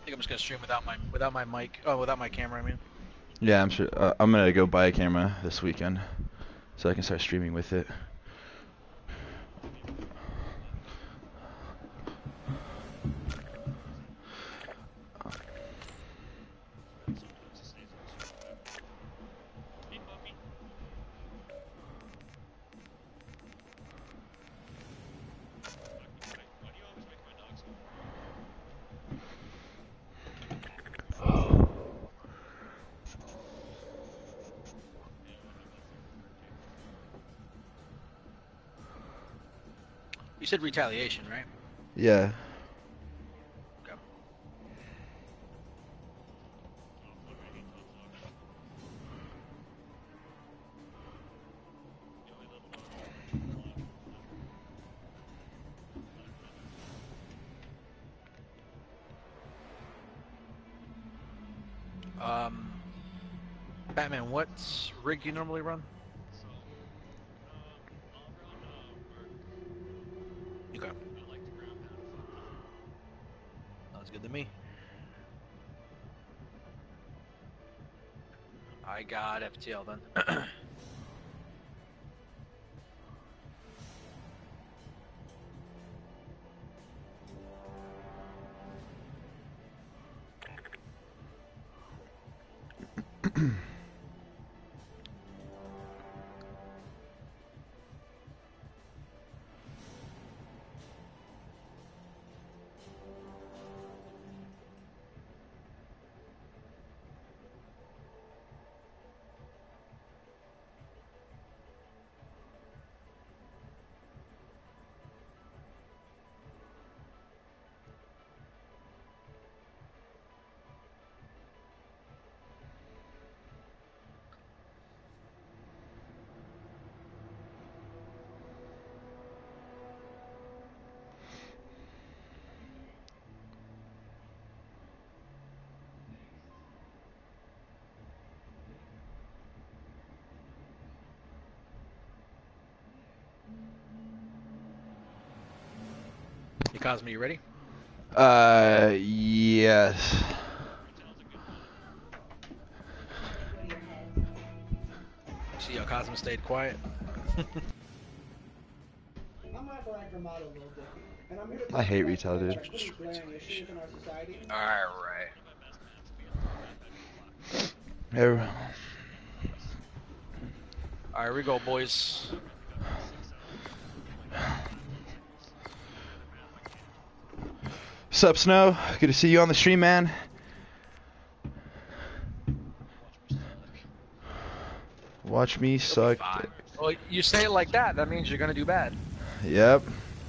think I'm just gonna stream without my mic. Oh, without my camera. I mean. Yeah, I'm sure. I'm gonna go buy a camera this weekend, so I can start streaming with it. You said retaliation, right? Yeah. Okay. Batman, what rig do you normally run? Okay. Sounds good to me. I got FTL then. Hey, Cosmo, you ready? Yes. See how Cosmo stayed quiet? I hate retail, dude. Alright. Hey, Alright, we go, boys. Sup, Snow? Good to see you on the stream, man. Watch me suck. Well, you say it like that, that means you're gonna do bad. Yep.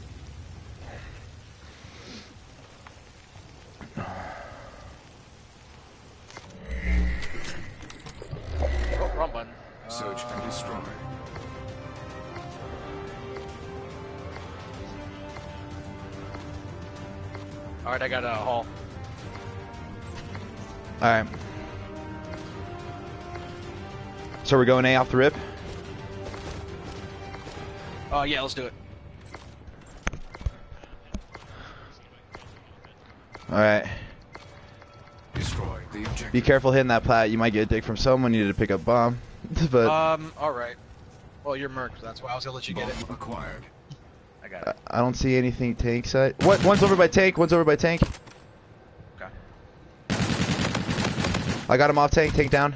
Oh, wrong button. Search and destroy. Alright, I got a haul. Alright. So we're going A off the rip? Yeah, let's do it. Alright. Destroy the objective. Be careful hitting that plat. You might get a dick from someone. You need to pick up bomb. But alright. Well, you're merc, that's why I was gonna let you get it. Bomb acquired. I got it. I don't see anything tank side. What? One's over by tank. One's over by tank. Okay. I got him off tank. Tank down.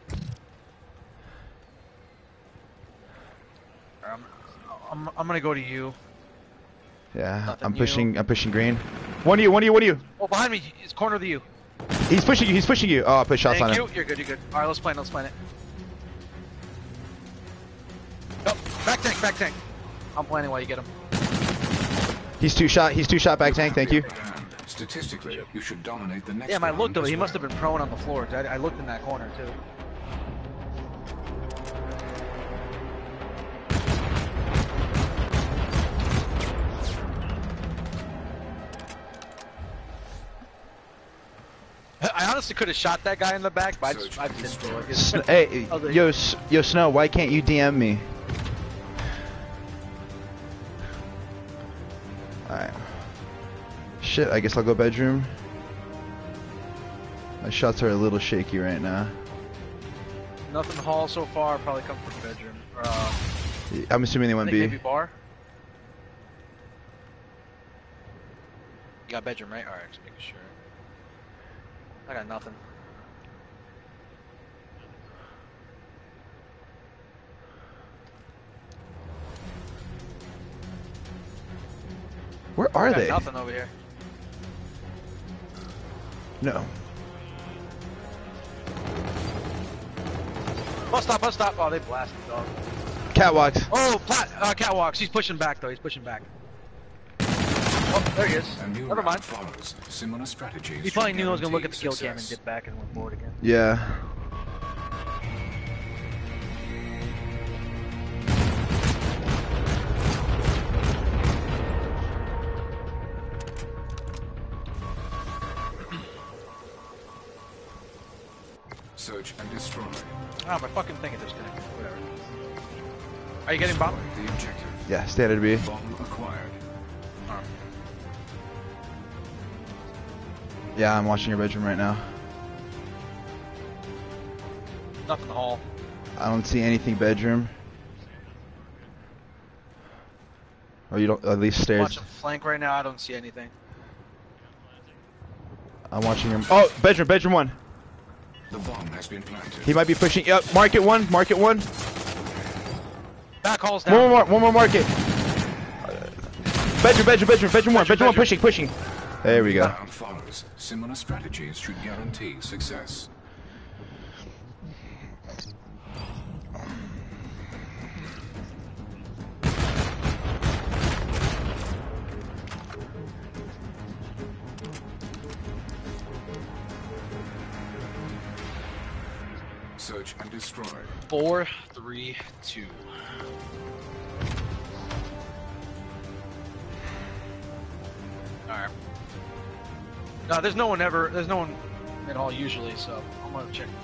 I'm gonna go to you. Yeah, Nothing I'm new. pushing. I'm pushing green. One of you. One of you. One of you. Oh, behind me. It's corner of the U. He's pushing you. He's pushing you. Oh, I put shots on Thank him. you. You're good. You're good. All right, let's plan. Let's plan it. Oh, back tank. Back tank. I'm planning while you get him. He's two shot. He's two shot back tank. Thank you. Statistically, you should dominate the next Damn, I round looked over. as He well. must have been prone on the floor. I looked in that corner too. I honestly could have shot that guy in the back, but I just didn't do it. Hey, I was like, yo, Snow. Why can't you DM me? All right. Shit. I guess I'll go bedroom. My shots are a little shaky right now. Nothing hall so far. Probably come from bedroom. I'm assuming they went B. Maybe bar. You got bedroom, right? Alright, just making sure. I got nothing. Where are they? Nothing over here. No. Bus stop, bus stop. Oh, they blasted, dog. Catwalks. Oh, catwalks. He's pushing back, though. He's pushing back. Oh, there he is. Never mind. Similar strategies. He probably knew I was going to look at the kill cam and dip back and went forward again. Yeah. Search and destroy. Oh, my fucking thing is disconnected. Whatever. Are you getting bomb? The objective. Yeah, standard B. Bomb acquired. Yeah, I'm watching your bedroom right now. Nothing in the hall. I don't see anything bedroom. Or you don't, at least I'm stairs. watching flank right now. I don't see anything. I'm watching him. Oh, bedroom one. The bomb has been planted. He might be pushing. Yep, market one. Back hall's down. One more market. Bedroom one, pushing. There we go. Round follows. Similar strategies should guarantee success. Search and destroy. 4, 3, 2. Alright. No, there's no one at all usually, so I'm gonna check.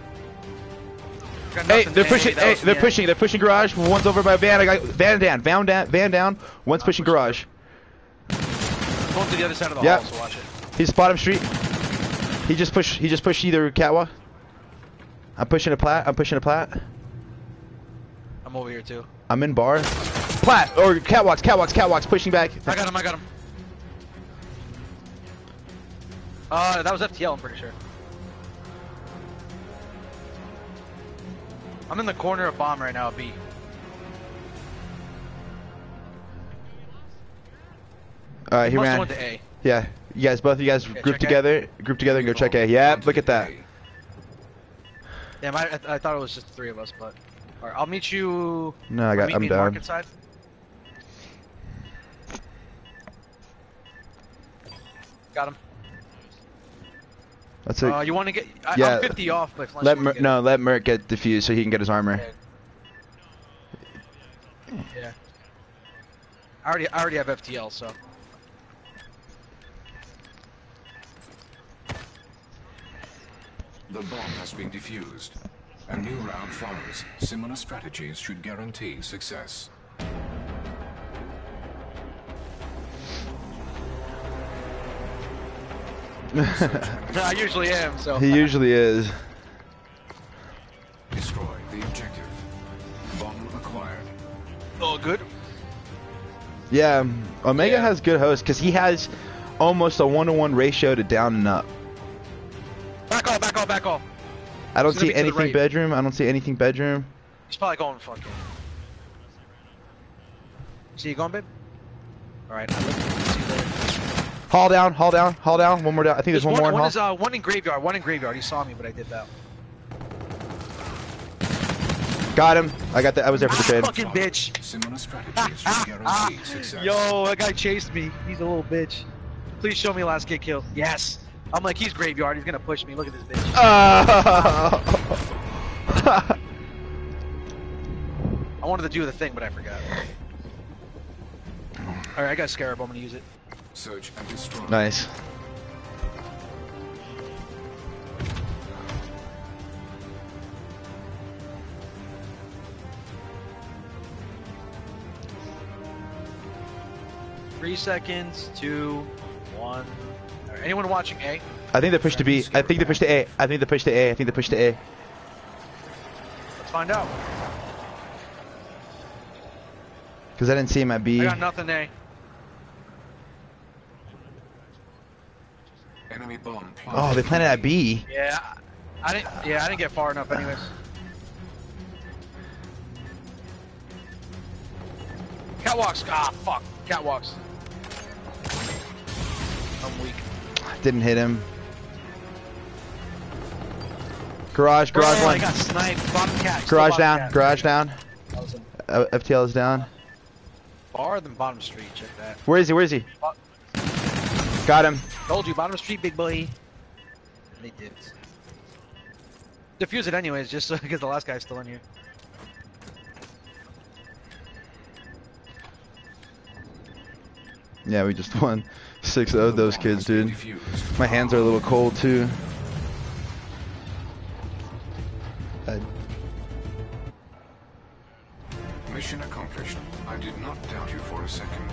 Hey, they're pushing. Hey, they're pushing garage. One's over by van. I got van down. One's pushing garage. Going to the other side of the hall, so watch it. He's bottom street. He just pushed either catwalk. I'm pushing a plat. I'm over here too. I'm in bar. Plat or catwalks pushing back. I got him. That was FTL, I'm pretty sure. I'm in the corner of bomb right now, B. Alright, he Must ran. have went to A. Yeah, both of you guys group together and go check A. Yeah, look at that. Damn, I thought it was just the three of us, but alright, I'll meet you. No, I'm down. Market side. Got him. That's it. You want to get? Yeah. I'm 50 off, but let Merc get defused so he can get his armor. Okay. Yeah. I already have FTL, so. The bomb has been defused. A new round follows. Similar strategies should guarantee success. I usually am, so. He usually is. Destroy the objective. Bomb acquired. Oh, good. Yeah, Omega has good hosts because he has almost a 1-to-1 ratio to down and up. Back off. I don't see anything bedroom. He's probably going fucking. See you going, babe? Alright, see you later. Haul down. One more down. I think there's one more in hall. One in graveyard. He saw me, but I did that. Got him. I was there for the trade. Fucking bitch. Similar strategies should guarantee success. Yo, that guy chased me. He's a little bitch. Please show me last kid kill. Yes. I'm like, he's graveyard. He's gonna push me. Look at this bitch. I wanted to do the thing, but I forgot. Alright, I got Scarab. I'm gonna use it. Search and destroy. Nice. Three seconds, 2, 1. Anyone watching A? I think they pushed to B. I think they pushed to A. I think they pushed to A. I think they pushed to A. Let's find out. Because I didn't see him at B. I got nothing A. Enemy bomb. Oh, they planted at B. Yeah, I didn't get far enough, anyways. Catwalks. Ah, fuck. Catwalks. I'm weak. Didn't hit him. Garage Oh, one. I got sniped. Bottom cat. Garage Still down. bottom cat. Garage down. Awesome. FTL is down. Farther than bottom street. Check that. Where is he? Where is he? Got him. Told you, bottom street, big boy. They did. Defuse it anyways, just so, because the last guy's still in here. Yeah, we just won 6-0 those kids, dude. My hands are a little cold too. Mission accomplished. I did not doubt you for a second.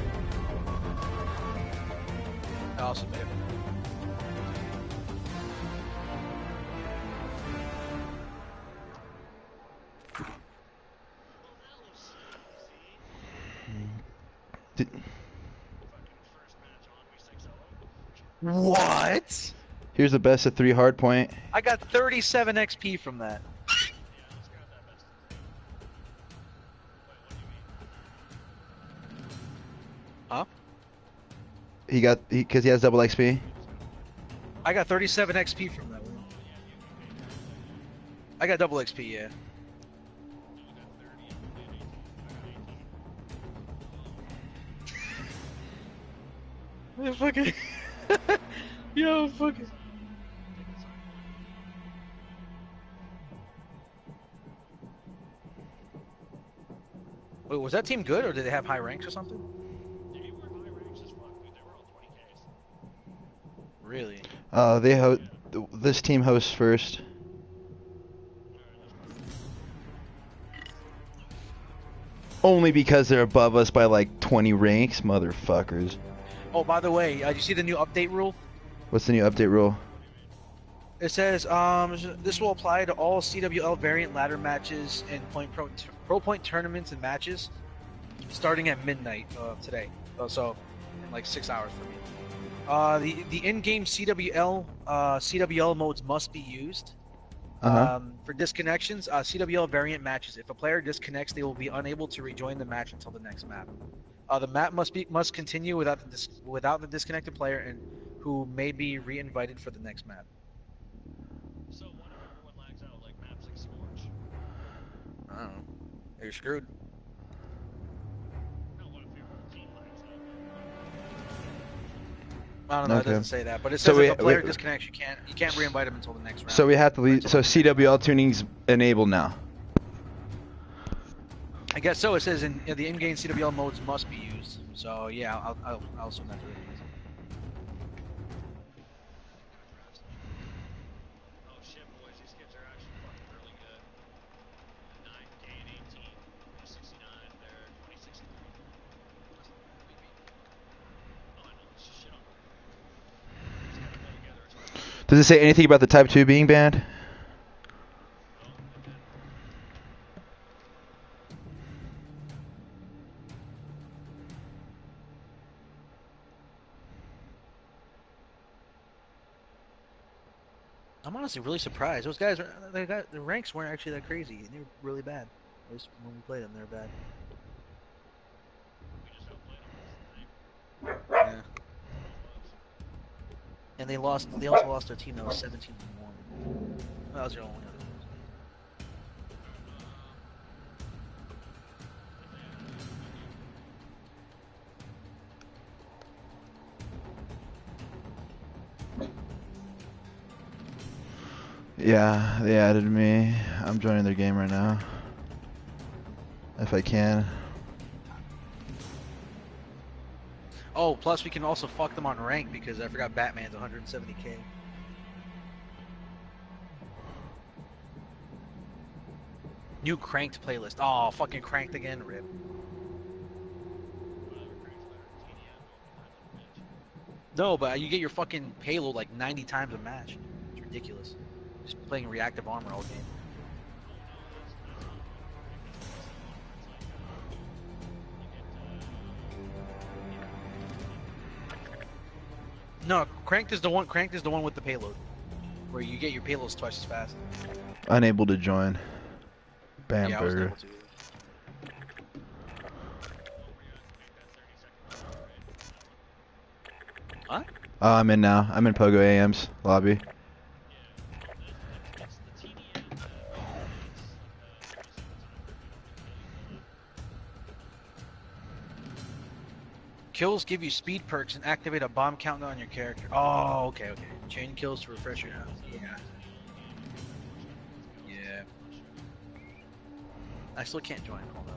Awesome, man. What? Here's the best of 3 hard point. I got 37 XP from that. Huh? Because he has double XP. I got 37 XP from that one. I got double XP, yeah. Yeah, fucking. Yo, fucking. Wait, was that team good or did they have high ranks or something? They were high ranks as fuck, dude. They were all 20Ks. Really? This team hosts first. Only because they're above us by like 20 ranks, motherfuckers. Oh, by the way, you see the new update rule? What's the new update rule? It says, this will apply to all CWL variant ladder matches and pro point tournaments and matches starting at midnight today. So, in like 6 hours for me. The in-game CWL modes must be used. For disconnections, CWL variant matches. If a player disconnects, they will be unable to rejoin the match until the next map. The map must continue without the disconnected player and who may be re-invited for the next map. So what if everyone lags out like maps like Scorch? I don't know. You're screwed. No, what if your whole team lags out? I don't know. Okay. It doesn't say that, but it So says if a player disconnects, you can't re-invite him until the next round. So we have to leave. So CWL tuning's enabled now. I guess so. It says the in-game CWL modes must be used. So yeah, I'll assume that's what it is. Oh shit, boys, these kids are actually fucking really good. 9K and 18, 69, they're 2063. Oh, I know, let's just shit on them. Just gotta play together, it's hard. Does it say anything about the Type 2 being banned? I'm honestly really surprised. Those guys, the ranks weren't actually that crazy. They were really bad. At least when we played them, they were bad. We just outplayed them. Yeah. And they lost. They also lost their team that was 17-1. That was their only other loss. Yeah, they added me. I'm joining their game right now. If I can. Oh, plus we can also fuck them on rank because I forgot Batman's 170k. New cranked playlist. Oh, fucking cranked again, rip. No, but you get your fucking payload like 90 times a match. It's ridiculous. Just playing reactive armor all game. No, cranked is the one. Cranked is the one with the payload, where you get your payloads twice as fast. Unable to join. Bam Yeah, I was burger. able to. Huh? I'm in now. I'm in Pogo AM's lobby. Kills give you speed perks and activate a bomb countdown on your character. Oh, okay, okay. Chain kills to refresh your health. Yeah. Yeah. I still can't join. Hold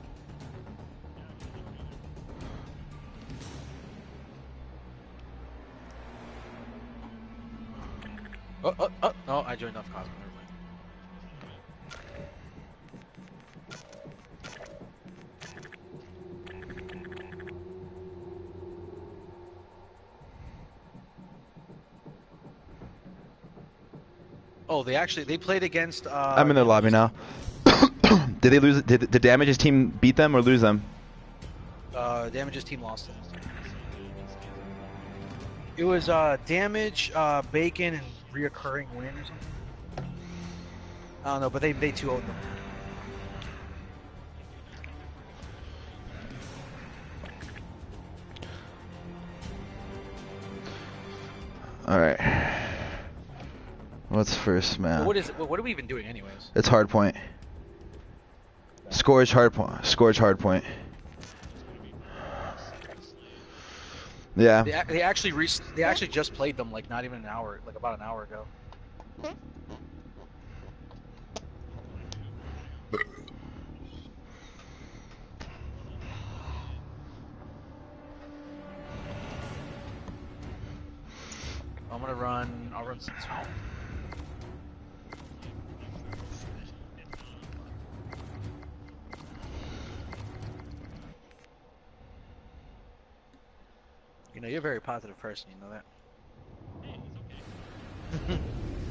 up. Oh, I joined off Cosmo. Never mind. Oh, they played against. I'm in their lobby now. Did they lose? Did Damage's team beat them or lose them? Damage's team lost it. It was Damage, Bacon, and Reoccurring Win or something. I don't know, but they 2-0'd them. All right. What's first, man? What is it? What are we even doing, anyways? It's hard point. Scourge hard point. Scourge hard point. Yeah. They actually just played them like not even an hour, like about an hour ago. I'll run some. You know, you're a very positive person, you know that. Hey, it's okay.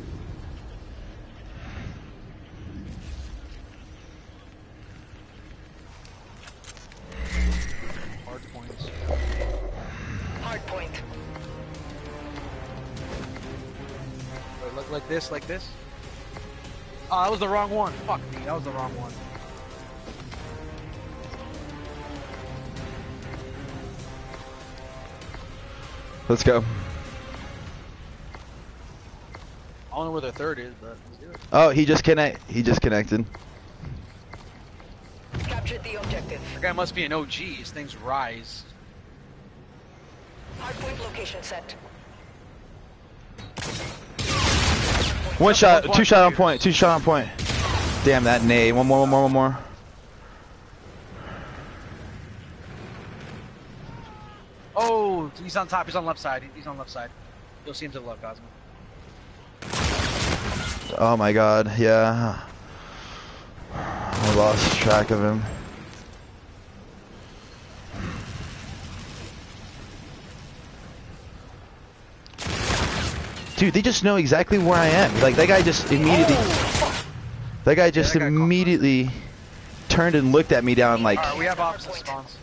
Hard points. Hard point. Wait, look like this, like this. Oh, that was the wrong one. Fuck me, that was the wrong one. Let's go. I don't know where their third is, but let's do it. Oh, he just connected. Captured the objective. That guy must be an OG. His things rise. Hardpoint location set. One shot, two shot on point, two shot on point. Damn that nade. One more. Oh, he's on top. He's on left side. He's on left side. You'll see him to the left, Cosmo. Oh my god, yeah. I lost track of him. Dude, they just know exactly where I am. Like that guy just immediately immediately turned and looked at me down like Alright, we have opposite spawns.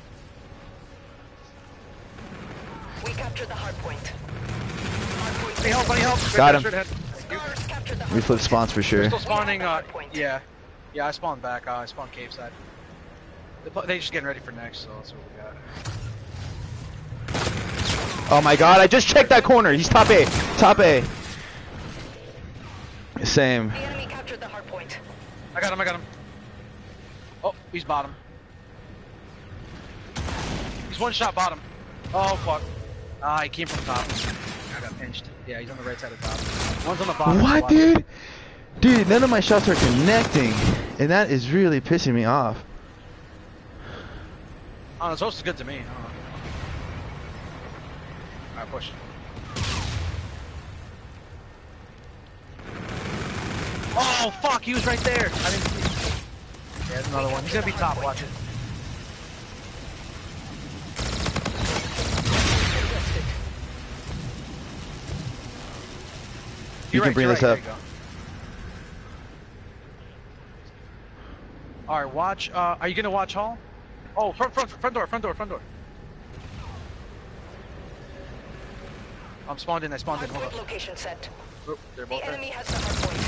We captured the hardpoint. Hey, help, buddy, help. Got him. Scars captured the we flip spawns for sure. Still spawning, yeah. Yeah, I spawned back. I spawned cave side. They just getting ready for next, so that's what we got. Oh my god, I just checked that corner. He's top A. Top A. Same. The enemy captured the hardpoint. I got him. Oh, he's bottom. He's one shot bottom. Oh, fuck. Ah, he came from top. I got pinched. Yeah, he's on the right side of top. One's on the bottom. What, dude? Dude, none of my shots are connecting. And that is really pissing me off. Oh, this host is good to me. I don't know. Alright, push. Oh, fuck, he was right there. I didn't see. Yeah, there's another one. He's gonna be top, watch it. You can bring this up. All right, watch. Are you gonna watch Hall? Oh, front door. I'm spawned in. I spawned in. Hold Hardpoint up. location set. Oop, they're both The there. enemy has the hardpoint.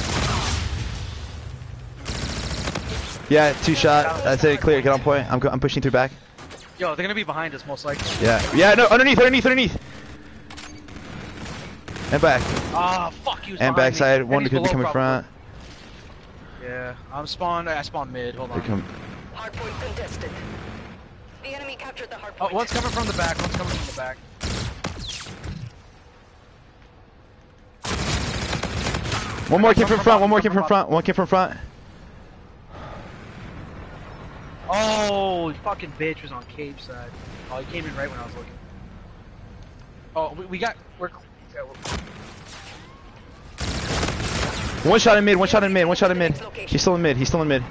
Yeah, 2 shot. That's it. Clear. Get on point. I'm pushing through back. Yo, they're gonna be behind us most likely. Yeah. No. Underneath. And back. Ah, fuck you. And backside. One could could be coming front. Yeah, I'm spawned. I spawned mid. Hold on. Hardpoint contested. The enemy captured the hardpoint. Oh, one's coming from the back. One more came from front. Oh, you fucking bitch was on cave side. Oh, he came in right when I was looking. Oh, we're One shot in mid. He's still in mid.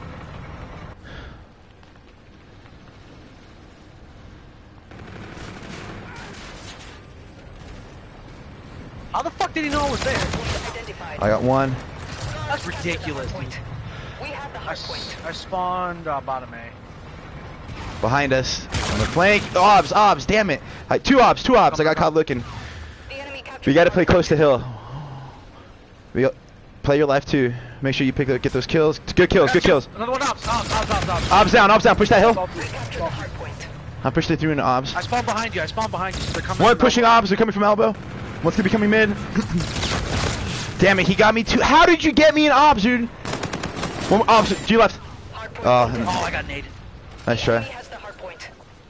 How the fuck did he know I was there? Identified. I got one. That's ridiculous, dude. We have the hardpoint. I spawned bottom A. Behind us. On the flank. Obs, damn it. Two obs. I got caught looking. The enemy captured We gotta the play close to hardpoint. hill. Play your life too. Make sure you get those kills. Good kills. Another one obs. Obs down. Push that hill. We captured the hardpoint. I pushed it through into obs. I spawned behind you. So they're coming. One from pushing elbow. obs. They're coming from elbow. One's gonna be coming mid. Damn it, he got me too. How did you get me in obs, dude? One obs. To your left. Hardpoint Oh, contested. Oh, I got naded. Nice The enemy try. has the hardpoint.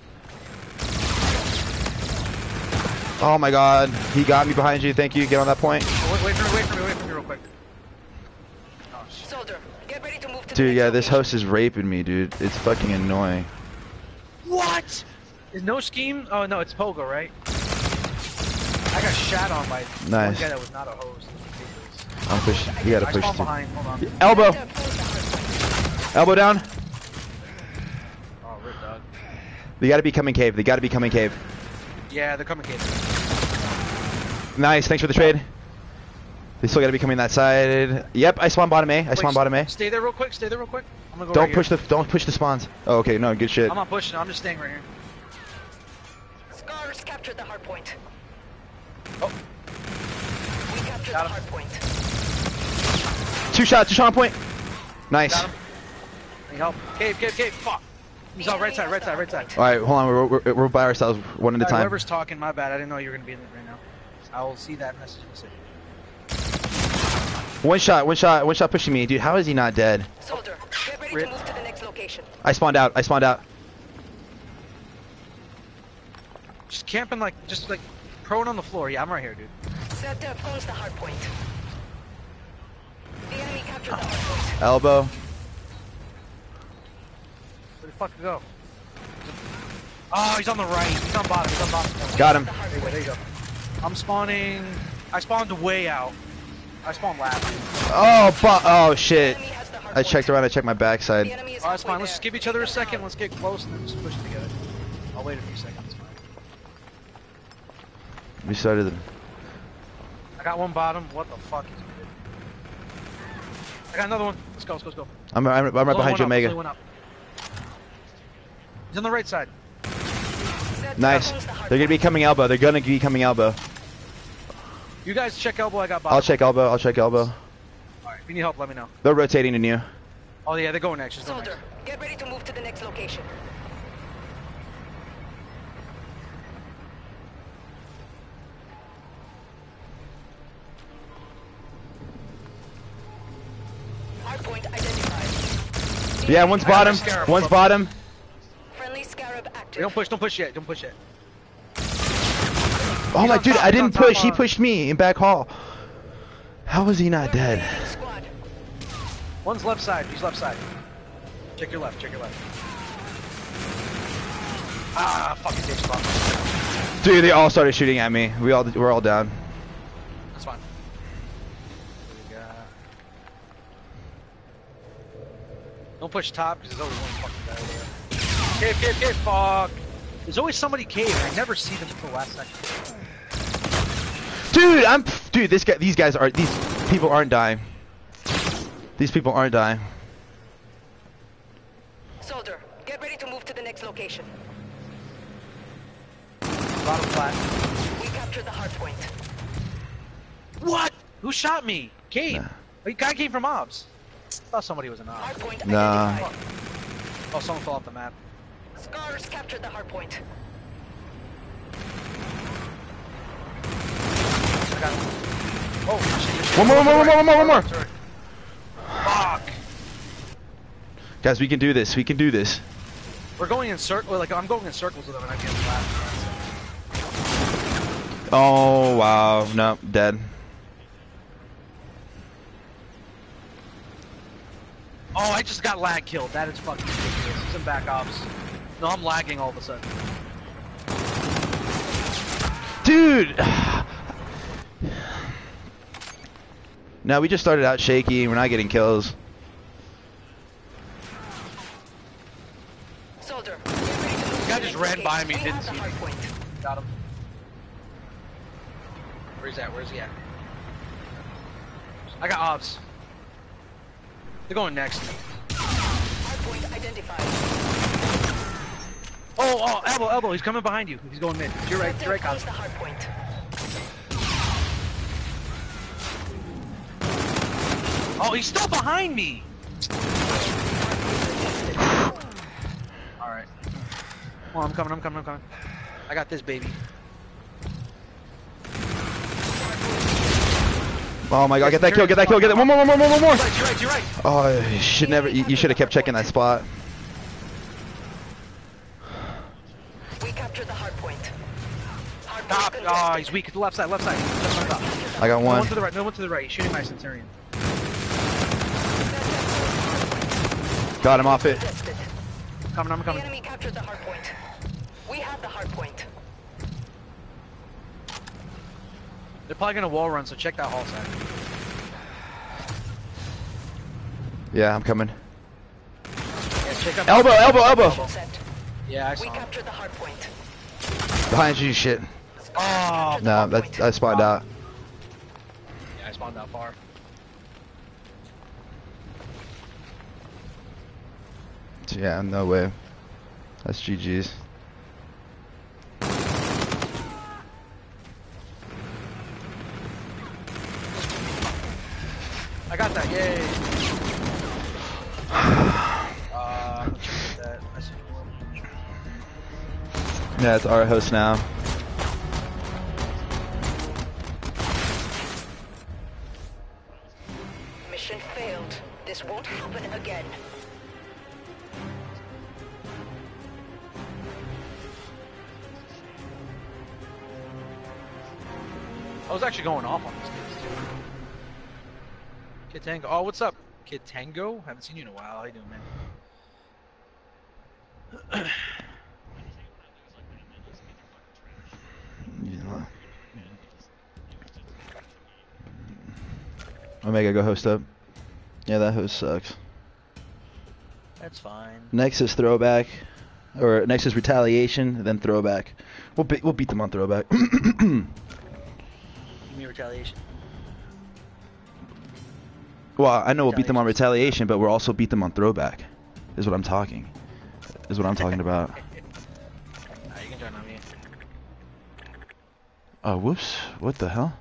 Oh my god. He got me behind you. Thank you. Get on that point. Oh, wait for me real quick. Oh, shit. Soldier, get ready to move to the Dude, next yeah, this location. host is raping me, dude. It's fucking annoying. What? Is no scheme? Oh no, it's Pogo, right? I got shot on by one Nice. guy that was not a host. It's ridiculous. I'm pushing. You gotta I push spawned too. behind. Hold on. Elbow. Center, close the hardpoint. Elbow down. Oh, rip dog. They gotta be coming cave. Yeah, they're coming cave. Nice. Thanks for the trade. They still gotta be coming that side. Yep. I spawned bottom A. Bottom A. Stay there real quick. I'm gonna go Don't right push here. don't push the spawns. Oh, okay. No, good shit. I'm not pushing. I'm just staying right here. Scars captured the hardpoint. Oh, We captured Got the him. hardpoint. 2 shots on point. Nice. got him. Need help? Cave. Fuck. He's on right side. All right, hold on. We're by ourselves, one at a Alright, time. whoever's talking, my bad. I didn't know you were gonna be in it right now. I will see that message in a second. One shot pushing me, dude. How is he not dead? Soldier, get ready Rip. to move to the next location. I spawned out. Just camping just prone on the floor. Yeah, I'm right here, dude. Center owns the hardpoint. The enemy captured the hardpoint. Elbow. Where the fuck to go? Oh, he's on the right. He's on bottom. Got him. There you go. I'm spawning. I spawned way out. I spawned last. Oh shit. The enemy has the hardpoint. I checked around. I checked my The backside. enemy is Oh, that's halfway fine. Let's there. give each other a Take them second. down. Let's get close and then just push together. I'll wait a few seconds. It's fine. We started. I got one bottom. What the fuck is it? I got another one. Let's go. I'm right behind you, Omega. He's on the right side. Center Nice. owns the hardpoint. They're gonna be coming elbow. You guys check elbow. I got bottom. I'll check elbow. Alright, if you need help, let me know. They're rotating to you. Oh yeah, they're going next. Just go Soldier, next. get ready to move to the next location. Hardpoint identified. Yeah, one's bottom. Friendly scarab active. Hey, don't push yet. Oh my on dude, top, I he's didn't on top push. He on- pushed me in back hall. How was he not dead? Squad. One's left side. He's left side. Check your left. Ah, fucking ditch spot. Dude, they all started shooting at me. We're all down. That's fine. We got... Don't push top because there's always one fucking guy over there. Cave, fuck. There's always somebody cave. I never see them until last second. Dude, these guys are people aren't dying. These people aren't dying. Soldier, get ready to move to the next location. Bottom flat. We captured the hard point. What? Who shot me? Cave. Nah. The guy came from Obs. I thought somebody was an Obs. Hard point Nah. identified. Oh, someone fell off the map. Scars captured the hard point. I got one. Oh, shit. One more. Sorry. Fuck. Guys, we can do this. We can do this. We're going in circle. Like I'm going in circles with them, and I'm getting flat. Oh wow, no, dead. Oh, I just got lag killed. That is fucking ridiculous. He's in back ops. No, I'm lagging all of a sudden. Dude! No, we just started out shaky and we're not getting kills. Soldier, This guy just ran by me and didn't see me. Point. Got him. Where's he at? Where's he at? I got obs. They're going next. Hard point identified. Oh, elbow. He's coming behind you. He's going mid. You're right, Close Cos. the hard point. Oh, he's still behind me. Alright. Oh, I'm coming. I got this, baby. Oh my god, get that kill. One more. You're right. Oh, you should never, you should have kept checking that spot. We captured the hard point. Hard Stop. point Oh, contested. he's weak. Left side. That's what I thought. I got No one. one to the right. He's shooting my Centurion. Got him off it. Contested. I'm The coming. enemy captured the hard point. We have the hard point. They're probably gonna wall run, so check that hall side. Yeah, I'm coming. Yeah, check up. Elbow. Set. Yeah, I We saw him. captured the hard point. Behind you, shit. Oh, No, that I spawned out. yeah, I spawned out far. Yeah, no way. That's GG's. I got that. Yay. Let's check that. I see one. Yeah, it's our host now. Mission failed. This won't happen again. I was actually going off on these kids too. Kid Tango. Oh, what's up, Kid Tango? Haven't seen you in a while. How you doing, man? Yeah. Omega, go host up. Yeah, that host sucks. That's fine. Next is throwback, or next is retaliation, then throwback. We'll beat them on throwback. Give me retaliation. Well, I know we'll beat them on retaliation, but we'll also beat them on throwback. Is what I'm talking. Is what I'm talking about. You can join on me. Oh, whoops! What the hell?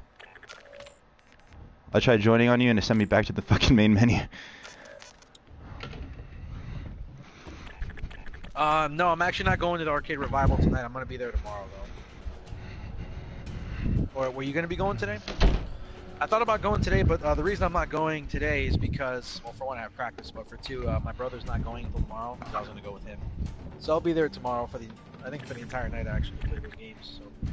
I tried joining on you and it sent me back to the fucking main menu. No, I'm actually not going to the arcade revival tonight. I'm gonna be there tomorrow though. Or were you gonna be going today? I thought about going today, but the reason I'm not going today is because, well, for one, I have practice, but for two, my brother's not going until tomorrow, so I was gonna go with him. So I'll be there tomorrow for I think for the entire night actually to play those games. So,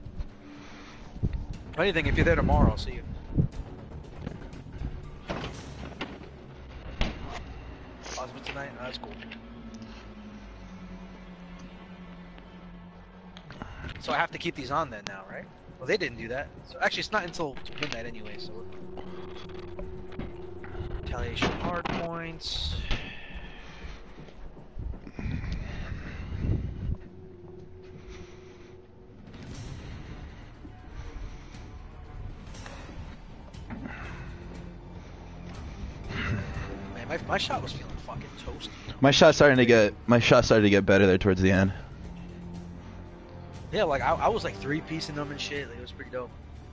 if anything, if you're there tomorrow, I'll see you. Possible tonight? Oh, that's cool. So I have to keep these on then now, right? Well, they didn't do that. So actually, it's not until midnight anyway. So retaliation hard points. Man, my shot was feeling fucking toasty. My shot started to get better there towards the end. Yeah, like I was like 3-piecing them and shit. Like, it was pretty dope.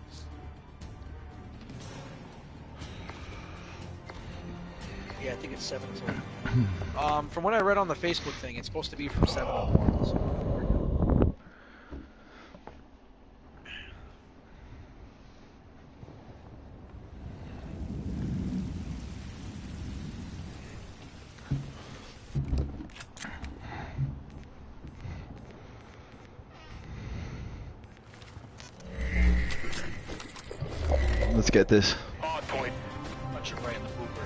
Yeah, I think it's 7 to. From what I read on the Facebook thing, it's supposed to be from 7 to 1. So. Let's get this. Hard point. Punch him right in the booper.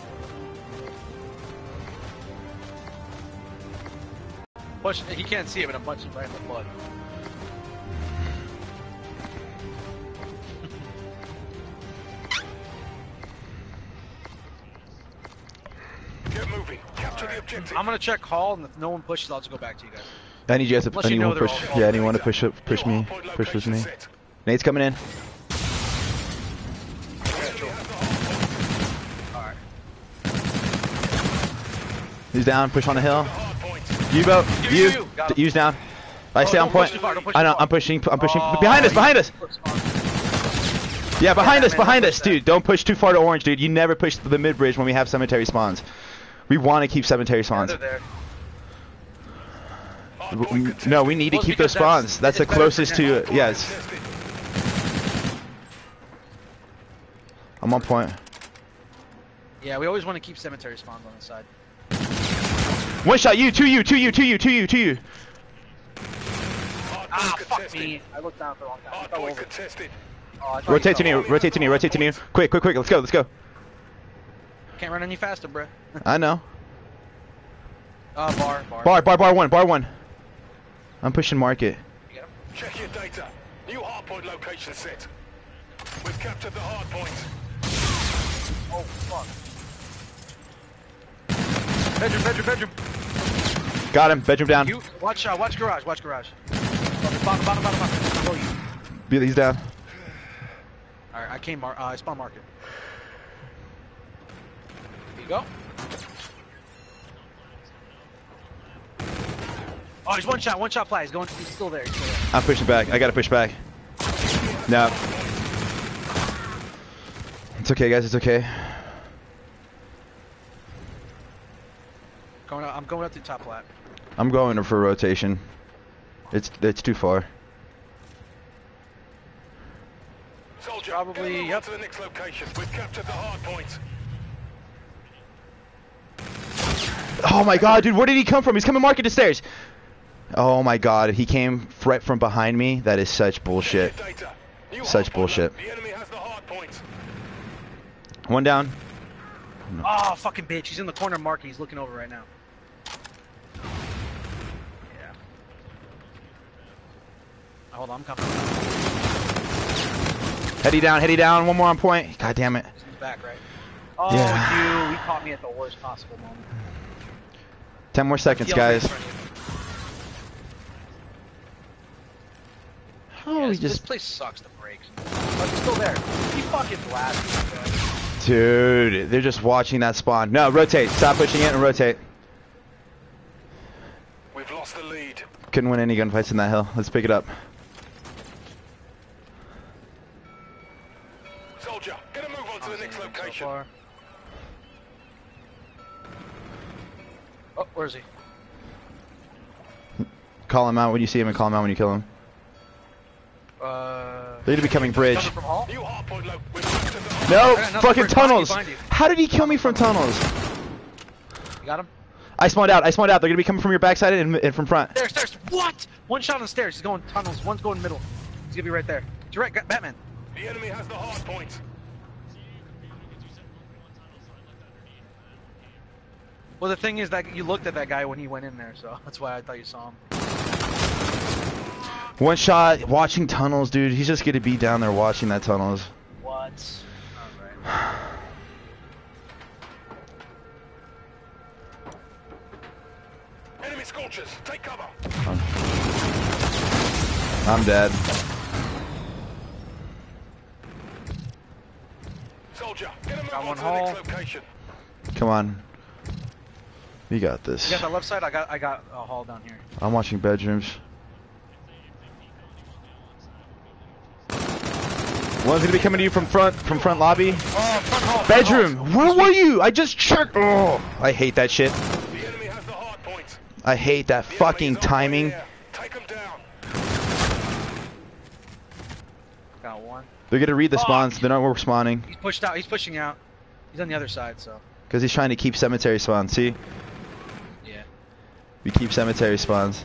Push. He can't see it, but I'm punching right in the blood. Get moving. Capture the objective. I'm gonna check Hall, and if no one pushes, I'll just go back to you guys. I need you guys to. Unless I you need know one they're push. all Yeah, anyone to push me. Push with me. Nate's coming in. Alright. He's down. Push on the hill. U-boat. You. Got him. U's down. I stay on Don't push point. too far, don't push I too know. far. I'm pushing. Oh, Behind us. Behind us. Yeah, behind us. man, Behind don't us, push that. dude. Don't push too far to orange, dude. You never push the mid bridge when we have cemetery spawns. We want to keep cemetery spawns. Yeah, they're there. No, we need to Well, keep those because spawns. That's the it's better for closest to. them. Yes. I'm on point. Yeah, we always want to keep cemetery spawns on the side. One shot. You. 2 you. 2 you. 2 you. 2 you. 2 you. Ah, fuck me. I looked down for a long time. I fell over. Oh, I thought Rotate to you new. fell Rotate to new. Rotate to new. Quick. Let's go. Can't run any faster, bruh. I know. Bar. Bar one. I'm pushing market. You get him? Check your data. New hardpoint location set. We've captured the hardpoint. Oh, fuck. Bedroom. Got him. Bedroom down. You, watch garage. Bottom. Below you. He's down. Alright, I spawn market. There you go. Oh, he's one shot fly. He's still there. I'm pushing back. I gotta push back. No. It's okay, guys. It's okay. I'm going up to the top flat. I'm going for rotation. It's too far. Soldier, Probably, get yep. to the next location. We've captured the hardpoint. Oh my god, dude, where did he come from? He's coming market to stairs. Oh my god, he came right from behind me. That is such bullshit. Check your data. New Such hardpoint bullshit. The enemy has the hardpoint. One down. Oh, fucking bitch. He's in the corner market. He's looking over right now. Yeah. Hold on, I'm coming. Heady down. One more on point. God damn it. He's back, right? Oh, Yeah. he caught me at the worst possible moment. 10 more seconds, guys. Yeah, Oh, this place sucks to break. But he's still there. He fucking blasted me, bro. Dude, they're just watching that spawn. No, rotate. Stop pushing it and rotate. We've lost the lead. Couldn't win any gunfights in that hill. Let's pick it up. Soldier, get a move on to the next location. So oh, where is he? Call him out when you see him and call him out when you kill him. They're gonna be coming bridge. Coming from Hall? New hardpoint low. We've captured the hardpoint. No, I got another fucking bridge behind you, tunnels. behind you. How did he kill me from tunnels? You got him? I spawned out. They're gonna be coming from your backside and from front. Stairs. What? One shot on the stairs. He's going tunnels. One's going middle. He's gonna be right there. Direct, Batman. The enemy has the hardpoint. Well, the thing is that you looked at that guy when he went in there, so that's why I thought you saw him. One shot, watching tunnels, dude. He's just gonna be down there watching that tunnels. What? Alright. Enemy scorchers, take cover. I'm dead. Soldier, get a move Got on one to the next hole. location. Come on. We got this. You got the left side. I got a hall down here. I'm watching bedrooms. One's gonna be coming to you from front lobby. Oh, front hall. Bedroom. Where were you? I just checked. Oh, I hate that shit. The enemy has the hard point. I hate that The fucking enemy's on the timing. way. Take them down. Got one. They're gonna read the Fuck. spawns. They're not respawning He's pushed out. He's pushing out. He's on the other side. So. because he's trying to keep cemetery spawns. See, Yeah. we keep cemetery spawns.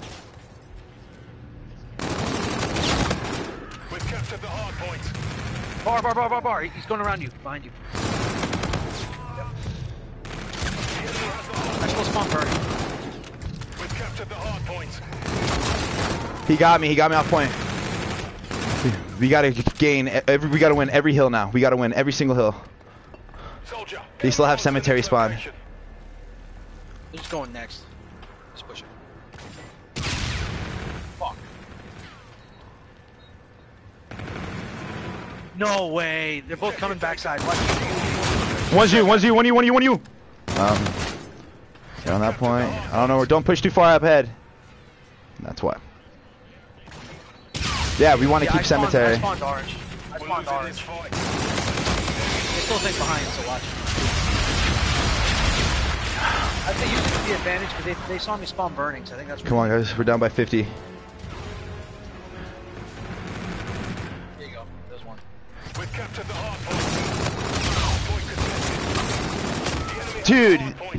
We've captured the hard point. Bar. He's going around you. Behind you. I still spawn burning. We've captured the hard point. He got me. He got me off point. We gotta gain. We gotta win every hill now. We gotta win every single hill. Soldier, They still have get them cemetery to the spawn. location. They're just going next. Just push it. Fuck. No way. They're both coming backside. What? One's you. One you. Get on that point. I don't know. Don't push too far up ahead. That's why. Yeah, we want to keep cemetery. I spawned orange. I We're spawned losing orange. this fight. They still think behind, so watch. I think you took the advantage because they saw me spawn burning, so I think that's. Come on, guys. We're down by 50. There you go. There's one. We've captured the hard point. Hard point contested. The enemy has Dude. the hard point.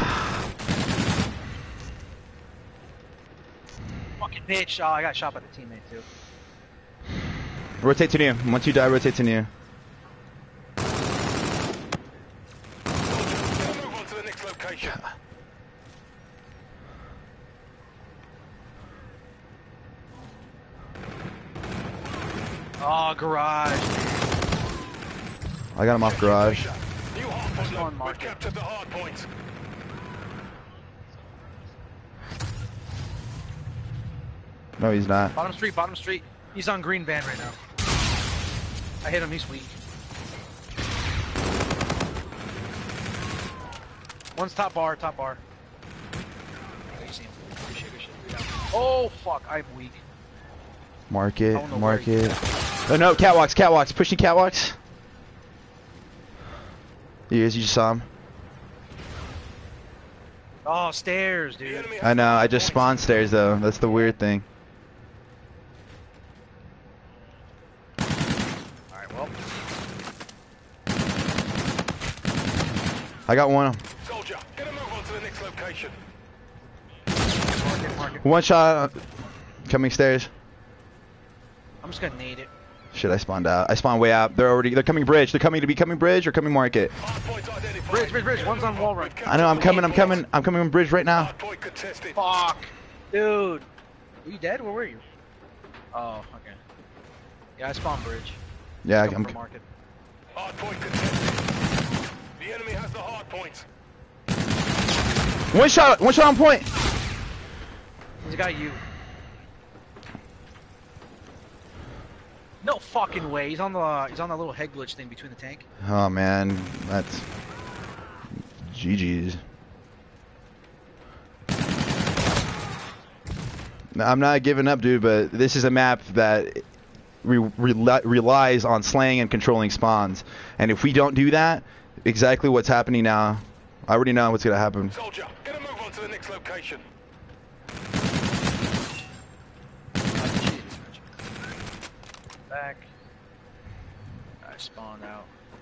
Fucking bitch. Oh, I got shot by the teammate too. Rotate to new. Once you die, rotate to new. Move on to the next location. Oh, garage. I got him off garage. New hard point. Go on, We've mark it. captured the hard point. No, he's not. Bottom street. He's on green van right now. I hit him, he's weak. One's top bar. Oh, you see him. Good shit. Oh, fuck, I'm weak. Mark it. I don't know Mark where he- it. Oh no, catwalks. Pushing catwalks. He is. You just saw him. Oh, stairs, The dude. enemy has I know. the I hard just point. spawned stairs though. That's the weird thing. Alright, well. I got one. Soldier, get a move on to the next location. Mark it. One shot. Coming stairs. I'm just gonna nade it. Shit, I spawned out. I spawned way out. They're coming bridge. They're coming to be coming bridge or coming market. Hard point identified. Bridge. One's on wall run. I know. I'm coming on bridge right now. Hard point contested. Fuck. Dude. Were you dead? Where were you? Oh, okay. Yeah, I spawned bridge. Yeah, Going I'm. for market. Hard point contested. The enemy has the hard point. One shot on point. He's got you. No fucking way. He's on the little head glitch thing between the tank. Oh man, that's GG's. No, I'm not giving up, dude, but this is a map that relies on slaying and controlling spawns. And if we don't do that, exactly what's happening now, I already know what's gonna happen. Soldier, get a move on to the next location. Back. I spawned out.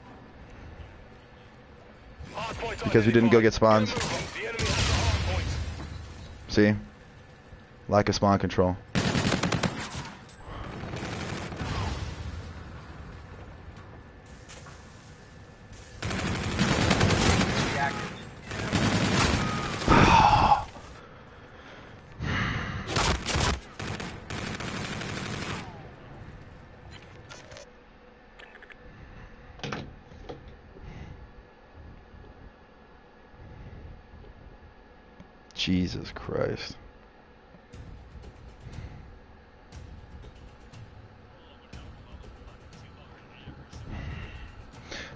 Hard point Because we didn't go get spawns. identified. The enemy has the hard point. See? Lack of spawn control. Jesus Christ.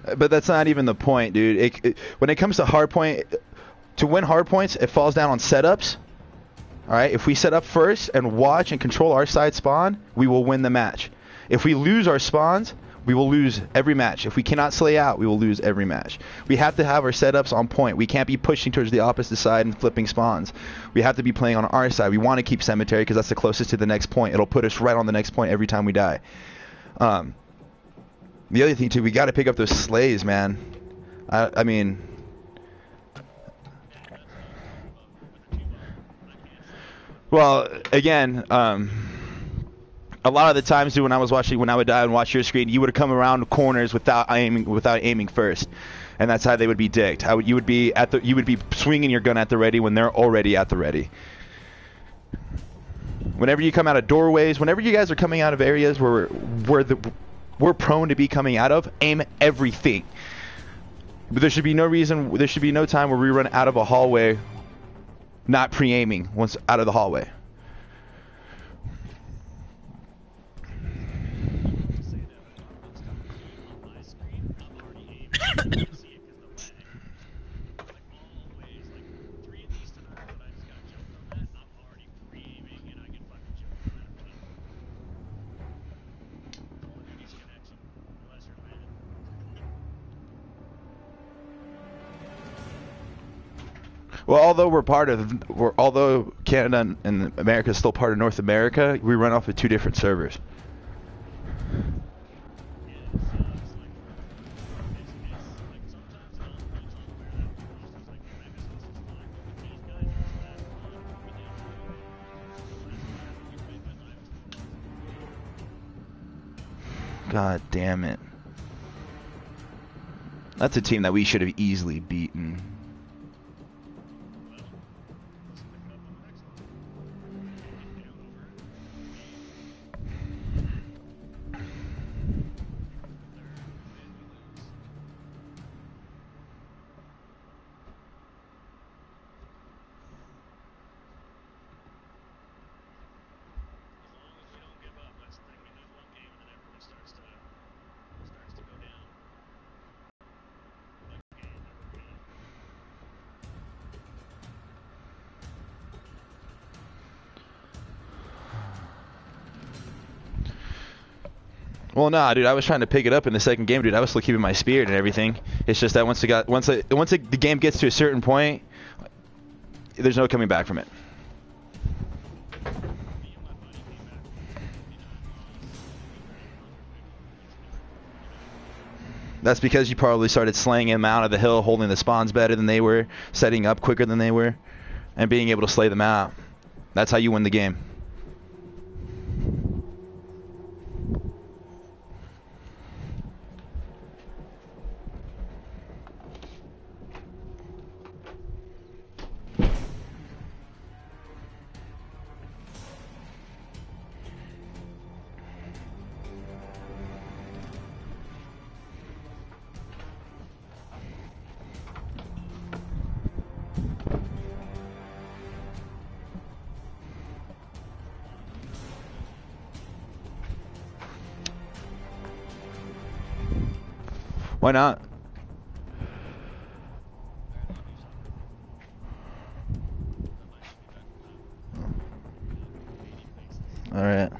But that's not even the point, dude. When it comes to hardpoint, to win hardpoints, it falls down on setups. All right, if we set up first and watch and control our side spawn, we will win the match. If we lose our spawns, we will lose every match. If we cannot slay out, we will lose every match. We have to have our setups on point. We can't be pushing towards the opposite side and flipping spawns. We have to be playing on our side. We want to keep cemetery because that's the closest to the next point. It'll put us right on the next point every time we die. The other thing too, we got to pick up those slays, man. I mean, well, again, a lot of the times, dude, when I would die and watch your screen, you would come around corners without aiming first, and that's how they would be dicked. You would be swinging your gun at the ready when they're already at the ready. Whenever you come out of doorways, whenever you guys are coming out of areas where we're prone to be coming out of, aim everything. But there should be no reason, there should be no time where we run out of a hallway not pre-aiming once out of the hallway. Well, although Canada and America is still part of North America, we run off of two different servers. God damn it. That's a team that we should have easily beaten. Well, nah, dude. I was trying to pick it up in the second game, dude. I was still keeping my spirit and everything. It's just that once the game gets to a certain point, there's no coming back from it. That's because you probably started slaying them out of the hill, holding the spawns better than they were, setting up quicker than they were, and being able to slay them out. That's how you win the game. Why not? All right.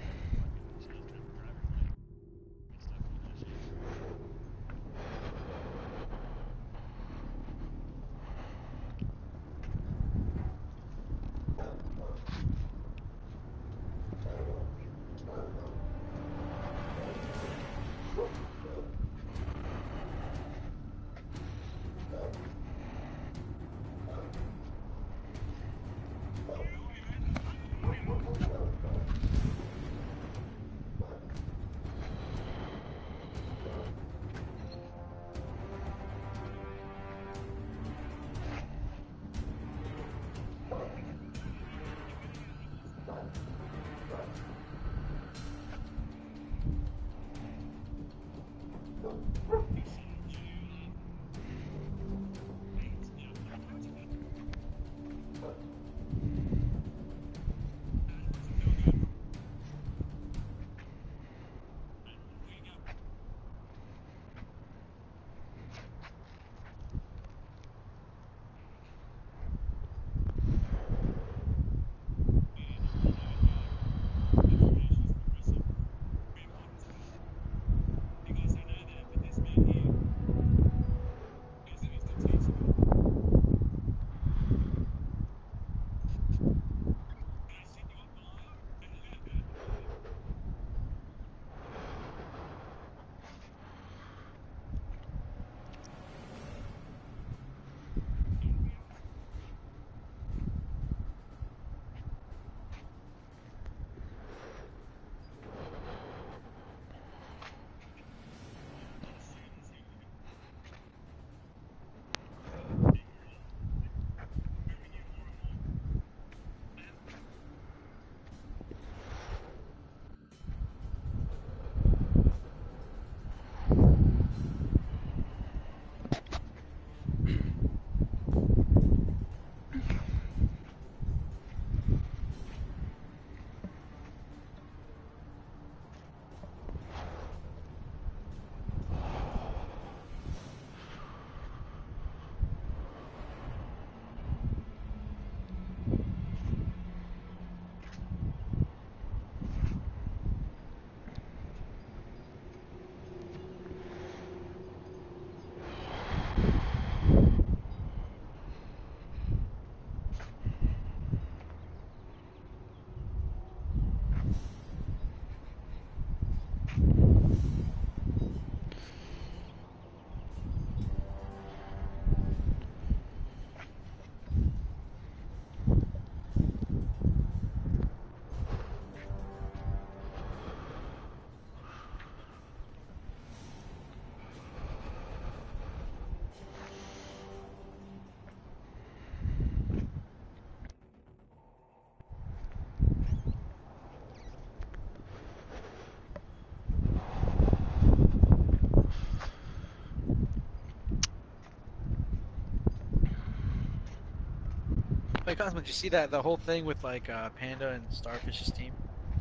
Hey, Cosmo, did you see that the whole thing with like Panda and Starfish's team?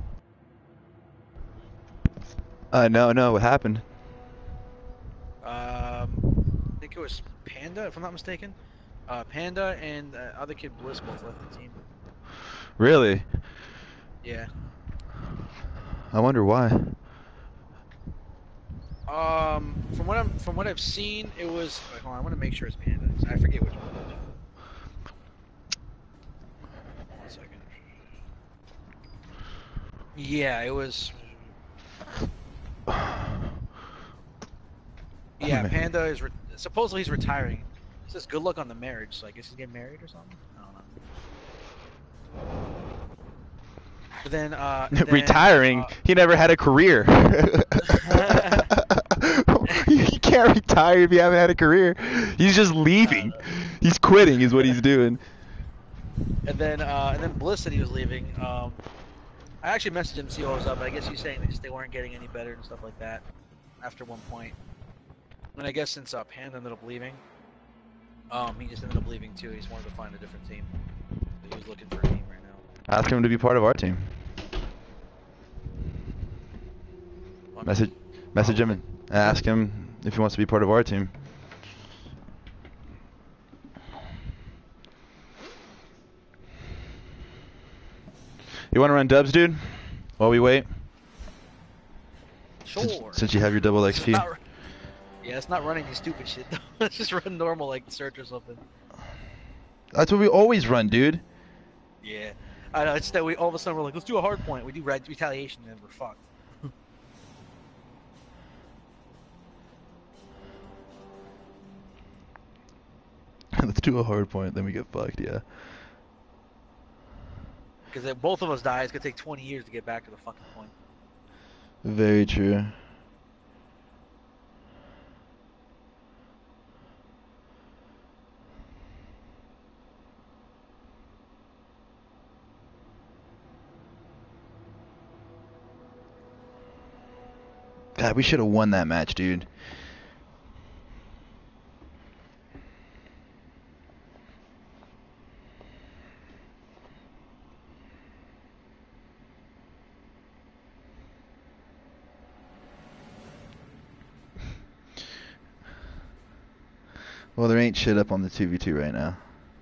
No, what happened? I think it was Panda, if I'm not mistaken. Panda and other kid Bliss both left the team. Really? Yeah. I wonder why. From what I've seen, it was. Wait, hold on, I want to make sure it's Panda. 'Cause I forget which one it was. 1 second. Yeah, it was. Yeah, Panda is supposedly he's retiring. It says good luck on the marriage, so I guess he's getting married or something. I don't know. But then, Retiring? He never had a career. You can't retire if you haven't had a career. He's just leaving. He's quitting, is what he's doing. and then Bliss said he was leaving. I actually messaged him to see what was up. But I guess he's saying they weren't getting any better and stuff like that after one point. And I guess since Panda ended up leaving, he just ended up leaving too. He just wanted to find a different team. He was looking for a team right now. Ask him to be part of our team. Message him and ask him if he wants to be part of our team. You want to run dubs, dude? While we wait? Sure. Since you have your double XP. Yeah, it's not running any stupid shit though. Let's just run normal like search or something. That's what we always run, dude. Yeah. I know, it's that we all of a sudden we're like, let's do a hard point. We do retaliation and we're fucked. Let's do a hard point, then we get fucked, yeah. Because if both of us die, it's gonna take 20 years to get back to the fucking point. Very true. God, we should have won that match, dude. Well, there ain't shit up on the 2v2 right now.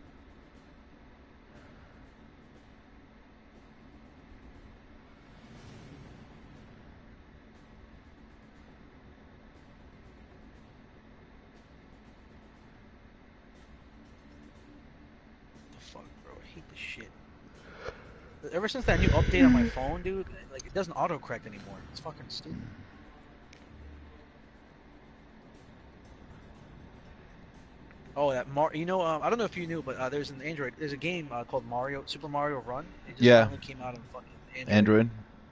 What the fuck, bro? I hate this shit. Ever since that new update on my phone, dude, like it doesn't autocorrect anymore. It's fucking stupid. Oh, that you know, I don't know if you knew, but there's a game called Super Mario Run. It just finally came out on fucking Android.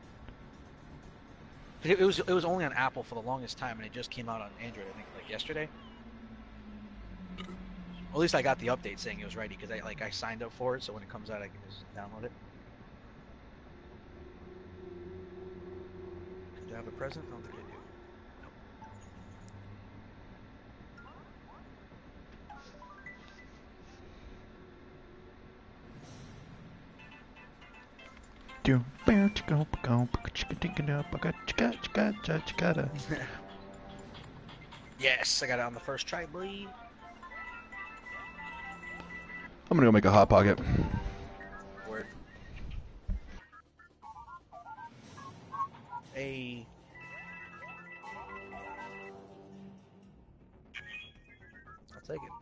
It was only on Apple for the longest time, and it just came out on Android. I think like yesterday. Well, at least I got the update saying it was ready because I signed up for it, so when it comes out, I can just download it. Do I have a present? I don't think I do. Yes, I got it on the first try, boy. I'm gonna go make a hot pocket. Word. Hey. I'll take it.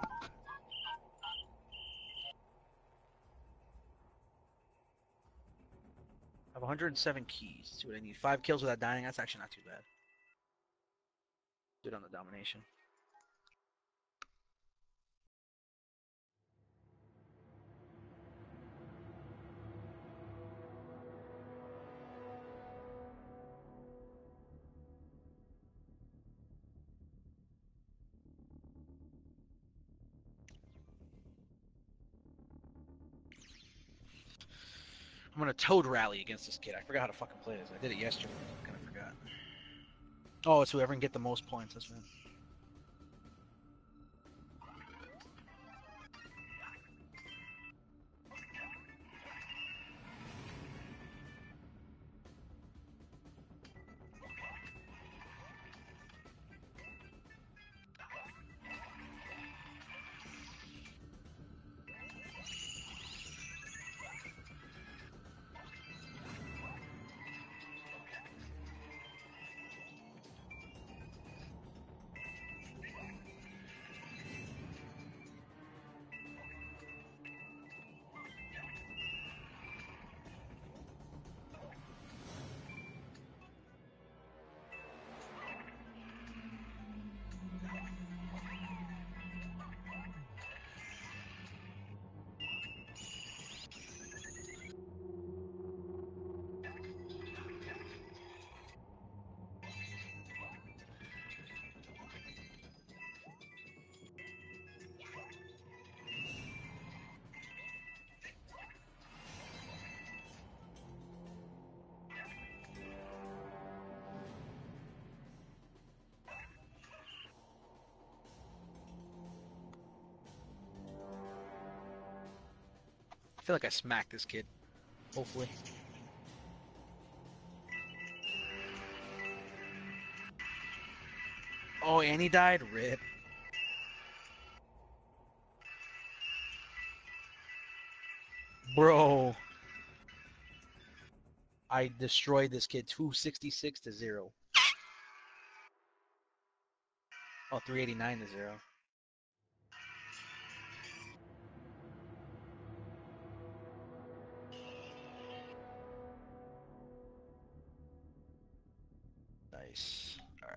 I have 107 keys. Let's see what I need. 5 kills without dying. That's actually not too bad. Do it on the domination. I'm gonna Toad Rally against this kid. I forgot how to fucking play this. I did it yesterday. I kind of forgot. Oh, it's whoever can get the most points. That's right. feel like I smacked this kid. Hopefully. Oh, and he died? Rip. Bro. I destroyed this kid 266 to 0. Oh, 389 to 0. Nice. Alright.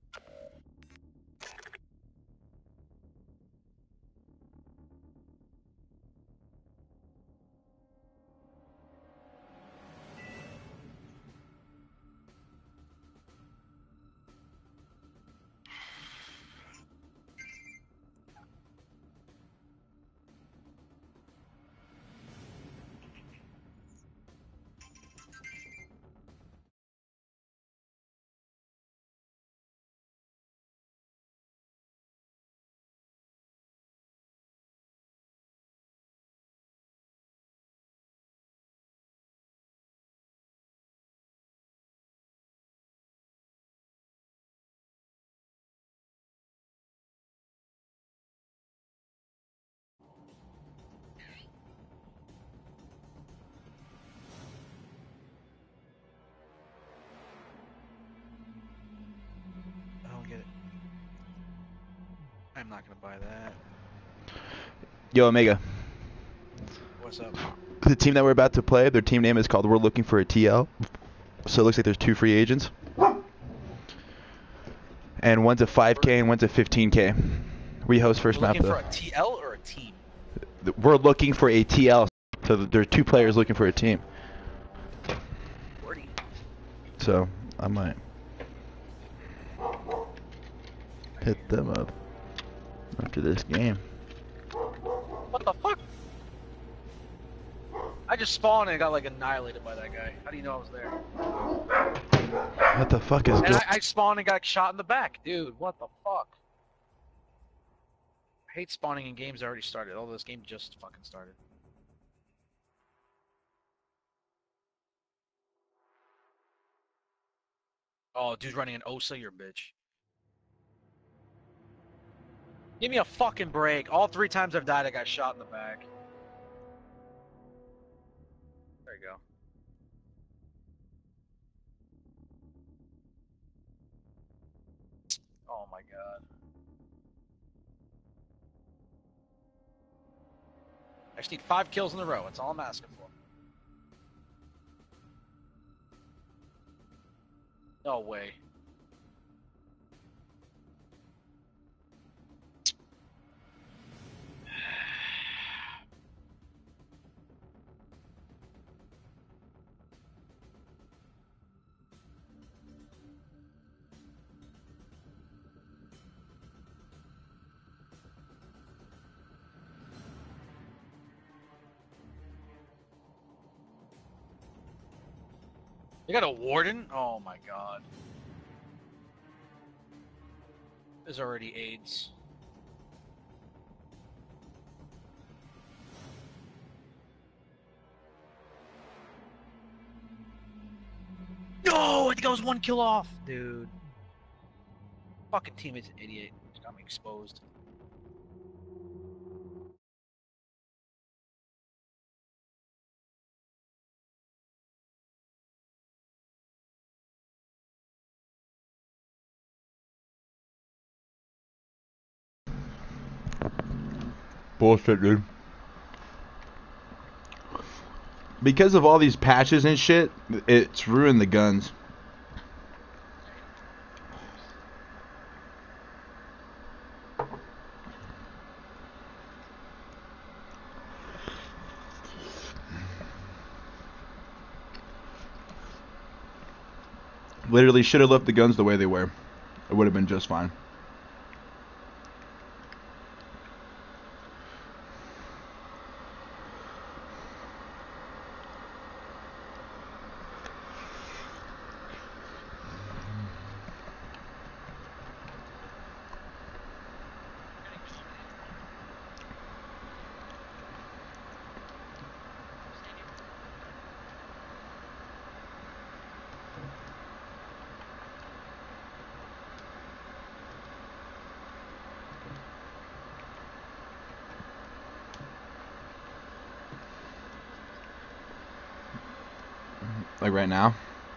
I don't get it. I'm not gonna buy that. Yo, Omega. What's up? The team that we're about to play, their team name is called We're Looking for a TL. So it looks like there's 2 free agents. And one's a 5K and one's a 15K. We host first We're map looking though. for a TL or a team? We're looking for a TL. So there are 2 players looking for a team. Wordy. So I might hit them up after this game. What the fuck? I just spawned and got like annihilated by that guy. How do you know I was there? What the fuck is And going? I spawned and got shot in the back. Dude, what the fuck? I hate spawning in games that already started. Although this game just fucking started. Oh, dude's running an Osa, you're a bitch. Give me a fucking break. All 3 times I've died, I got shot in the back. There you go. Oh my god. I just need 5 kills in a row. That's all I'm asking for. No way. You got a warden? Oh my god. There's already AIDS. No, I think I was 1 kill off, dude. Fucking teammate's an idiot. Just got me exposed. Bullshit, dude. Because of all these patches and shit, it's ruined the guns. Literally should have left the guns the way they were. It would have been just fine. Like right now.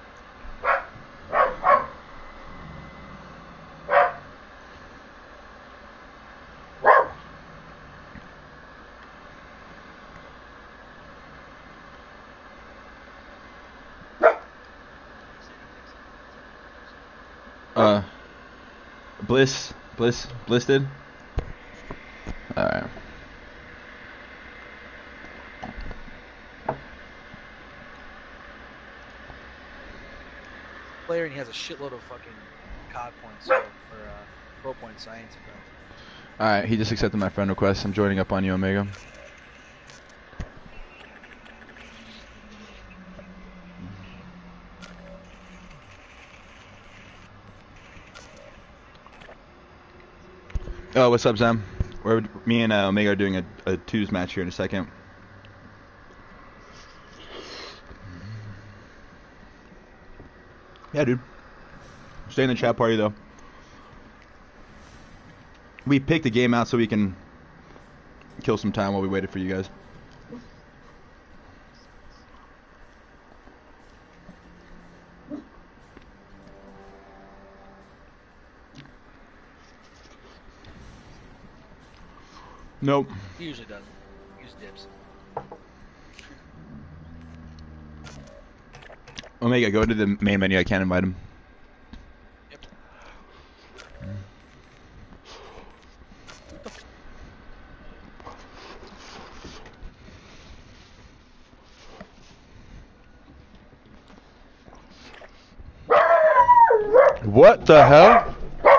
Bliss did? Alright. Player and he has a shitload of fucking COD points or pro points. I ain't surprised. Alright, he just accepted my friend request. I'm joining up on you, Omega. Oh, what's up, Zem? Me and Omega are doing a twos match here in a second. Yeah, dude. Stay in the chat party, though. We picked the game out so we can kill some time while we waited for you guys. Nope. He usually doesn't. He usually dips. Omega, go to the main menu. I can't invite him. Yep. What the hell?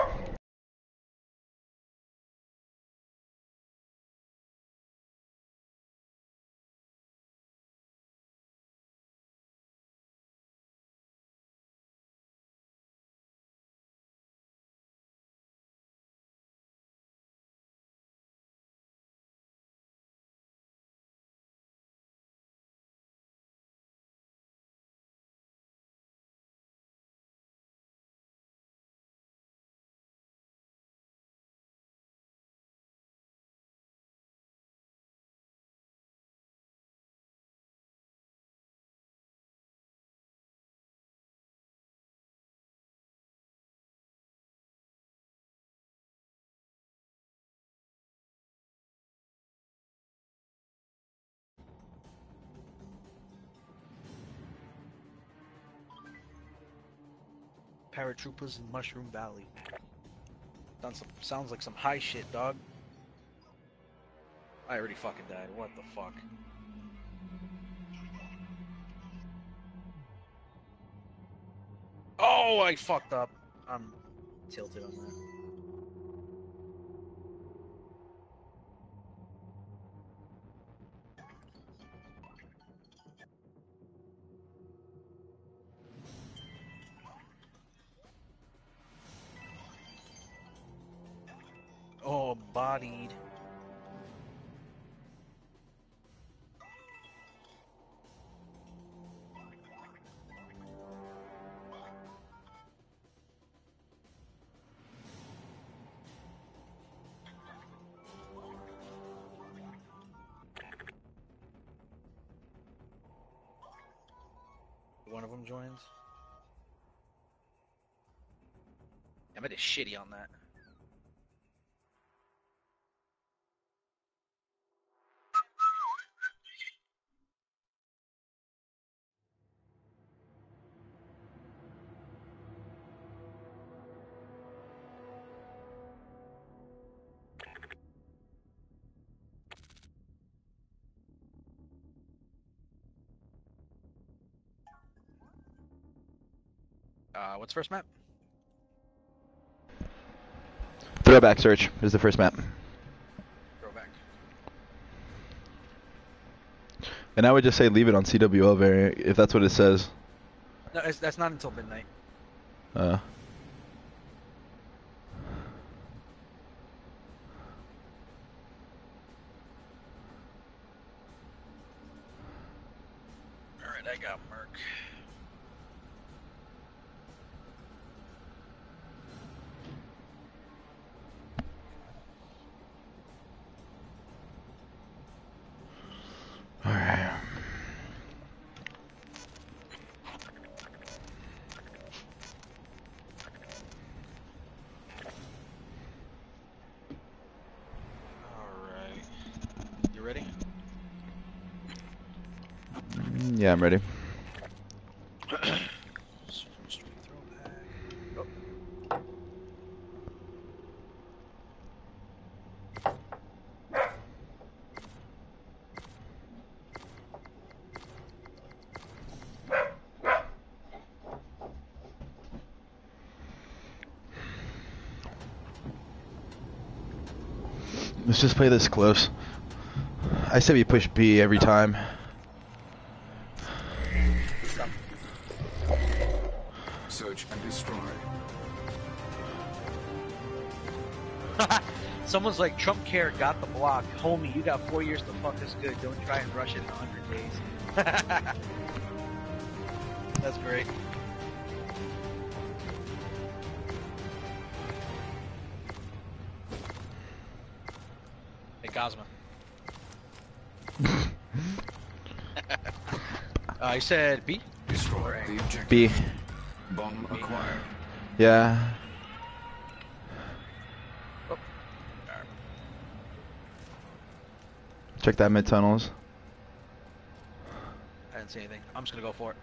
Paratroopers in Mushroom Valley. Sounds like some high shit, dog. I already fucking died. What the fuck? Oh, I fucked up. I'm tilted on that. Oh, bodied. One of them joins. I made it shitty on that. What's first map? Throwback search is the first map. Throwback. And I would just say leave it on CWL variant if that's what it says. No, that's not until midnight. Uh. Alright, I got Merc. Alright. Yeah, I'm ready. Straight throwback. Oh. Let's just play this close. I say we push B every time. Search and destroy. Someone's like, Trump care got the block. Homie, you got 4 years to fuck us good. Don't try and rush it in 100 days. That's great. Hey, Cosmo. I said B. Destroy the objective. B. Bomb acquired. Yeah. Oh. Check that mid tunnels. I didn't see anything. I'm just gonna go for it.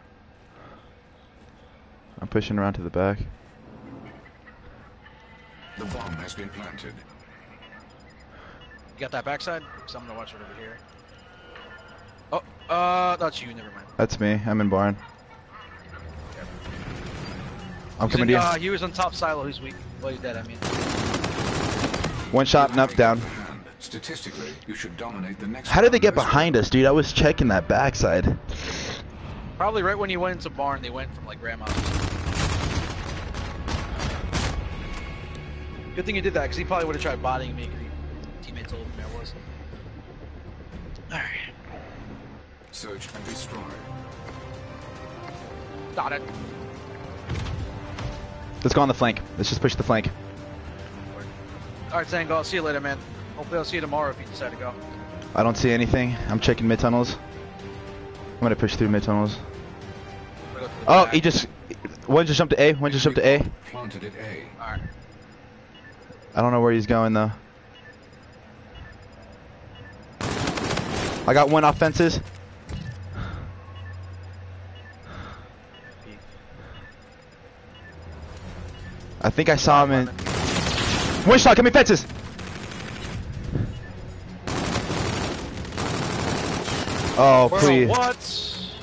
I'm pushing around to the back. The bomb has been planted. You got that backside? Because I'm gonna watch it over here. Oh, that's you. Never mind. That's me. I'm in barn. I'm coming to you. He was on top silo. He's weak. Well, he's dead. I mean. One shot, enough down. Statistically, you should dominate the next. How did they get round as behind us, dude? I was checking that backside. Probably right when you went into barn, they went from like grandma. Good thing you did that, because he probably would have tried botting me, because teammate told him there was. Alright. Search and destroy. Got it. Let's go on the flank. Let's just push the flank. Alright, Zango, I'll see you later, man. Hopefully I'll see you tomorrow if you decide to go. I don't see anything. I'm checking mid tunnels. I'm gonna push through mid tunnels. Go to the Oh, back. he just... One just jumped to A. One just jumped to A. Planted at A. Alright. I don't know where he's going, though. I got one off fences. I think I saw him in... One shot, coming fences! Oh, Bro, please. what?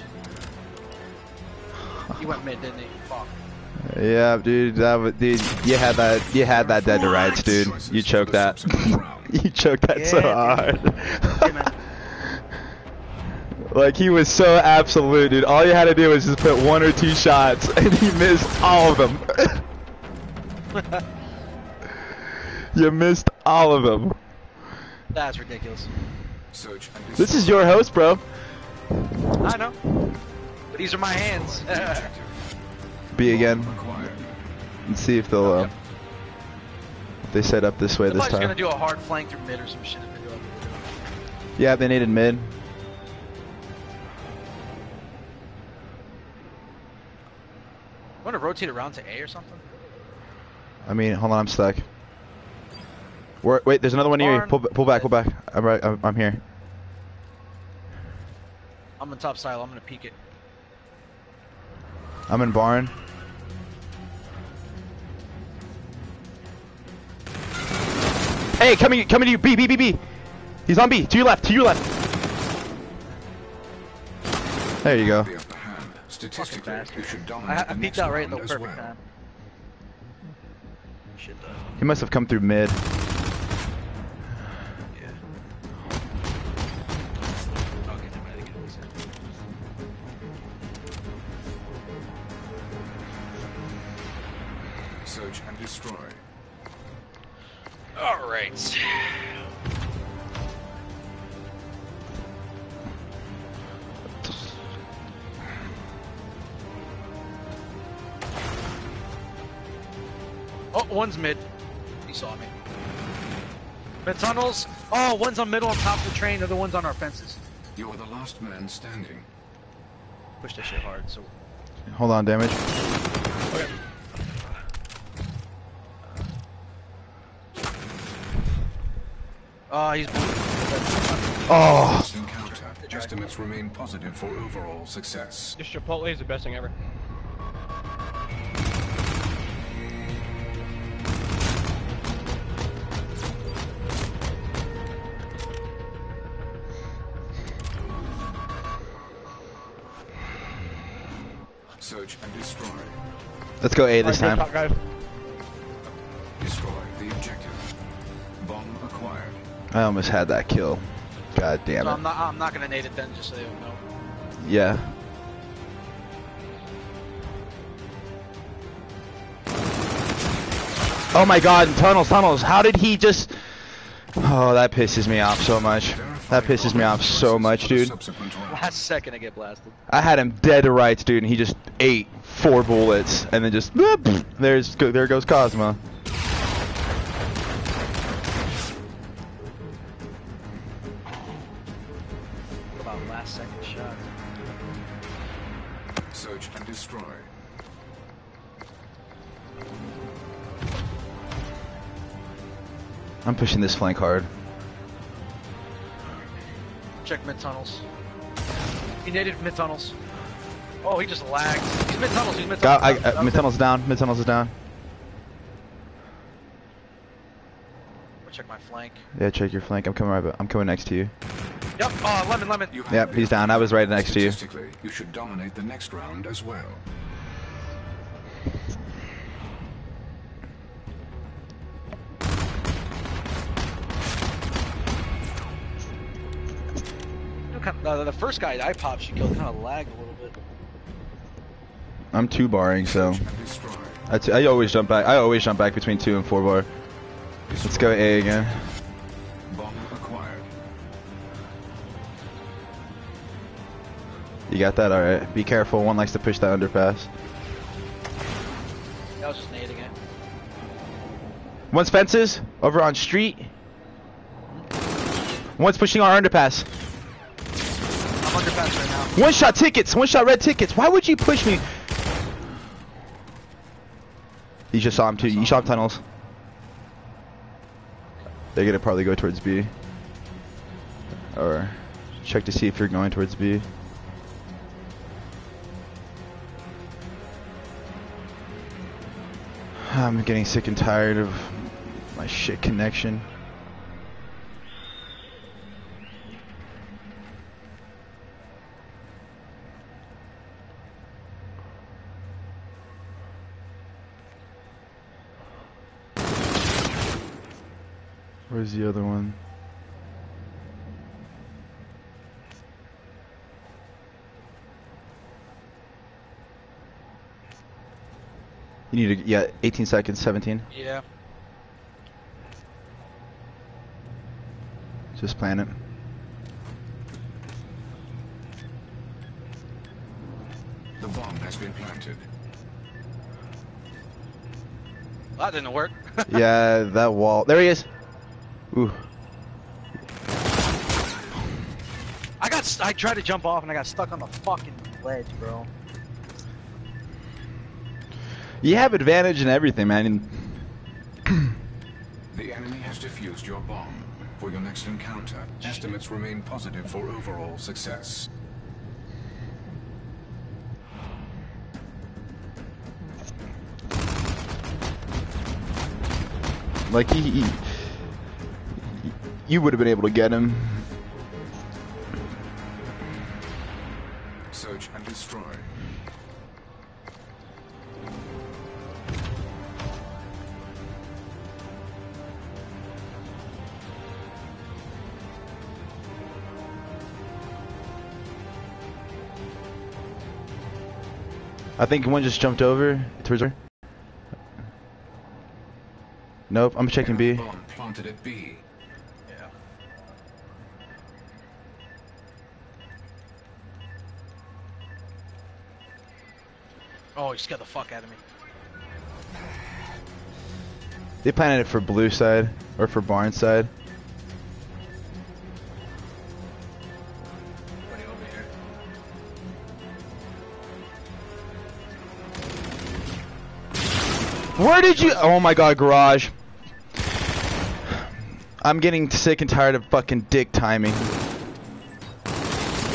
He went mid, didn't he? Fuck. Yeah, dude, dude, you had that dead to rights, dude. You choked that. You choked that so hard. Hey, man. Like, he was so absolute, dude. All you had to do was just put 1 or 2 shots, and he missed all of them. You missed all of them. That's ridiculous. Search and destroy. This is your host, bro. I know. But these are my hands. B again. Acquired. And see if they'll, if they set up this way They're this probably just time. gonna do a hard flank through mid or some shit if they do it. Yeah, they needed mid. Want to rotate around to A or something? I mean, hold on, I'm stuck. Wait, there's another one near you. Pull back, pull back. I'm here. I'm on top silo. I'm gonna peek it. I'm in barn. Hey, coming to you. B. He's on B. To your left. There you go. The upper hand. Statistically, you should I dominate the peeked next out right in the round as perfect well. time. Shit does. He must have come through mid. Yeah. Okay, never mind. I get what he said. Search and destroy. All right. Oh, one's mid. He saw me. Mid tunnels. Oh, one's on middle on top of the train. The other one's on our fences. You are the last man standing. Push this shit hard. So. Hold on, damage. Okay. He's. Oh, First encounter. track. Estimates remain positive for overall success. This Chipotle is the best thing ever. Search and destroy. Let's go A this Alright, time. good talk, guys. Destroy the objective. Bomb acquired. I almost had that kill. God damn So it. I'm not gonna nade it then, just so you know. Yeah. Oh my god, tunnels. How did he just... Oh, that pisses me off so much. That pisses me off so much, dude. Last second I get blasted. I had him dead to rights, dude, and he just ate 4 bullets, and then just... there goes Cosmo. What about last second shot? Search and destroy. I'm pushing this flank hard. Check mid tunnels. He naded mid tunnels. Oh, he just lagged. He's mid tunnels. He's mid tunnels. Mid tunnel's down. Mid tunnels is down. Check my flank. Yeah, check your flank. I'm coming next to you. Yep. Lemon. You have Yep, it. he's down. I was right next to you. Statistically, you should dominate the next round as well. The first guy I popped, she killed, kind of lagged a little bit. I'm 2 barring, so Search and destroy. I always jump back. I always jump back between 2 and 4 bar. Let's go A again. Bomb acquired. You got that? Alright. Be careful. One likes to push that underpass. I was just nading it. One's fences. Over on street. One's pushing our underpass. I'm underpass right now. One shot tickets. One shot red tickets. Why would you push me? You just saw him too. You saw him tunnels. They're gonna probably go towards B. Or check to see if you're going towards B. I'm getting sick and tired of my shit connection. Where's the other one? You need to, yeah, 18 seconds, 17. Yeah. Just plan it. The bomb has been planted. That didn't work. Yeah, that wall. There he is. Ooh. I tried to jump off and I got stuck on the fucking ledge, bro. You have advantage in everything, man. The enemy has defused your bomb. For your next encounter, estimates remain positive for overall success. Like you would have been able to get him. Search and destroy. I think one just jumped over towards her. Nope, I'm checking B. Bomb planted at B. Yeah. Oh, he scared the fuck out of me. They planted it for blue side or for barn side. Way over here. Where did you? Oh my god, garage. I'm getting sick and tired of fucking dick timing.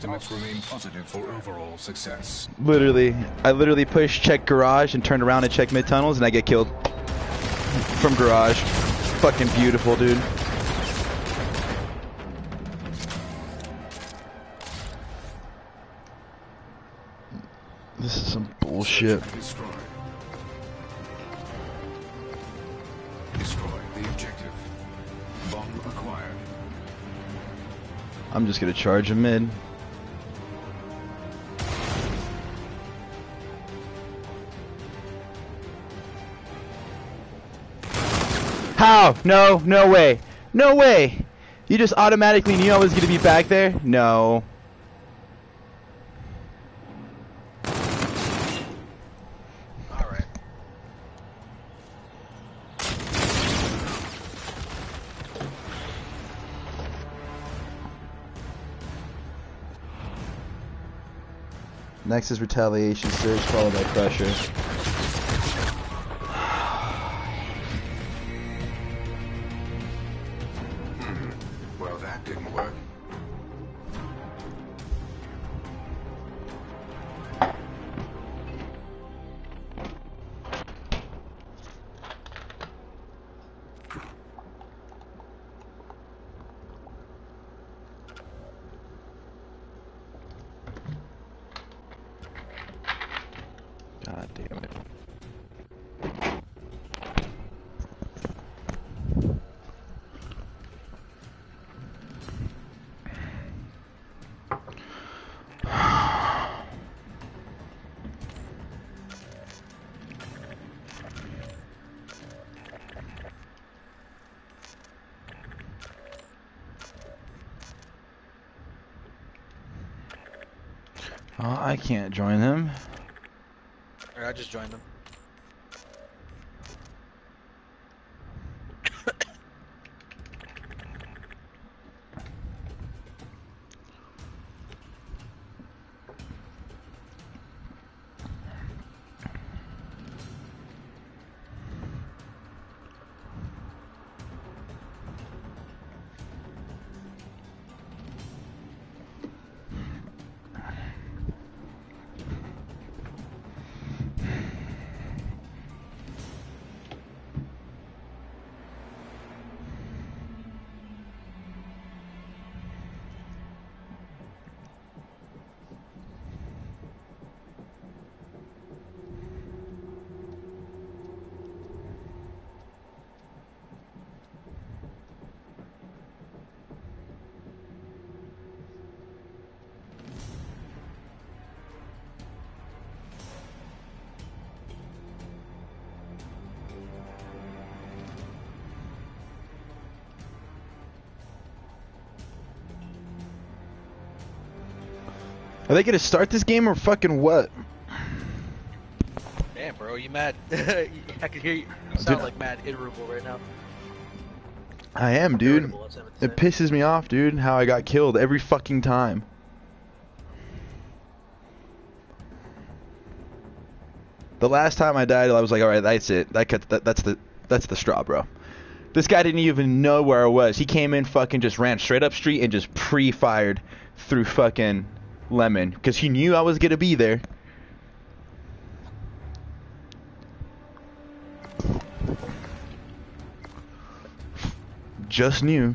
estimates remain positive for overall success. Literally, I literally push check garage and turn around and check mid tunnels, and I get killed from garage. Fucking beautiful, dude. This is some bullshit. Destroy. Destroy the objective. Bomb acquired. I'm just gonna charge him mid. How? No, no way. No way. You just automatically knew I was gonna be back there? No. Alright. Next is retaliation surge followed by pressure. Well, that didn't work. God damn it. Oh, I can't join him. Alright, I just joined them. Are they gonna start this game or fucking what? Damn, bro, you mad? I can hear you. You sound Dude. like mad irritable right now. I am, dude. Irritable, that's what I meant to It pisses me off, dude, how I got killed every fucking time. The last time I died, I was like, all right, that's it. That's the straw, bro. This guy didn't even know where I was. He came in, fucking just ran straight up street and just pre-fired through fucking Lemon because he knew I was gonna be there. Just knew.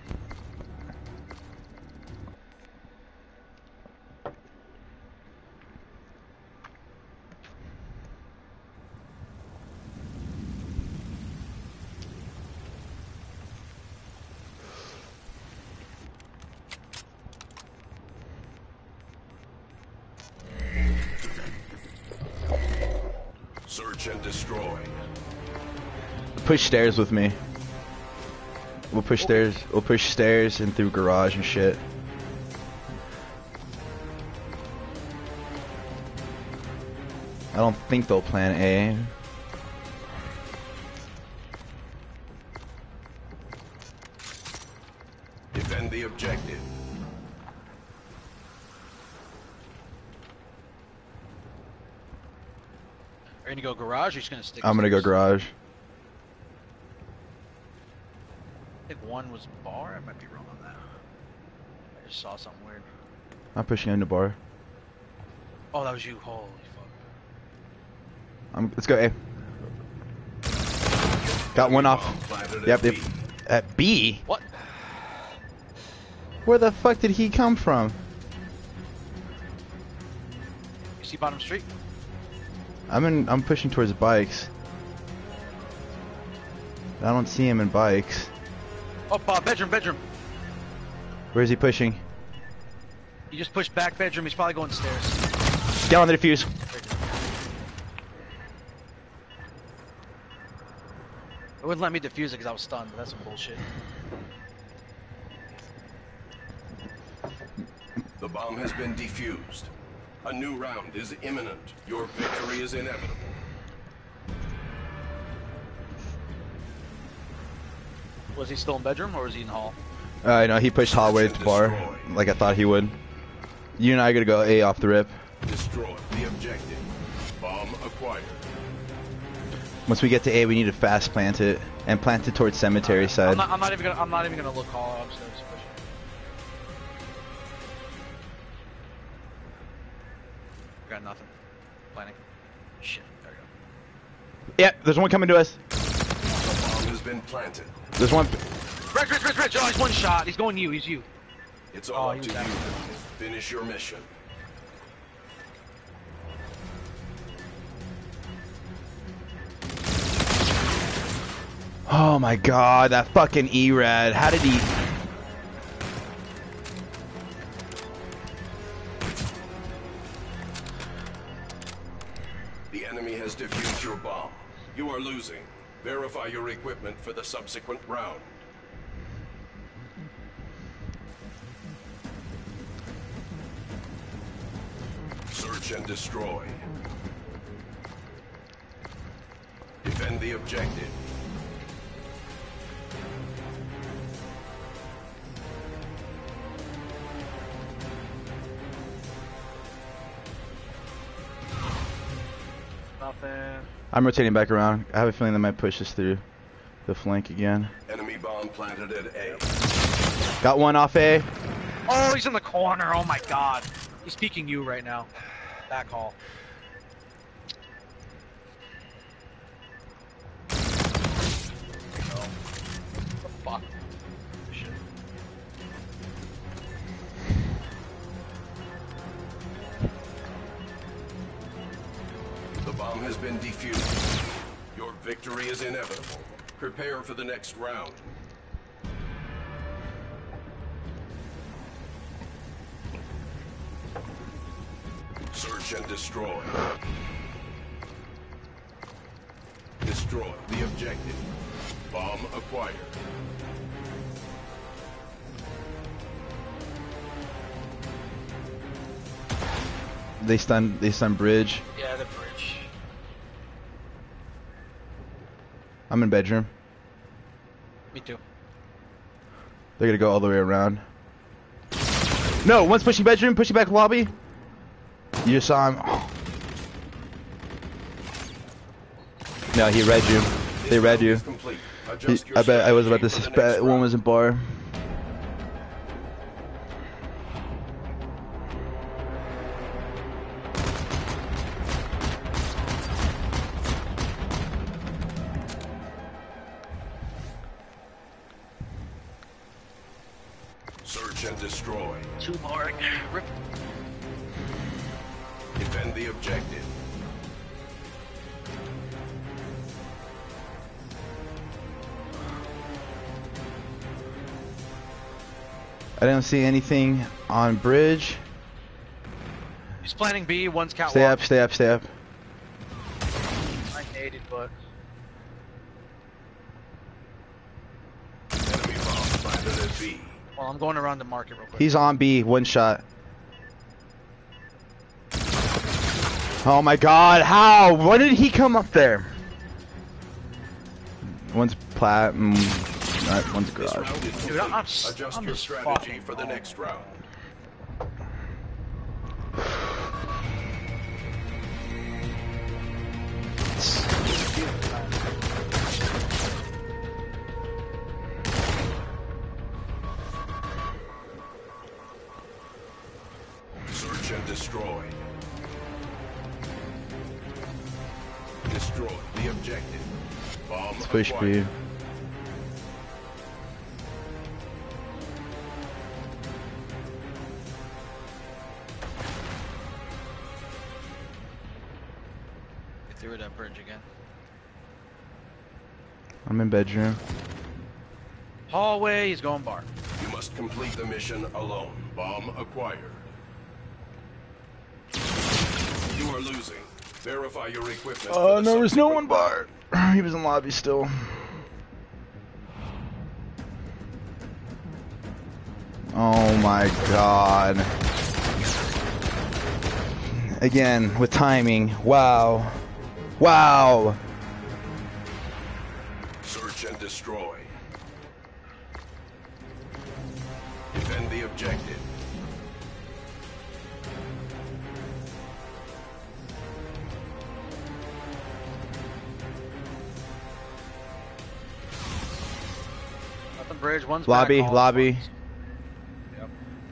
Search and destroy. Push stairs with me. We'll push stairs. We'll push stairs and through garage and shit. I don't think they'll plan A. Defend the objective. Are you gonna go garage or are you just gonna stick? I'm gonna go stairs? garage. I think one was bar. I might be wrong on that. I just saw something weird. I'm pushing into bar. Oh, that was you. Holy fuck. Let's go A. Got one off. Planted Yep. at B. At B? What? Where the fuck did he come from? You see bottom street? I'm pushing towards bikes. I don't see him in bikes. Oh, bedroom. Where is he pushing? He just pushed back bedroom. He's probably going stairs. Get on the defuse. It wouldn't let me defuse it because I was stunned, but that's some bullshit. The bomb has been defused. A new round is imminent. Your victory is inevitable. Was he still in bedroom or was he in hall? No, he pushed hallway to bar, like I thought he would. You and I gotta go A off the rip. Destroy the objective. Bomb acquired. Once we get to A, we need to fast plant it and plant it towards cemetery side. I'm not even gonna look hall. I'm just gonna push it. Got nothing. Planning. Shit. There we go. Yeah, there's one coming to us. The bomb has been planted. There's one. Rich. Oh, he's one shot. He's going you. He's you. It's all he up was to out. you. Finish your mission. Oh my god, that fucking E-Rad. How did he... The enemy has defused your bomb. You are losing. Verify your equipment for the subsequent round. Search and destroy. Defend the objective. Nothing. I'm rotating back around. I have a feeling they might push us through the flank again. Enemy bomb planted at A. Got one off A. Oh, he's in the corner. Oh my god. He's peeking you right now. Back hall. Oh. What the fuck? Shit. The bomb has been defused. Your victory is inevitable. Prepare for the next round. Search and destroy. Destroy the objective. Bomb acquired. They stun bridge. Yeah, the bridge. I'm in bedroom. Me too. They're gonna go all the way around. No, one's pushing bedroom, pushing back lobby. You just saw him. Oh. No, he read you. They read you. I bet I was about to suspect one was in bar. Search and destroy. Two more. Rip. Defend the objective. I don't see anything on bridge. He's planning B. One's catwalk. Stay up, stay up, stay up. I hated, but Enemy bomb planted at B. well, I'm going around the market real quick. He's on B, one shot. Oh my god, how? When did he come up there? One's plat and one's This garage. round is Dude, I'm complete. just- Adjust I'm your just strategy fucking for the wrong. next round. Let's push B. acquired. Get through that bridge again. I'm in bedroom. Hallway, he's going bar. You must complete the mission alone. Bomb acquired. You are losing. Verify your equipment. Oh, no, there's no one bar. He was in lobby still. Oh my god. Again, with timing. Wow. Wow. Search and destroy. Defend the objective. Nothing bridge, one's Lobby, back hall, lobby. one's- Yep.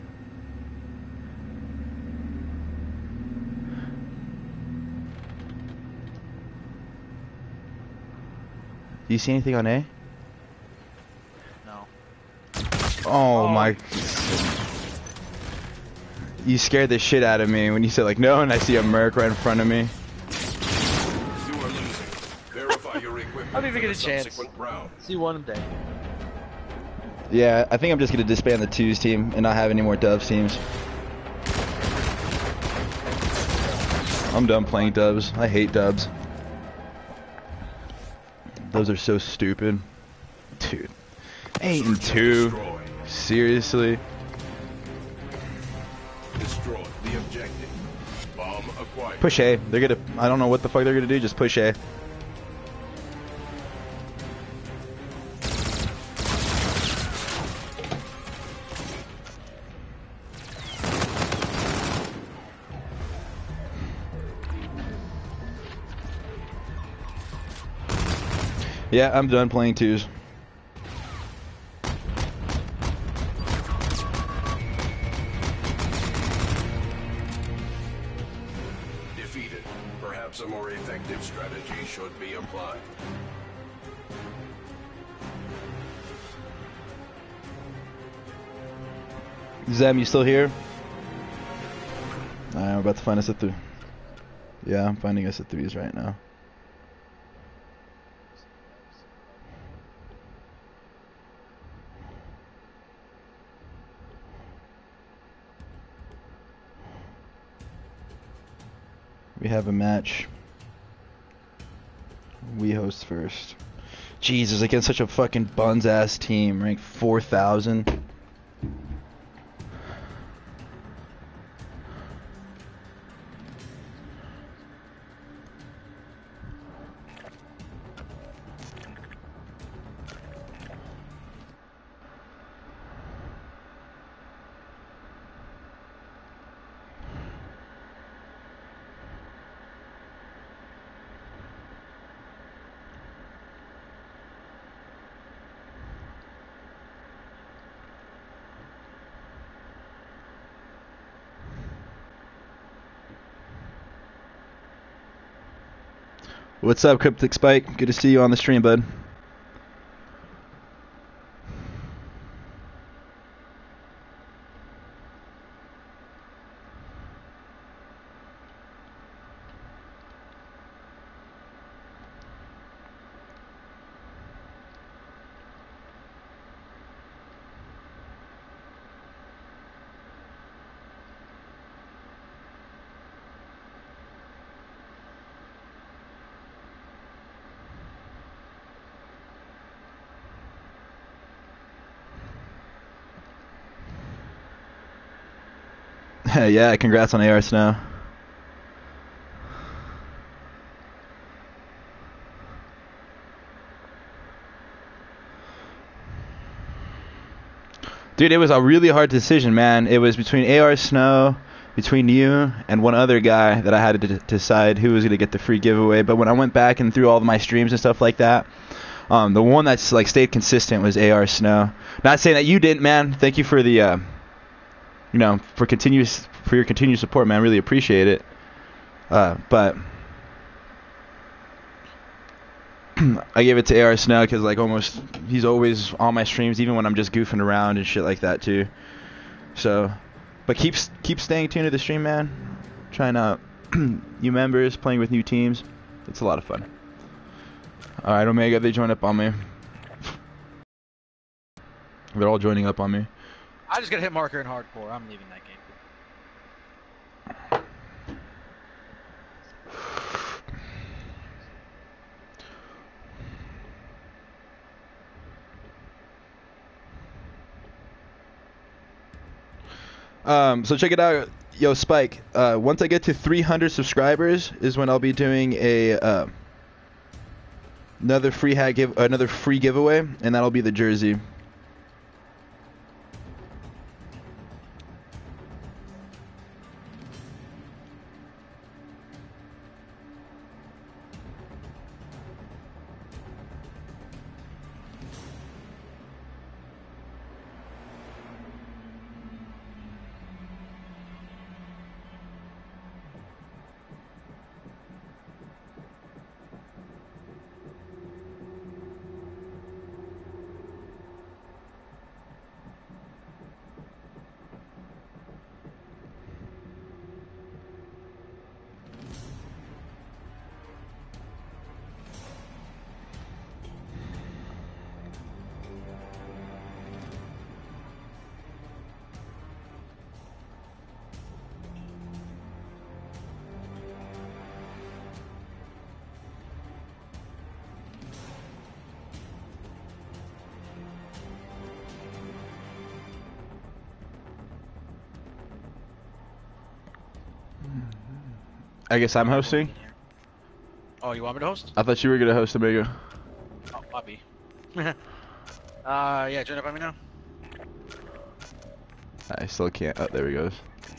Do you see anything on A? No. Oh my. You scared the shit out of me when you said like no, and I see a Merc right in front of me. You are losing. Verify your equipment. I don't even for get the a chance. subsequent round. See one day. Yeah, I think I'm just gonna disband the twos team and not have any more dubs teams. I'm done playing dubs. I hate dubs. Those are so stupid. Dude. 8 and 2. Destroy. Seriously? Destroy the objective. Bomb acquired. Push A. They're gonna, I don't know what the fuck they're gonna do, just push A. Yeah, I'm done playing twos. Defeated. Perhaps a more effective strategy should be applied. Zem, you still here? I'm about to find us at 3. Yeah, I'm finding us at 3s right now. We have a match. We host first. Jesus, against such a fucking buns ass team, ranked 4,000. What's up, Cryptic Spike? Good to see you on the stream, bud. Yeah, congrats on AR Snow. Dude, it was a really hard decision, man. It was between AR Snow, between you, and one other guy that I had to decide who was going to get the free giveaway. But when I went back and through all of my streams and stuff like that, the one that's like stayed consistent was AR Snow. Not saying that you didn't, man. Thank you for the you know, for your continued support, man. I really appreciate it. But I gave it to AR Snow because like he's always on my streams, even when I'm just goofing around and shit like that too. So, but keep staying tuned to the stream, man. Trying out new members, playing with new teams. It's a lot of fun. All right, Omega, they joined up on me. They're all joining up on me. I just got hit marker in hardcore. I'm leaving that game. So check it out, yo Spike. Once I get to 300 subscribers is when I'll be doing a another free giveaway, and that'll be the jersey. I guess I'm hosting. Oh, you want me to host? I thought you were gonna host, Omega. Oh, I'll be. Yeah, join up on me now. I still can't. Oh, there he goes.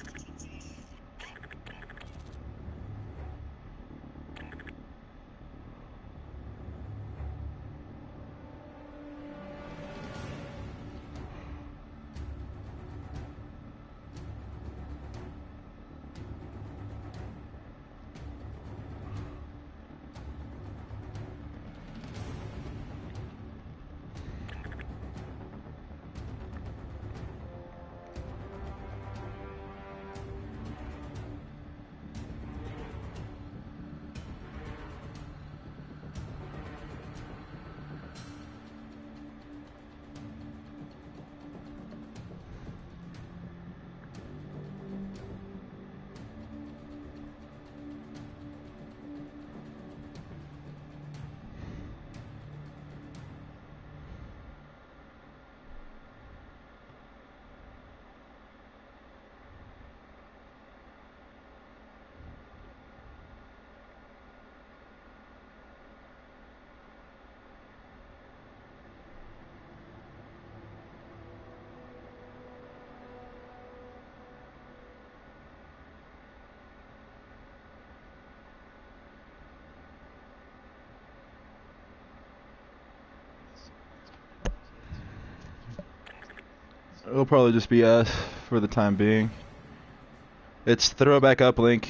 It'll probably just be us for the time being. It's throwback uplink.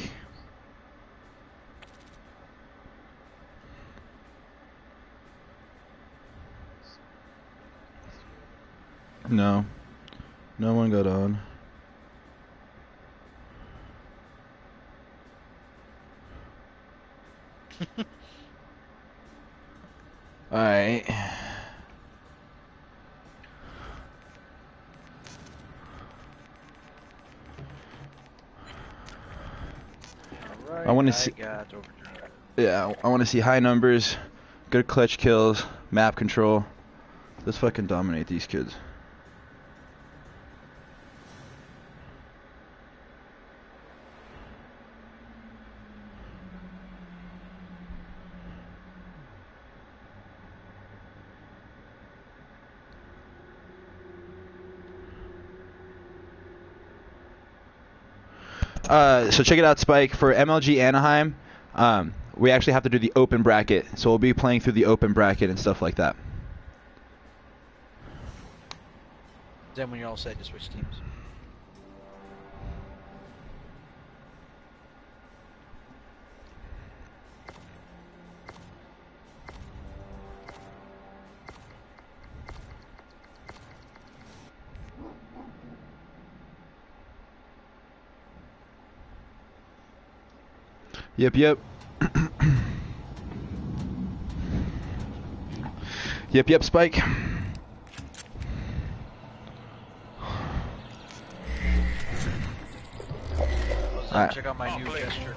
No. No one got on. Alright. I want to see. Yeah, I want to see high numbers, good clutch kills, map control. Let's fucking dominate these kids. So check it out, Spike. For MLG Anaheim, we actually have to do the open bracket. So we'll be playing through the open bracket and stuff like that. Then when you're all set, just switch teams. Yep, yep. Yep, yep, Spike. Alright. Check out my new gesture.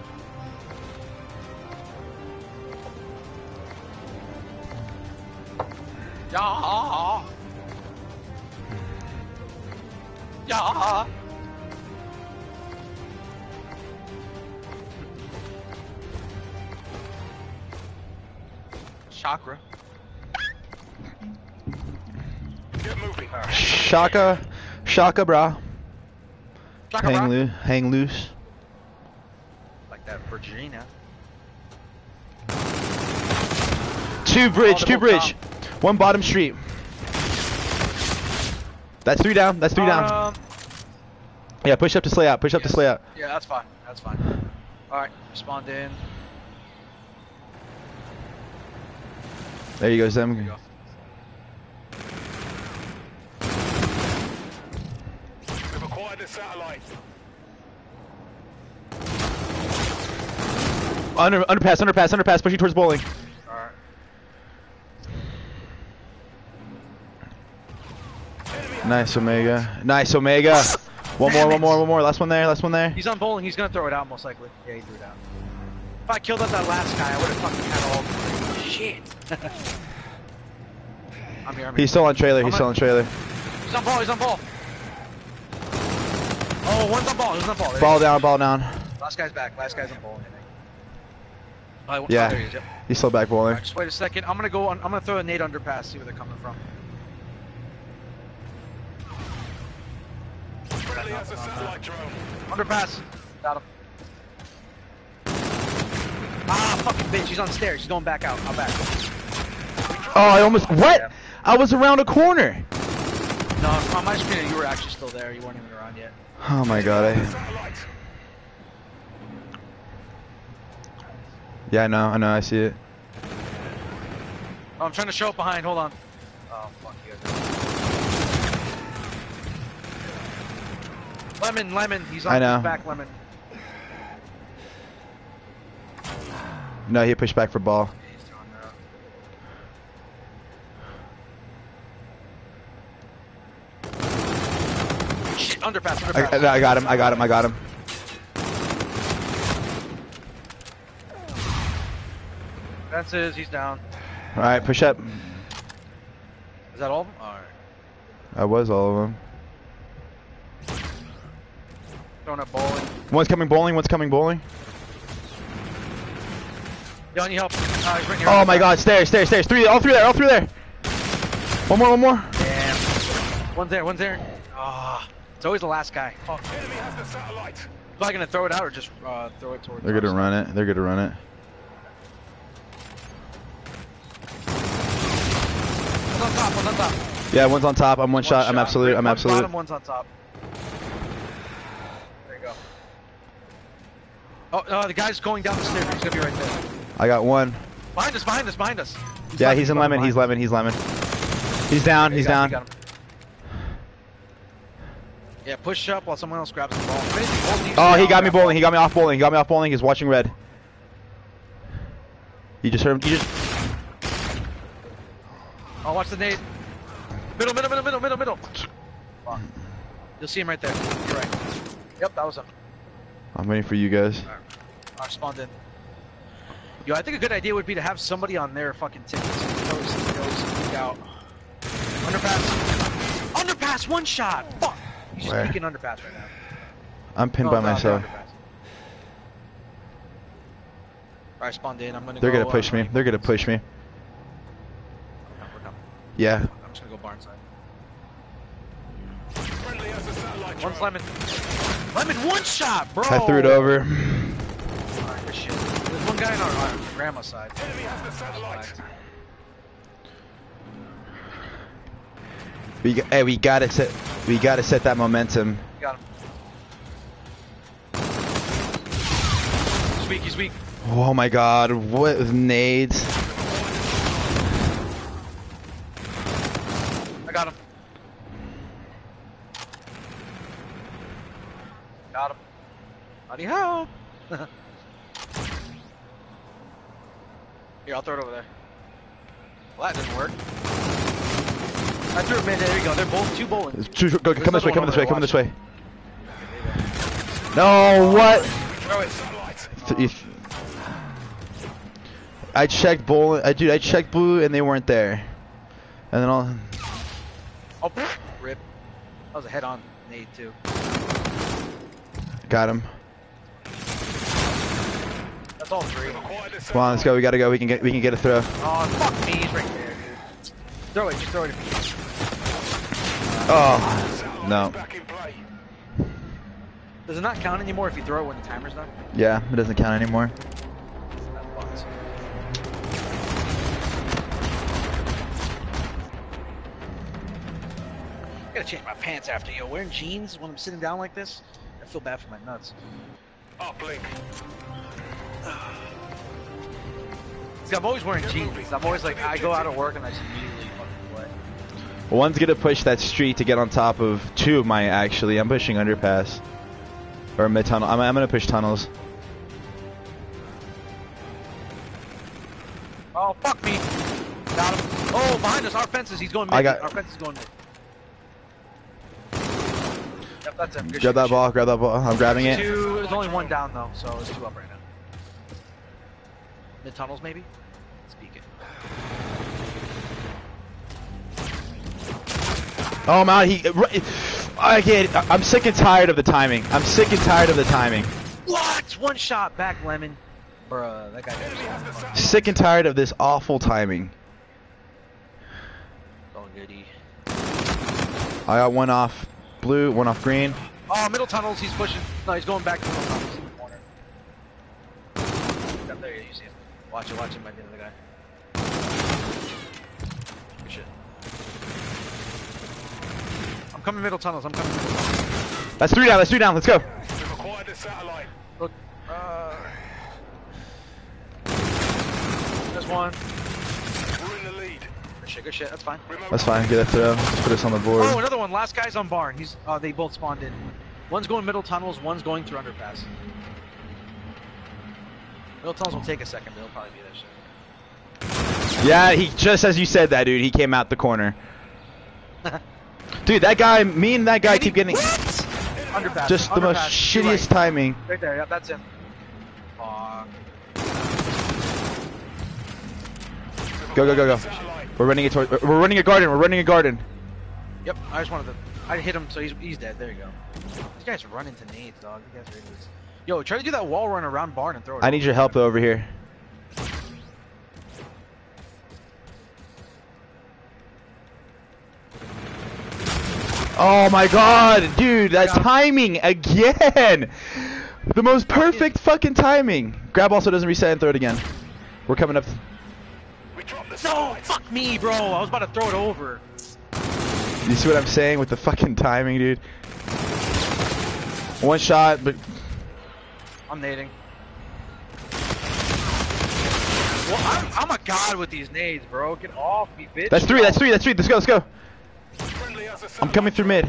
Yeah. Yeah. Chakra. Get moving. Shaka, brah. Chakra. Hang loose. Like that Virginia. Two bridge. One bottom street. That's 3 down. That's 3 down. Yeah, push up to slay out. Push up to slay out. Yeah, that's fine. That's fine. Alright, spawned in. There you go, Zem. There you go. We've acquired a satellite. Underpass, pushing towards bowling. Alright. Nice, Omega. One more. Last one there. He's on bowling. He's gonna throw it out most likely. Yeah, he threw it out. If I killed that last guy, I would have fucking had all the shit. I'm here. He's still on trailer. He's on ball. Oh, one's on ball. There Ball down. Last guy's back. Last guy's on ball. Yeah. There he is, yep. He's still back bowling. Right, just wait a second. I'm gonna throw a nade underpass. See where they're coming from. Friendly has a satellite drone. Underpass. Got him. Ah, fucking bitch. He's on stairs. He's going back out. I'm back. Oh, I almost. What? Yeah. I was around a corner. No, on my screen, you were actually still there. You weren't even around yet. Oh my god. Yeah, I know. I see it. Oh, I'm trying to show up behind. Hold on. Oh, fuck you. Lemon. He's on his back, Lemon. No, he pushed back for ball. He's doing that. Shit, underpass. I got him. Fences, he's down. Alright, push up. Is that all of them? Alright. That was all of them. Throwing up bowling. One's coming bowling. Yo, I need help. He's right here. Oh my god, stairs. All through there. One more. Damn. One's there. Ah, it's always the last guy. Fuck. Enemy has the satellite. Am I gonna throw it out or just throw it towards? They're gonna run it. One's on top. Yeah, one's on top. I'm one shot. I'm absolute. Bottom, one's on top. There you go. Oh, the guy's going down the stairs. He's gonna be right there. I got one. Behind us. Yeah, he's in lemon. He's lemon. He's down. You got him. Yeah, push up while someone else grabs the ball. Oh, he got me bowling. He got me off bowling. He's watching red. You just heard him. Oh, watch the nade. Middle. Fuck. You'll see him right there. You're right. Yep, that was him. I'm waiting for you guys. I spawned in. Yo, I think a good idea would be to have somebody on their fucking tickets. Goes out. Underpass, one shot. Fuck. He's just peeking underpass right now. I'm pinned by myself. Alright, spawned in. I'm gonna They're go. gonna push me. We're coming. Yeah. I'm just gonna go barnside. Friendly has a satellite drone. One's lemon. Lemon, one shot, bro. I threw it over. Alright, good shit. There's one guy on our grandma's side. Enemy has the satellite. We gotta set that momentum. Got him. He's weak. Oh my god, what with nades? I got him. How do you help? Here, I'll throw it over there. Well, that didn't work. I threw it mid. There you go. They're both two bowling. Come this way. Come this way. Come this way. No, what? Throw it. I checked bowling. I checked blue and they weren't there. And then I'll. Oh, rip. That was a head-on nade too. Got him. That's all three. Come on, let's go. We gotta go. We can get a throw. Oh, fuck me. He's right there, dude. Throw it. Just throw it. Oh, no. Does it not count anymore if you throw it when the timer's done? Yeah, it doesn't count anymore. I gotta change my pants after, yo. Wearing jeans when I'm sitting down like this, I feel bad for my nuts. Uplink. See, I'm always wearing jeans. I'm always like, I go out of work and I just immediately fucking play. One's gonna push that street to get on top of two of mine, actually. I'm pushing underpass. Or mid-tunnel. I'm gonna push tunnels. Oh, fuck me. Got him. Oh, behind us. Our fences. He's going mid. Our fence is going mid. Yep, that's him. Good Grab shit, that ball. Grab that ball. I'm grabbing it. There's only one down, though, so it's two up right now. Mid tunnels, maybe? Speak it. Oh man, I'm sick and tired of the timing. I'm sick and tired of the timing. What? One shot back, Lemon. Bruh, that guy. Sick and tired of this awful timing. Oh, goody. I got one off blue, one off green. Oh, middle tunnels. He's pushing. No, he's going back to middle tunnels in the corner. Up there, you see him. Watch it. Might be the other guy. Good shit. I'm coming middle tunnels. That's three down. Let's go. We've acquired a satellite. Look, there's one. We're in the lead. Good shit. That's fine. That's fine. Get a throw. Let's put us on the board. Oh, another one. Last guy's on barn. They both spawned in. One's going middle tunnels. One's going through underpass. Middle tunnels will take a second, but he'll probably be there soon. Yeah, he just as you said that, dude. He came out the corner. Dude, that guy, me and that guy keep getting Underpass. just the most shittiest timing. Right there. Yep, that's him. Fuck. Go. We're running a garden. Yep. I just wanted to. I hit him, so he's dead. There you go. These guys run into nades, dog. You guys are idiots. Yo, try to do that wall run around barn and throw it. I need your help though over here. Oh my god, dude, that timing again! The most perfect fucking timing. Grab also doesn't reset and throw it again. We're coming up. No, fuck me, bro. I was about to throw it over. You see what I'm saying with the fucking timing, dude? One shot, but I'm nading. Well, I'm a god with these nades, bro. Get off me, bitch. That's three. Let's go. I'm coming through mid.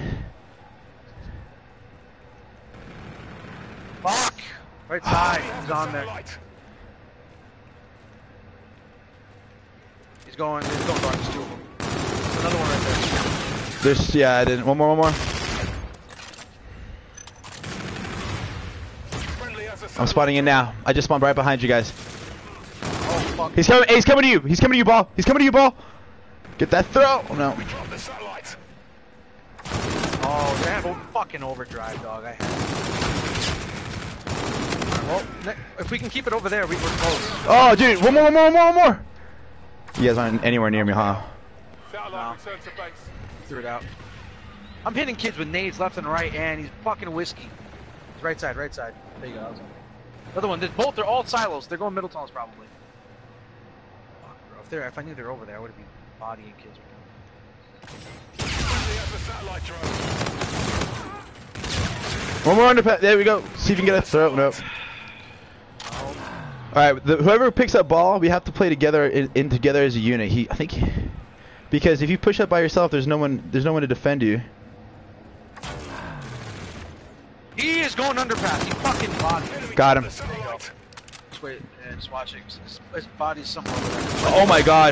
Fuck! Right side. He's on there. He's going dark. There's two of them. There's another one right there. Yeah, I didn't. One more. I'm spotting in now. I just spawned right behind you guys. Oh, fuck. He's coming to you. He's coming to you, ball. Get that throw. Oh, no. Oh, they have a fucking overdrive, dog. Well, if we can keep it over there, we're close. Oh, dude, one more. You guys aren't anywhere near me, huh? No. Threw it out. I'm hitting kids with nades left and right, and he's fucking whiskey. Right side. There you go. Another one. They're all silos. They're going middle tunnels probably. Fuck, bro. If I knew they were over there, I would have been bodying kids right now. One more underpass. There we go. See if you can get a throw. Nope. Alright, whoever picks up ball, we have to play together together as a unit. Because if you push up by yourself, there's no one to defend you. He is going underpass. He fucking bodied. Got him. Just wait and just watch it. His body's somewhere. Oh my god.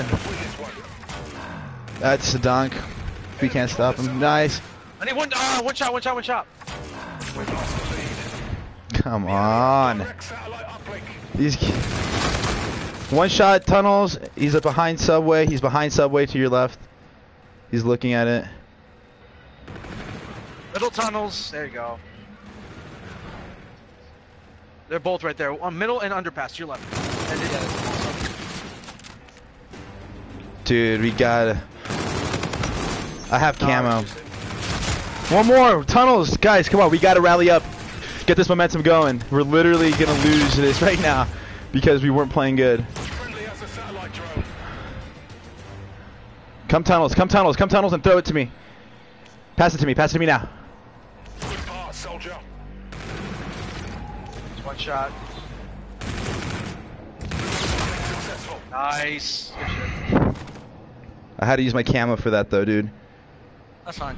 That's a dunk. We can't stop him. Nice. I need one. One shot. One shot. One shot. Come on. These one shot tunnels. He's up behind subway. He's behind subway to your left. He's looking at it. Middle tunnels. There you go. They're both right there. On middle and underpass to your left. And dude, we gotta. I have camo. One more tunnels, guys. Come on, we gotta rally up. Get this momentum going. We're literally gonna lose this right now because we weren't playing good. Come tunnels, come tunnels, come tunnels, and throw it to me. Pass it to me. Pass it to me now. Good pass, soldier. one shot. Nice. Good shit. I had to use my camo for that though, dude. That's fine.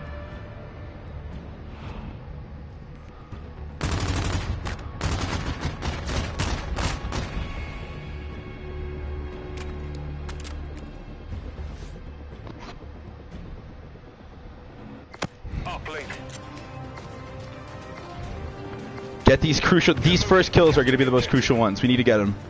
Get these crucial. These first kills are going to be the most crucial ones. We need to get them.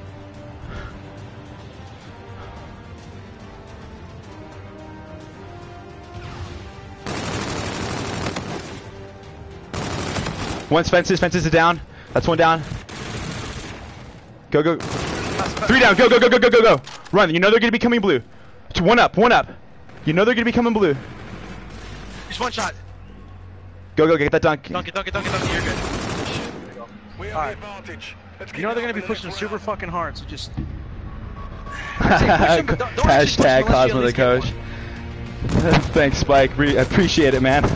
One's fences. Fences are down. That's one down. Go, go. Three down. Go, go, go, go, go, go, go. Run. You know they're going to be coming blue. One up. One up. You know they're going to be coming blue. Just one shot. Go, go, get that dunk. Dunk it, dunk it, dunk it, dunk it. You're good. Alright. You know they're gonna be pushing super fucking hard, so just. Hashtag Cosmo the coach. Thanks, Spike. I appreciate it, man.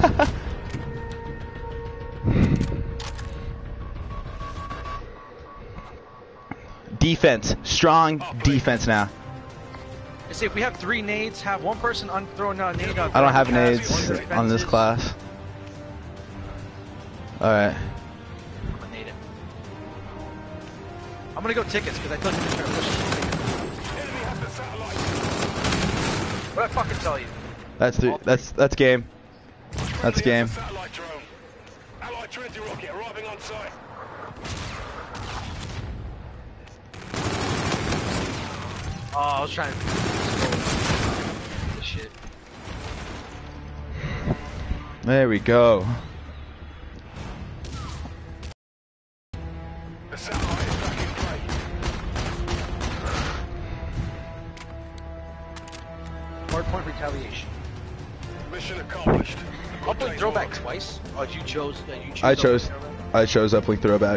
Defense. Strong defense now. See, if we have 3 nades, have one person throw a nade on. I don't have nades on this class. Alright. I'm gonna go tickets because I told you to try to push it. What did I fucking tell you? That's game. That's game. Oh, I was trying to. Shit. There we go. The satellite is back in play. Hardpoint retaliation. Mission accomplished. Uplink throwback twice? Oh, you chose. I chose uplink throwback.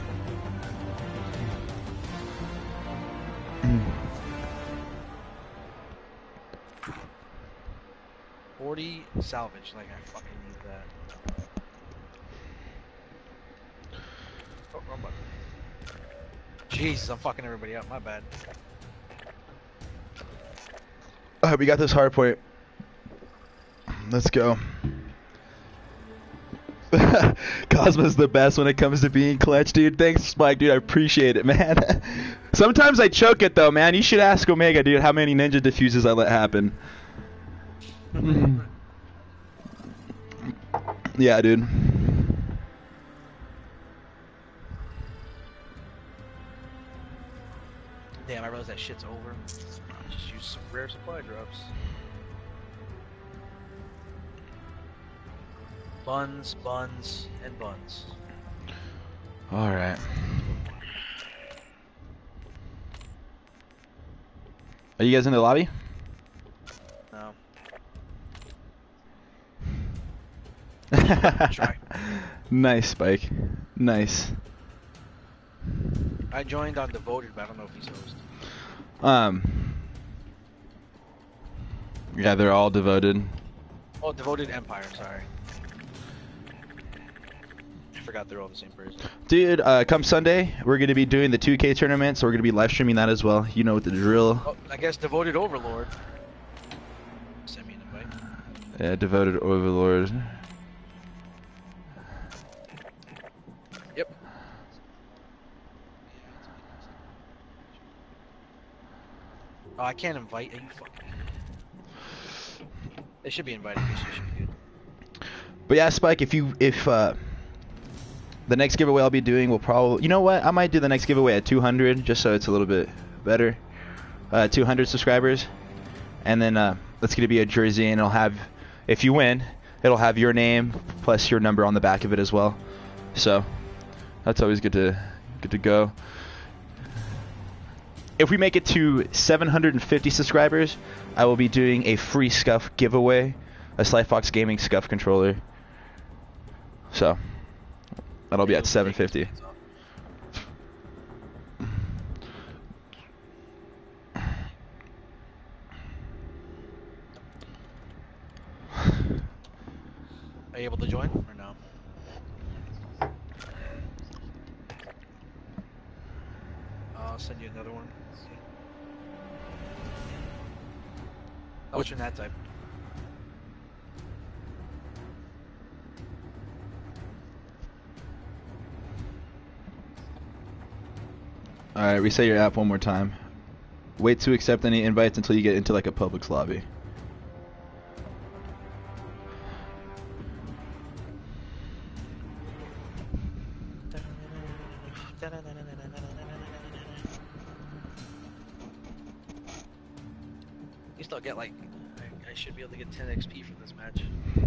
40 salvage. Like I fucking need that. Oh, wrong button. Jesus, I'm fucking everybody up. My bad. Alright, we got this hard point. Let's go. Cosmo's the best when it comes to being clutch, dude. Thanks, Spike, dude. I appreciate it, man. Sometimes I choke it, though, man. You should ask Omega, dude, how many ninja diffuses I let happen. Yeah, dude. Damn, I realize that shit's over. Just use some rare supply drops. Buns, buns, and buns. Alright. Are you guys in the lobby? No. Try. Nice, Spike. Nice. I joined on Devoted, but I don't know if he's host. Yeah, they're all devoted. Oh, Devoted Empire, sorry. I forgot they're all the same person. Dude, come Sunday, we're going to be doing the 2K tournament, so we're going to be live streaming that as well. You know what the drill. Oh, I guess Devoted Overlord. Send me an invite. Yeah, Devoted Overlord. Yep. Oh, I can't invite. Are you fucking? They should be inviting me, so it should be good. But yeah, Spike, if the next giveaway I'll be doing will probably, you know what? I might do the next giveaway at 200, just so it's a little bit better. 200 subscribers, and then that's gonna be a jersey, and it'll have, if you win, it'll have your name plus your number on the back of it as well. So that's always good to go. If we make it to 750 subscribers, I will be doing a free Scuff giveaway, a Sly Fox Gaming Scuff controller. So that'll be at 750. Are you able to join or no? I'll send you another one. Let's see. Oh, what's your NAT type? Alright, reset your app one more time. Wait to accept any invites until you get into like a Publix lobby. At least I'll get like, I should be able to get 10 XP from this match.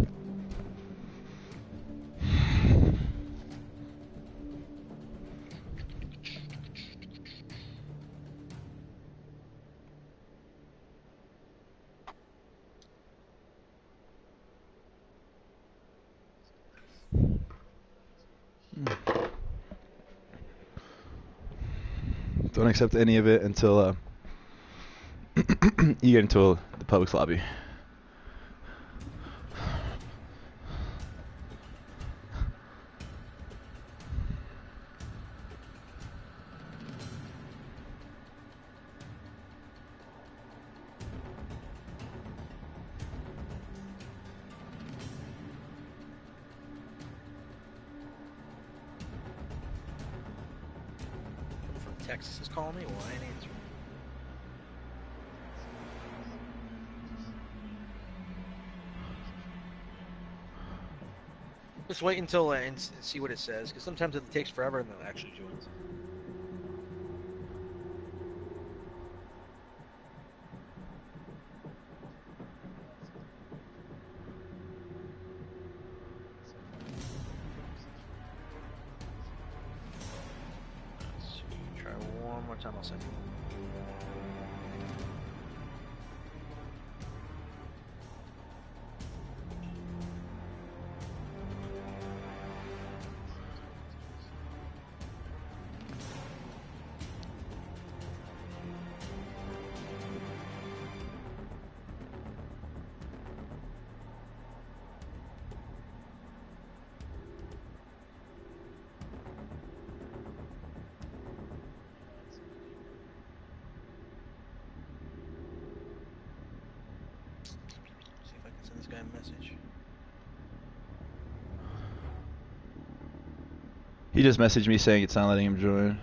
Don't accept any of it until you get into the Publix lobby. From Texas is calling me? Well, I ain't answering. Just wait until and see what it says, because sometimes it takes forever and then it actually joins. Let's see, try one more time, I'll send you. See if I can send this guy a message. He just messaged me saying it's not letting him join.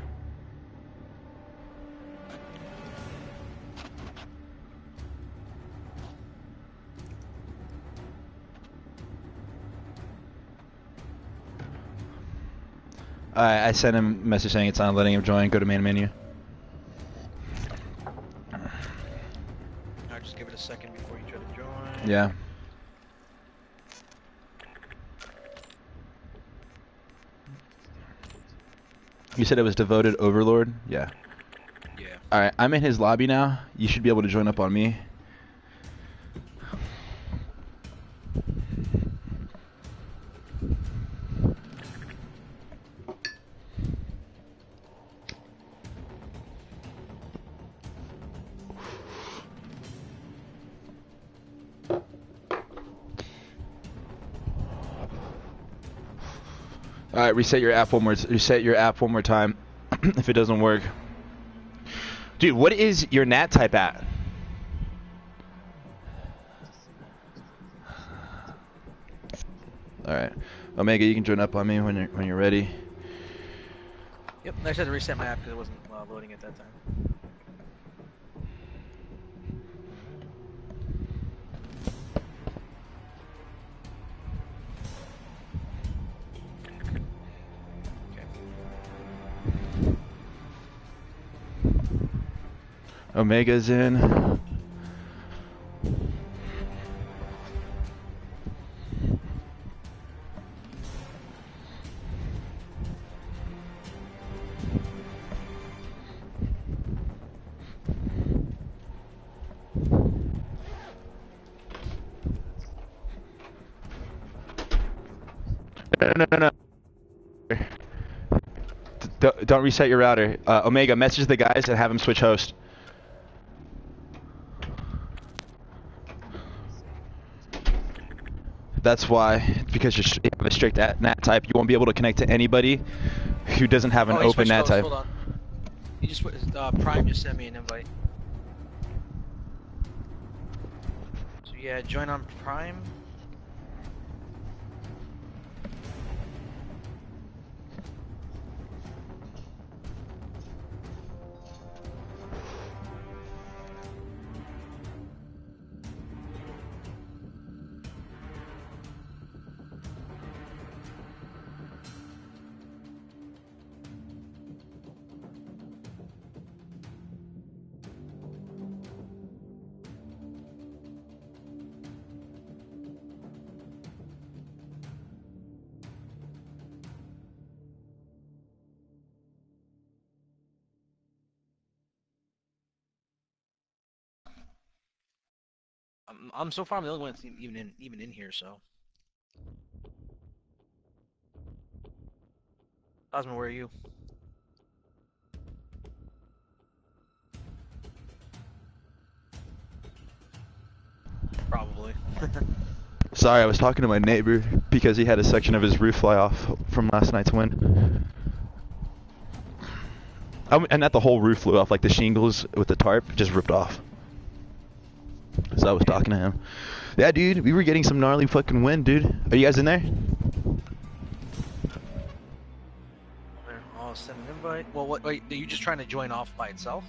Alright, I sent him a message saying it's not letting him join. Go to main menu. Alright, just give it a second before you try to join. Yeah. You said it was Devoted Overlord? Yeah. Yeah. Alright, I'm in his lobby now. You should be able to join up on me. Alright, reset your app one more time if it doesn't work. Dude, what is your NAT type at? Alright. Omega, you can join up on me when you're ready. Yep, I just had to reset my app because it wasn't loading at that time. Omega's in. No. Don't reset your router. Omega, message the guys and have them switch host. That's why, because you have a strict NAT type, you won't be able to connect to anybody who doesn't have an open NAT type. Hold on. You just Prime just sent me an invite. So yeah, join on Prime. I'm so far I'm the only one that's even in here, so. Osmo, where are you? Probably. Sorry, I was talking to my neighbor because he had a section of his roof fly off from last night's wind. And not the whole roof flew off, like the shingles with the tarp just ripped off. So I was talking to him. Yeah, dude, we were getting some gnarly fucking wind, dude. Are you guys in there? I'll send an invite. Well, wait, are you just trying to join off by itself?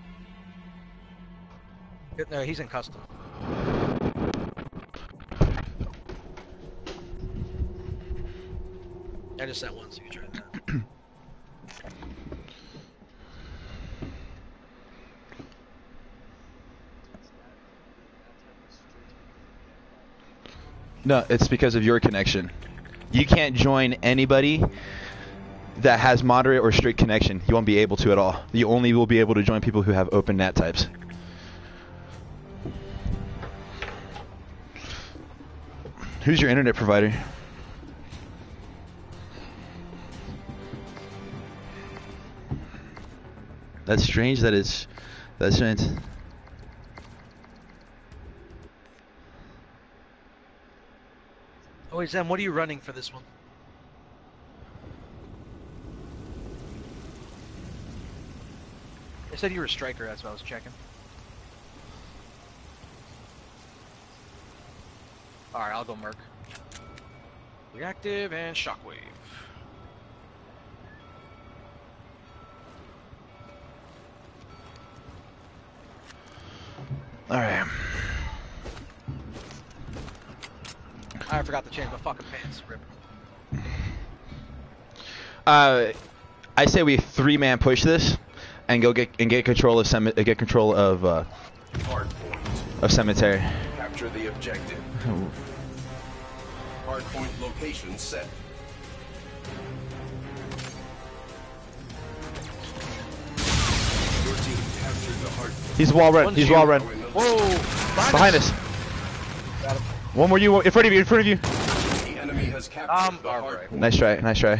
No, he's in custom. I just sent one, so you try that. No, it's because of your connection. You can't join anybody that has moderate or strict connection. You won't be able to at all. You only will be able to join people who have open NAT types. Who's your internet provider? That's strange that it's... That's strange. Oh wait, Zem, what are you running for this one? I said you were a striker, that's what I was checking. Alright, I'll go Merc. Reactive and Shockwave. Alright. I forgot to change my fucking pants. Rip. I say we 3-man push this and go get control of cemetery. Capture the objective. Hardpoint location set. Your team captured the hardpoint. He's wall run. He's wall run. Whoa! Behind us. Got him. One more you in front of you. In front of you. The enemy has captured the hardpoint. Nice try. Nice try.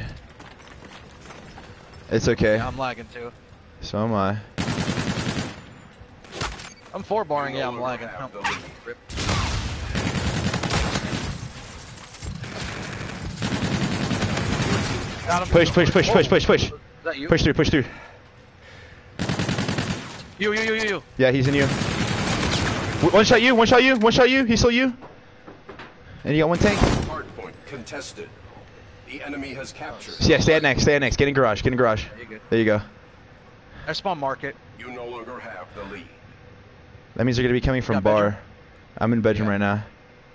It's okay. Yeah, I'm lagging too. So am I. I'm 4-barring, yeah, I'm lagging. Have the Oh. lead. Rip. Got him. Push. Is that you? Push through. You. Yeah, he's in you. One shot you. He's still you. And you got one tank. Hardpoint contested. The enemy has captured. Yeah, stay at next. Get in garage. You're good. There you go. I spawn market. You no longer have the lead. That means they're gonna be coming from Yeah, bar. bedroom. I'm in bedroom Yeah. right now.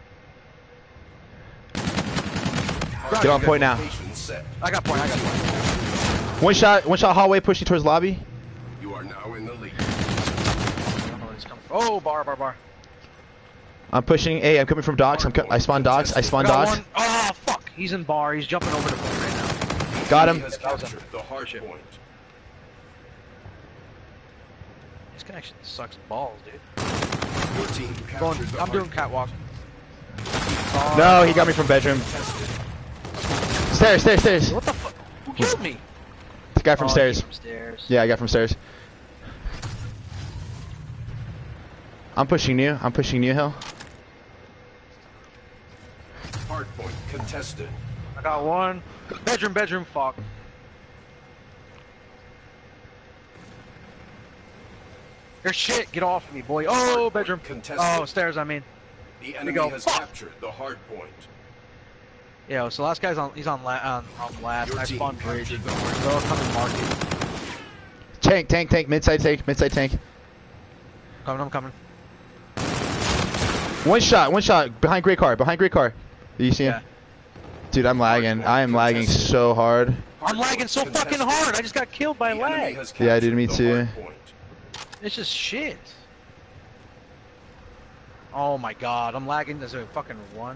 Get on point now. Location set. I got point. One shot hallway pushing towards lobby. You are now in the lead. Oh, bar. I'm pushing. Hey, I'm coming from docks. I spawned docks. I spawned Got docks. one. Oh, fuck. He's in bar. He's jumping over the point right now. Got him. Has captured the hard point. This connection sucks balls, dude. Your team Going, captured the I'm hard doing point. catwalk. No, he got me from bedroom. Stairs. What the fuck? Who killed me? The guy from Oh, stairs. he from stairs. Yeah, I got from stairs. I'm pushing new hill. Hard point contested. I got one. Bedroom, fuck. Your shit, get off me, boy. Oh, bedroom. Contested. Oh, stairs, I mean. The enemy go. has Fuck. captured the hard point. Yeah, so last guy's on, he's on last. Your I team spawned bridge. captured the hard They'll come and mark it. Tank. Midside tank. I'm coming. One shot. Behind gray car. Do you see him? Yeah. Dude, I'm lagging. I am lagging so hard. I'm lagging so fucking hard. I just got killed by The enemy lag. has Yeah, dude, me captured the too. hard point. It's just shit. Oh my god, I'm lagging. There's a fucking one.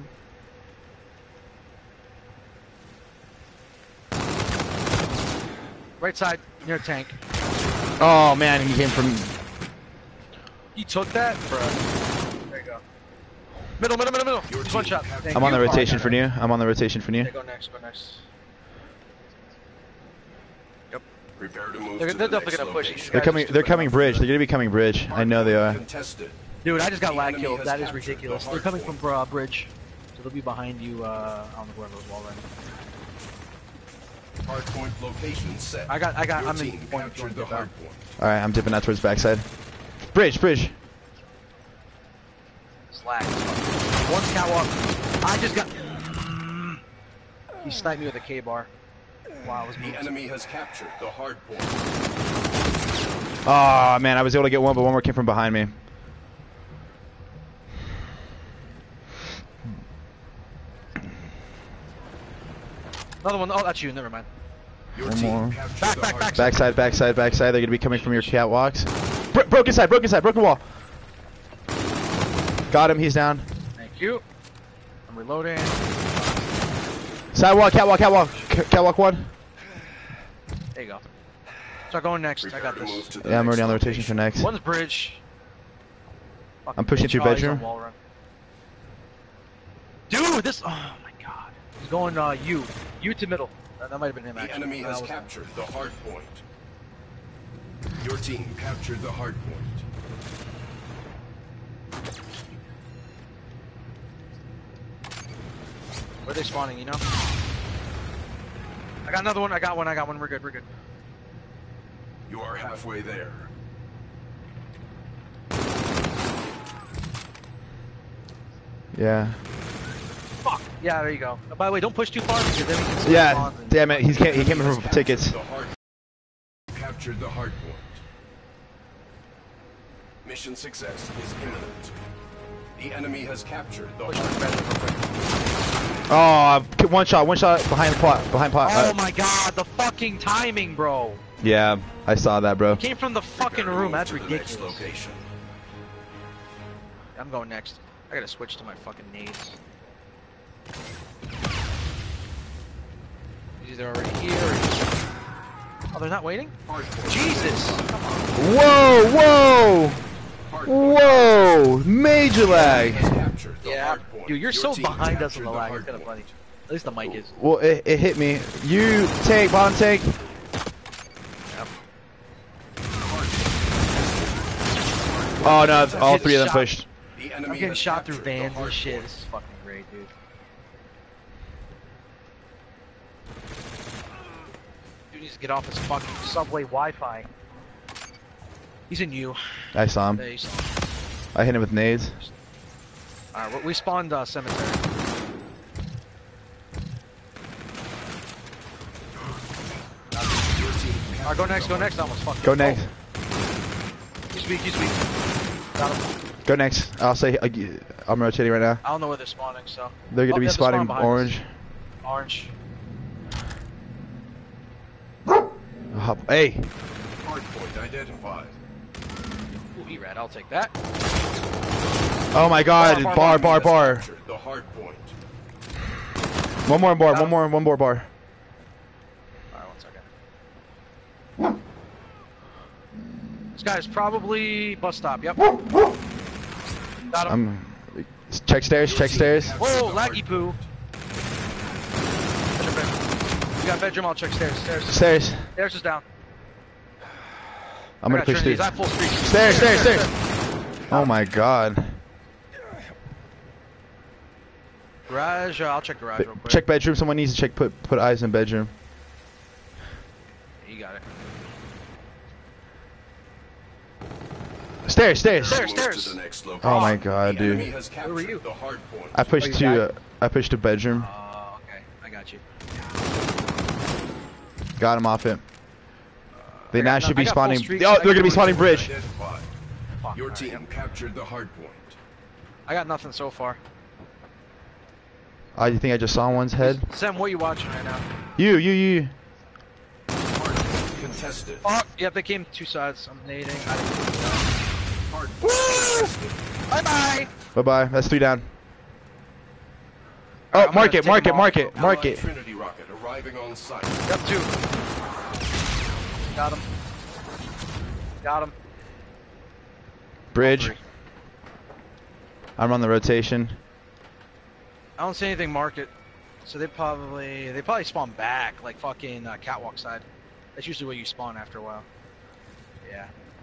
Right side, near tank. Oh man, he came from. You took that, bro. There you go. Middle. Your Just one team shot. captured Thank I'm on you. the rotation for new. Okay, go next. Prepare to move They're to the definitely next gonna push location. They're coming bridge. They're gonna be coming bridge. I know they are. Contested. Dude, I just got The lag enemy killed. has That is captured ridiculous. the They're hard coming point. from bridge. So they'll be behind you on the whoever's wall right now. Hard point location set. I got, Your I'm team in point. captured the hard point. All right, I'm dipping out towards backside. Bridge. Slack. One catwalk. I just got. He sniped me with a K-bar. Wow, I was The moving. enemy has captured the hard point. Oh man, I was able to get one, but one more came from behind me. Another one. Oh, that's you. Never mind. Your One team more. captured Back, the back, hard back. Backside. They're gonna be coming from your catwalks. Broken wall. Got him. He's down. Thank you. I'm reloading. Sidewalk, catwalk one. There you go. Start going next. Prepare I got to this. move to the Yeah, I'm next already on the rotation location. for next. One's bridge. Fucking I'm pushing through Charlie's bedroom. on wall run. Dude, this. Oh my god. He's going you to middle. That might have been him The actually. enemy That has was him. captured the hard point. Your team captured the hard point. Where are they spawning? You know. I got another one. I got one. We're good. You are halfway there. Yeah. Fuck. Yeah, there you go. By the way, don't push too far because then we can see Yeah. spawns and- Damn it. He came in from tickets. Captured the hard point. Mission success is imminent. The enemy has captured the Push hard through bedroom real quick. Oh, one shot behind pot. Oh my god, the fucking timing, bro. Yeah, I saw that, bro. Came from the fucking room. That's to the next ridiculous. location. I'm going next. I gotta switch to my fucking nades. He's either already here or he's... Oh, they're not waiting? Hard point. Jesus! Come on. Whoa! Hard point Whoa! Major lag. has captured the Yeah, hard point. dude, you're Your so team behind us captured in the the lag. hard It's kind of point. funny. At least the mic is. Well, it hit me. You take bottom take. Oh no! All three of them pushed. The I'm enemy getting has shot through captured the vans hard and shit. point. This is fucking great, dude. Dude needs to get off his fucking subway Wi-Fi. He's in you. I saw him. There you saw. I hit him with nades. Alright, we spawned cemetery. Alright, go next. I almost fucked Go up. next. Oh, he's weak. Got him. Go next. I'll say I'm rotating right now. I don't know where they're spawning, so. They're gonna Oh, be yeah, spotting behind us. orange. Orange. Hey, Hard point identified. B-Rad, I'll take that. Oh my God! Bar. Captured the hard point. One more bar. One more bar. Alright, 1 second. This guy's probably bus stop. Yep. Got him. Check stairs. Check stairs. Whoa, laggy poo. You got bedroom, I'll check stairs. Stairs. Stairs is down. I'm gonna push through. He's at full speed. Stairs. Oh my God. Garage, I'll check garage real quick. Check bedroom. Someone needs to check. Put eyes in bedroom. You got it. Stairs. Move to the next location. Oh my God, The enemy dude. has Where were you? captured the hard point. I pushed to bedroom. Oh, okay. I got you. Got him off it. They now should be I got full spawning. streaks. Oh, they're gonna be spawning bridge. Identified. Fuck, Your alright, team yep. captured the hard point. I got nothing so far. You think I just saw one's head? Sam, what are you watching right now? You. Hard point contested. Fuck. Yep, they came two sides. I'm nading. Hard point contested. Bye-bye! Bye. That's 3 down. Alright, Oh, I'm mark gonna it. take them off. Mark Allied it. Trinity rocket arriving on site. Yep, 2. Got him. Bridge. 3. I'm on the rotation. I don't see anything mark it. So they probably spawn back, like fucking catwalk side. That's usually where you spawn after a while. Yeah.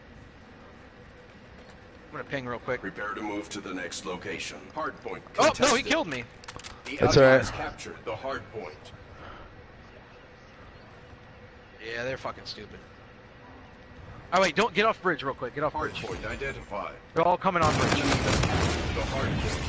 I'm gonna ping real quick. Prepare to move to the next location. Hard point Oh, contested. no, he killed me. The That's enemy alright. has captured the hard point. Yeah, they're fucking stupid. Oh wait, don't get off bridge real quick. Get off Hard bridge. point identified. They're all coming on bridge. The hard point.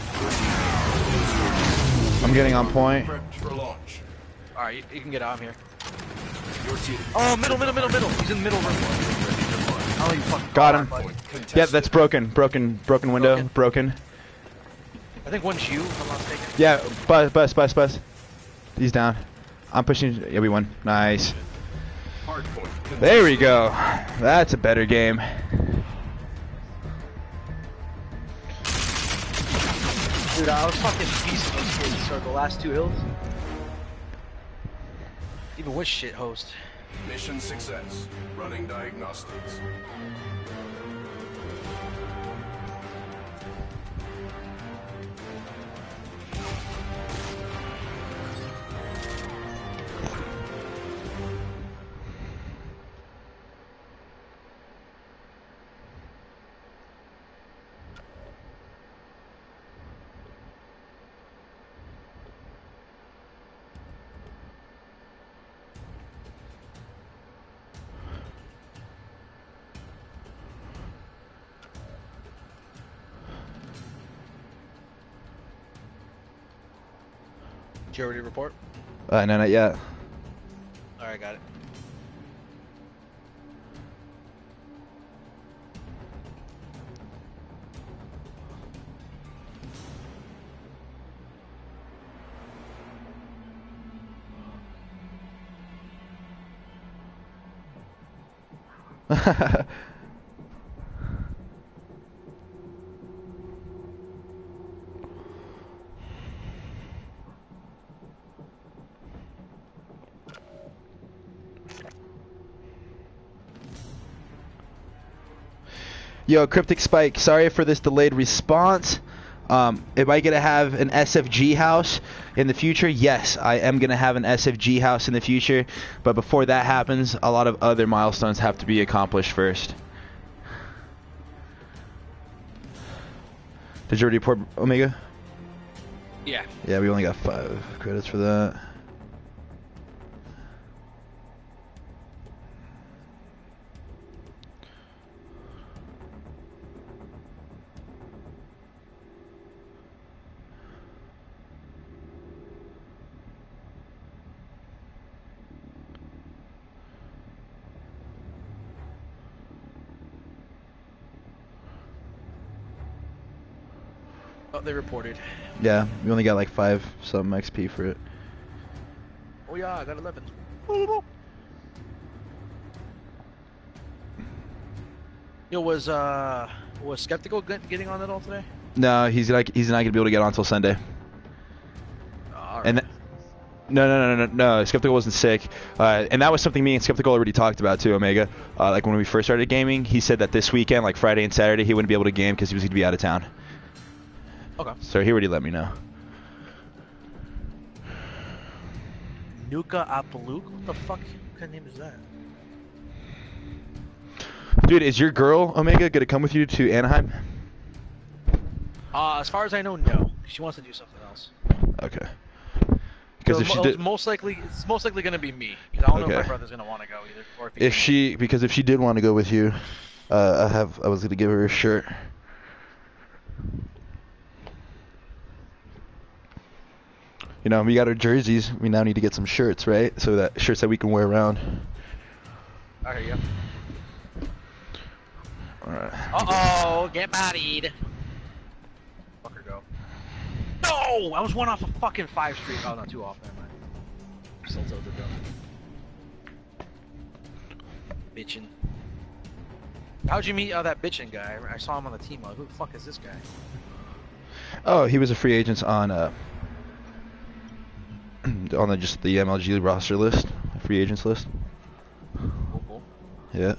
I'm getting on point. Prepped for launch. Alright, you can get out. I'm here. Your team. Oh, middle. He's in the middle room. Oh, you fucking Got him. Point contested. Yeah, that's broken. Broken window. Broken. I think one's you, if I'm not mistaken. Yeah, bus. He's down. I'm pushing. Yeah, we won. Nice. Hard point contested. There we go. That's a better game. Dude, I was fucking beasting those kids for the last 2 hills. Even with shit host. Mission success. Running diagnostics. Did you already report? No, not yet. Alright, got it. Yo, Cryptic Spike, sorry for this delayed response. Am I going to have an SFG house in the future? Yes, I am going to have an SFG house in the future. But before that happens, a lot of other milestones have to be accomplished first. Did you already report Omega? Yeah. Yeah, we only got 5 credits for that. Oh, they reported. Yeah, we only got like 5 some XP for it. Oh yeah, I got 11. It was Was Skeptical getting on at all today? No, he's not gonna be able to get on until Sunday. Alright. And no. Skeptical wasn't sick, and that was something me and Skeptical already talked about too. Omega, like when we first started gaming, he said that this weekend, like Friday and Saturday, he wouldn't be able to game because he was gonna be out of town. Okay. So he already let me know. Nuka Apaluk? What the fuck kind of name is that? Dude, is your girl Omega gonna come with you to Anaheim? As far as I know, no. She wants to do something else. Okay. Because if she did, it's most likely gonna be me. Because I don't know if my Okay. brother's gonna want to go either. Or if, if she did want to go with you, I was gonna give her a shirt. You know, we got our jerseys. We now need to get some shirts, right? So that shirts that we can wear around. I hear you. All right. Uh-oh, get bodied. Fucker go. No! I was one off a fucking 5 street. Oh, no, 2 off. Never mind. Still tilted though. Bitchin'. How'd you meet that bitchin' guy? I saw him on the team. Like, who the fuck is this guy? Oh, he was a free agent on just the MLG roster list, free agents list. Cool. Yeah.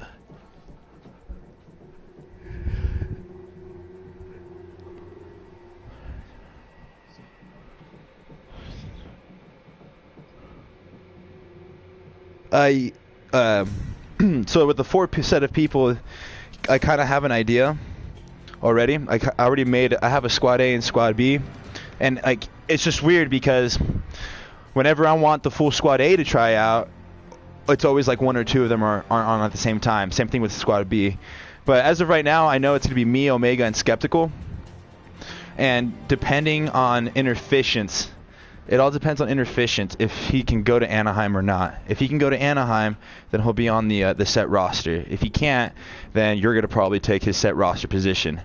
So with the 4 set of people, I kind of have an idea already. I have a squad A and squad B, and like it's just weird because whenever I want the full squad A to try out, it's always like 1 or 2 of them aren't on at the same time. Same thing with squad B. But as of right now, I know it's gonna be me, Omega, and Skeptical. And depending on Inefficients, it all depends on Inefficient if he can go to Anaheim or not. If he can go to Anaheim, then he'll be on the set roster. If he can't, then you're gonna probably take his set roster position.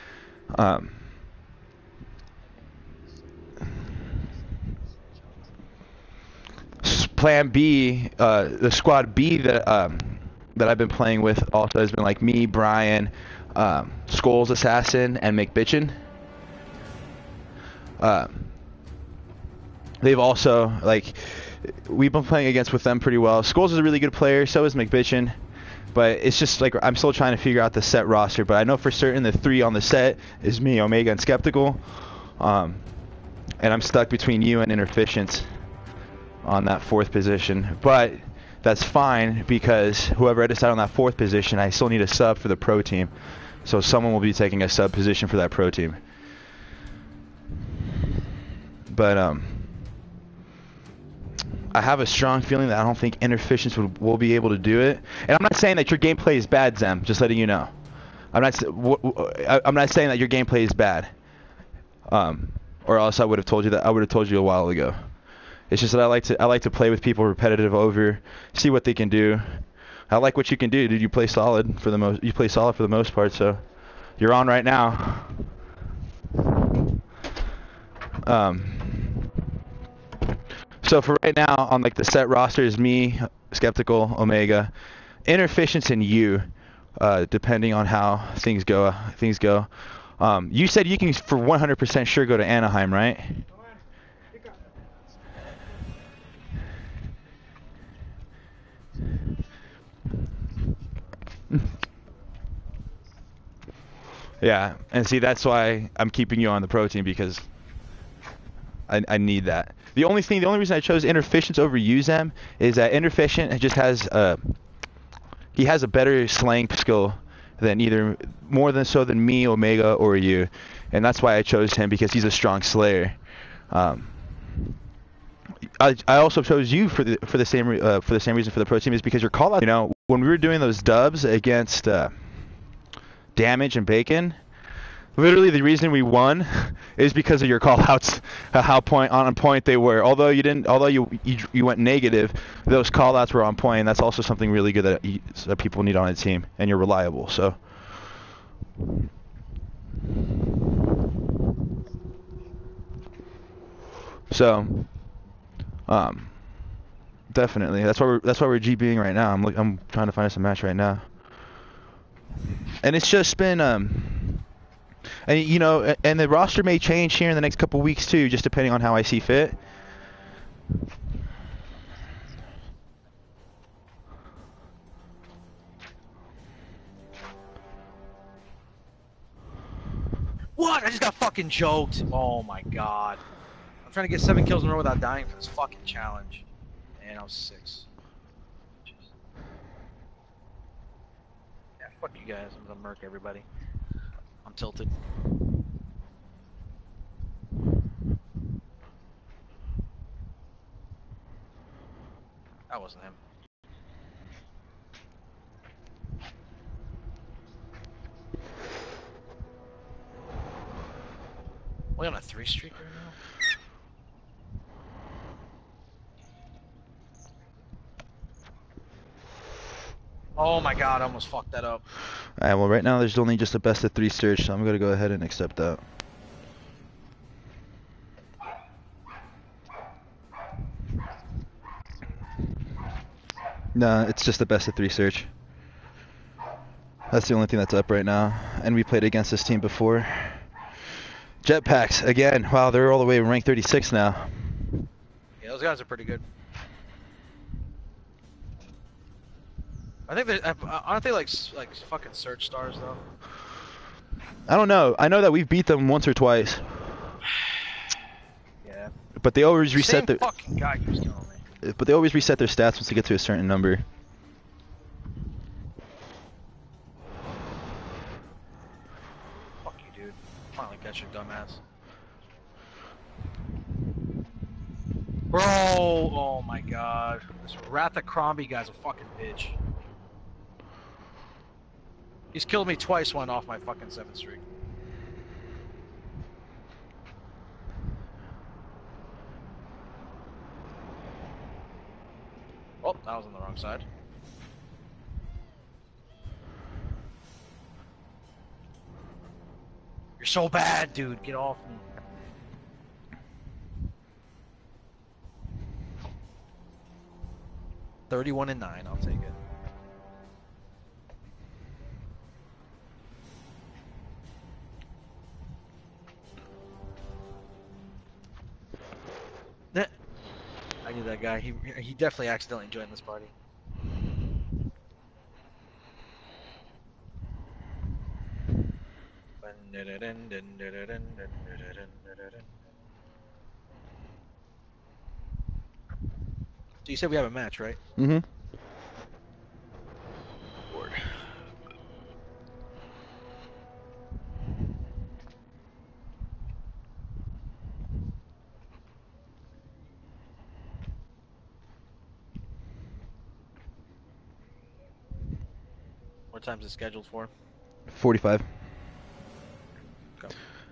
Plan B, the squad B that I've been playing with also has been like me, Brian, Skulls Assassin, and McBitchin. They've also, like, we've been playing against with them pretty well. Skulls is a really good player, so is McBitchin. But it's just like I'm still trying to figure out the set roster. But I know for certain the 3 on the set is me, Omega, and Skeptical. And I'm stuck between you and Inefficient on that 4th position. But that's fine because whoever I decide on that 4th position, I still need a sub for the pro team. So someone will be taking a sub position for that pro team. But I have a strong feeling that I don't think Inefficients will be able to do it. And I'm not saying that your gameplay is bad, Zem. Just letting you know. I'm not saying that your gameplay is bad. Or else I would have told you that. I would have told you a while ago. It's just that I like to play with people repetitive over, see what they can do. I like what you can do, dude. You play solid for the most. You play solid for the most part. So you're on right now. So for right now, on like the set roster is me, Skeptical, Omega, Inefficients, and you, depending on how things go. You said you can for 100% sure go to Anaheim, right? Yeah, and see that's why I'm keeping you on the pro team because I need that. The only reason I chose Inefficients over Uzem is that Inefficient just has he has a better slaying skill than more than me, Omega, or you, and that's why I chose him because he's a strong slayer. I also chose you for the same reason for the pro team is because your call out. You know, when we were doing those dubs against Damage and Bacon. Literally, the reason we won is because of your call-outs, how on point they were. Although you went negative, those call-outs were on point. And that's also something really good that people need on a team, and you're reliable. So, definitely. That's why we're GBing right now. I'm trying to find us a match right now, and it's just been And you know, and the roster may change here in the next couple weeks too, just depending on how I see fit. What? I just got fucking joked. Oh my god. I'm trying to get 7 kills in a row without dying for this fucking challenge. And I was 6. Yeah, fuck you guys. I'm gonna murk everybody. I'm tilted. That wasn't him. We on a 3 streak right now? Oh my god, I almost fucked that up. Alright, well right now there's only just a best of 3 search, so I'm gonna go ahead and accept that. Nah, it's just a best of 3 search. That's the only thing that's up right now. And we played against this team before. Jetpacks, again. Wow, they're all the way ranked 36 now. Yeah, those guys are pretty good. I think aren't they like fucking search stars though? I don't know. I know that we've beat them once or twice. Yeah. But they always reset Same their. fucking guy keeps killing me. But they always reset their stats once they get to a certain number. Fuck you, dude. Finally got your dumbass. Bro, oh my god. This Rathacromby guy's a fucking bitch. He's killed me twice, went off my fucking 7th streak. Oh, that was on the wrong side. You're so bad, dude. Get off me. $31-9, I'll take it. I knew that guy. He definitely accidentally joined this party. So you said we have a match, right? Mm-hmm. Board. What time's it scheduled for? 45. Go.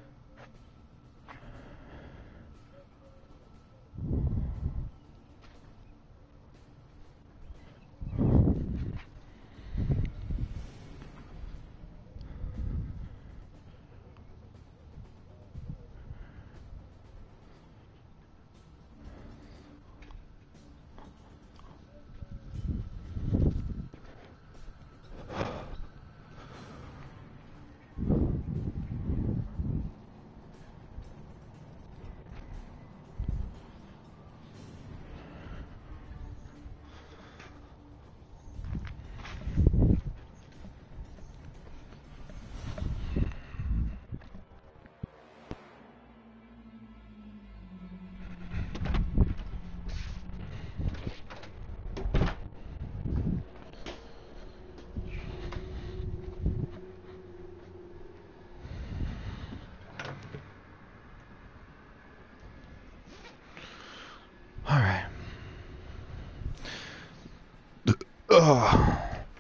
All right. Ugh.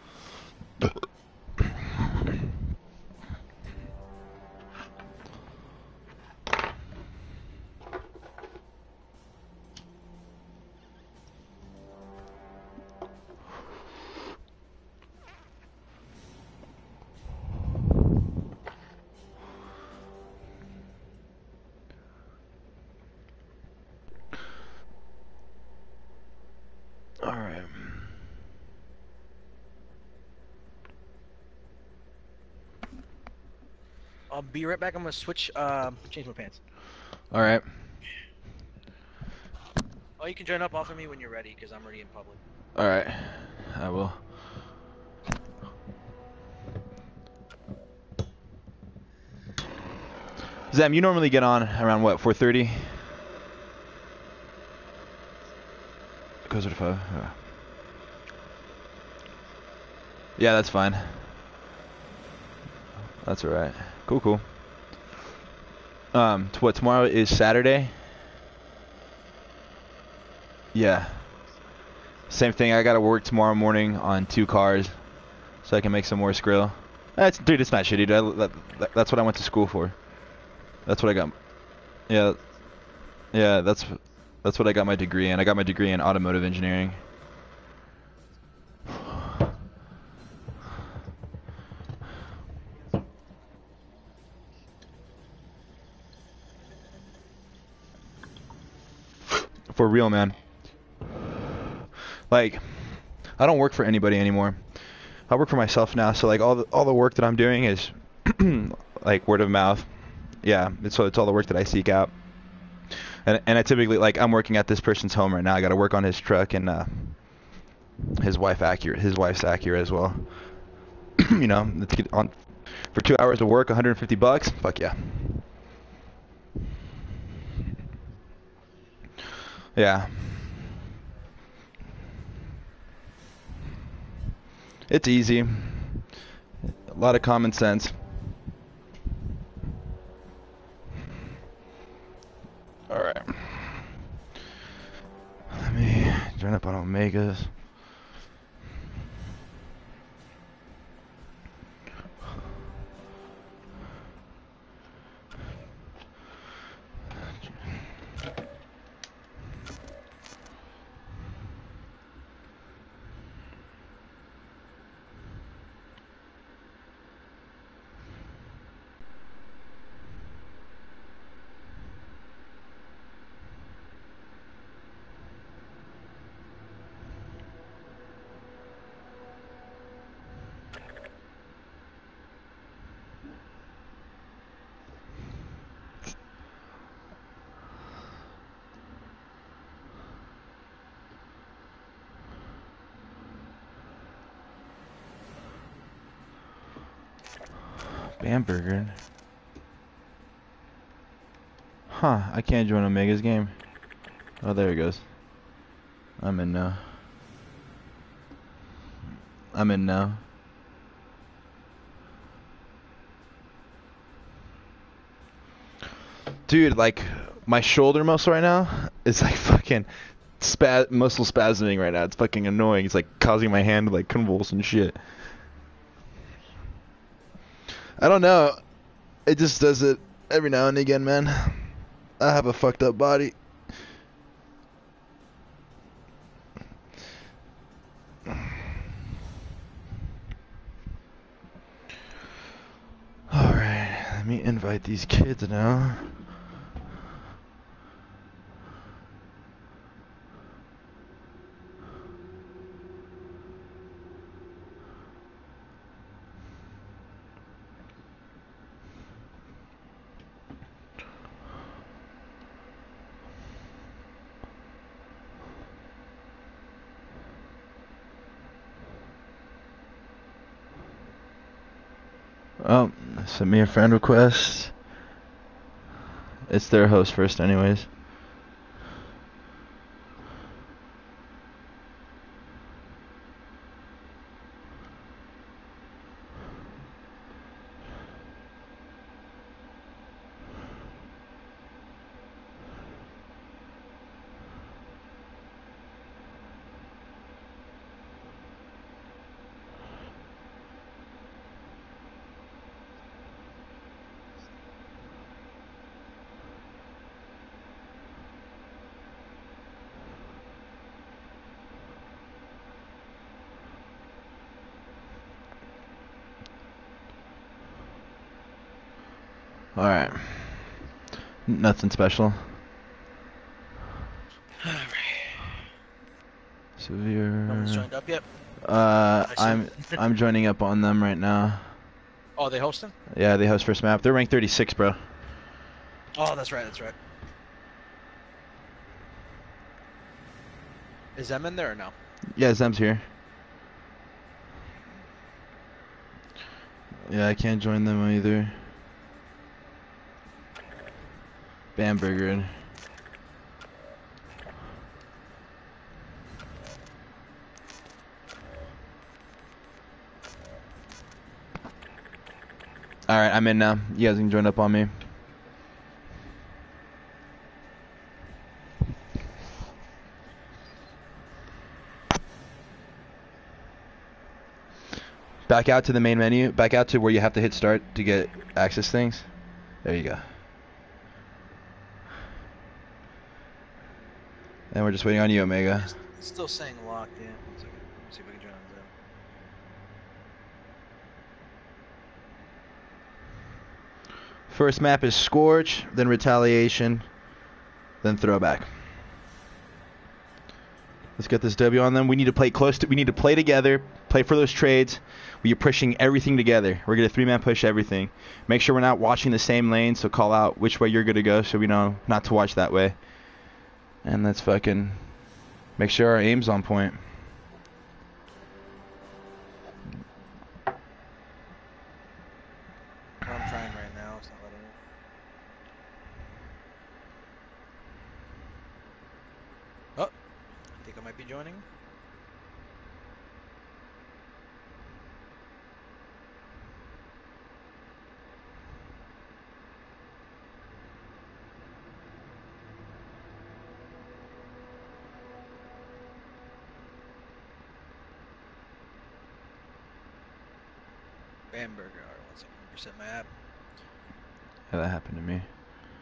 All right. I'll be right back. I'm gonna switch. Change my pants. All right. Oh, you can join up off of me when you're ready, because I'm already in public. All right. I will. Zam, you normally get on around what, 4:30? Closer to 5. Yeah, that's fine. That's alright. Cool, cool. What, tomorrow is Saturday? Yeah. Same thing, I gotta work tomorrow morning on 2 cars, so I can make some more skrill. Dude, it's not shitty, dude. That's what I went to school for. That's what I got. Yeah. Yeah, that's what I got my degree in. I got my degree in automotive engineering. For real, man. Like, I don't work for anybody anymore. I work for myself now, so like all the work that I'm doing is like word of mouth. Yeah, it's all the work that I seek out. And I typically, like, I'm working at this person's home right now. I got to work on his truck and his wife's Acura as well. You know, let's get on for 2 hours of work, $150. Fuck yeah. Yeah. It's easy. A lot of common sense. Alright. Let me join up on Omegas. Bamberger. Huh, I can't join Omega's game. Oh, there he goes. I'm in now. I'm in now. Dude, like, my shoulder muscle right now is like fucking muscle spasming right now. It's fucking annoying. It's like causing my hand to like convulse and shit. I don't know. It just does it every now and again, man. I have a fucked up body. Alright, let me invite these kids now. Oh, send me a friend request. It's their host first anyways. Alright. Nothing special. Alright. Severe. No one's joined up yet? I'm joining up on them right now. Oh, they hosting? Yeah, they host first map. They're ranked 36, bro. Oh, that's right. That's right. Is Em in there or no? Yeah, Zem's here. Yeah, I can't join them either. Bamberger. Alright, I'm in now. You guys can join up on me. Back out to the main menu. Back out to where you have to hit start to get access things. There you go. And we're just waiting on you, Omega. It's still saying locked in. 1 second. Let me see if I can join on Zoom. First map is Scorch, then Retaliation, then Throwback. Let's get this W on them. We need to play close to. We need to play together. Play for those trades. We are pushing everything together. We're gonna 3-man push everything. Make sure we're not watching the same lane. So call out which way you're gonna go, so we know not to watch that way. And let's fucking make sure our aim's on point. I'm trying right now. It's not letting me. Oh, I think I might be joining. Bamberger. All right, 1 second. Reset my app. Yeah, that happened to me.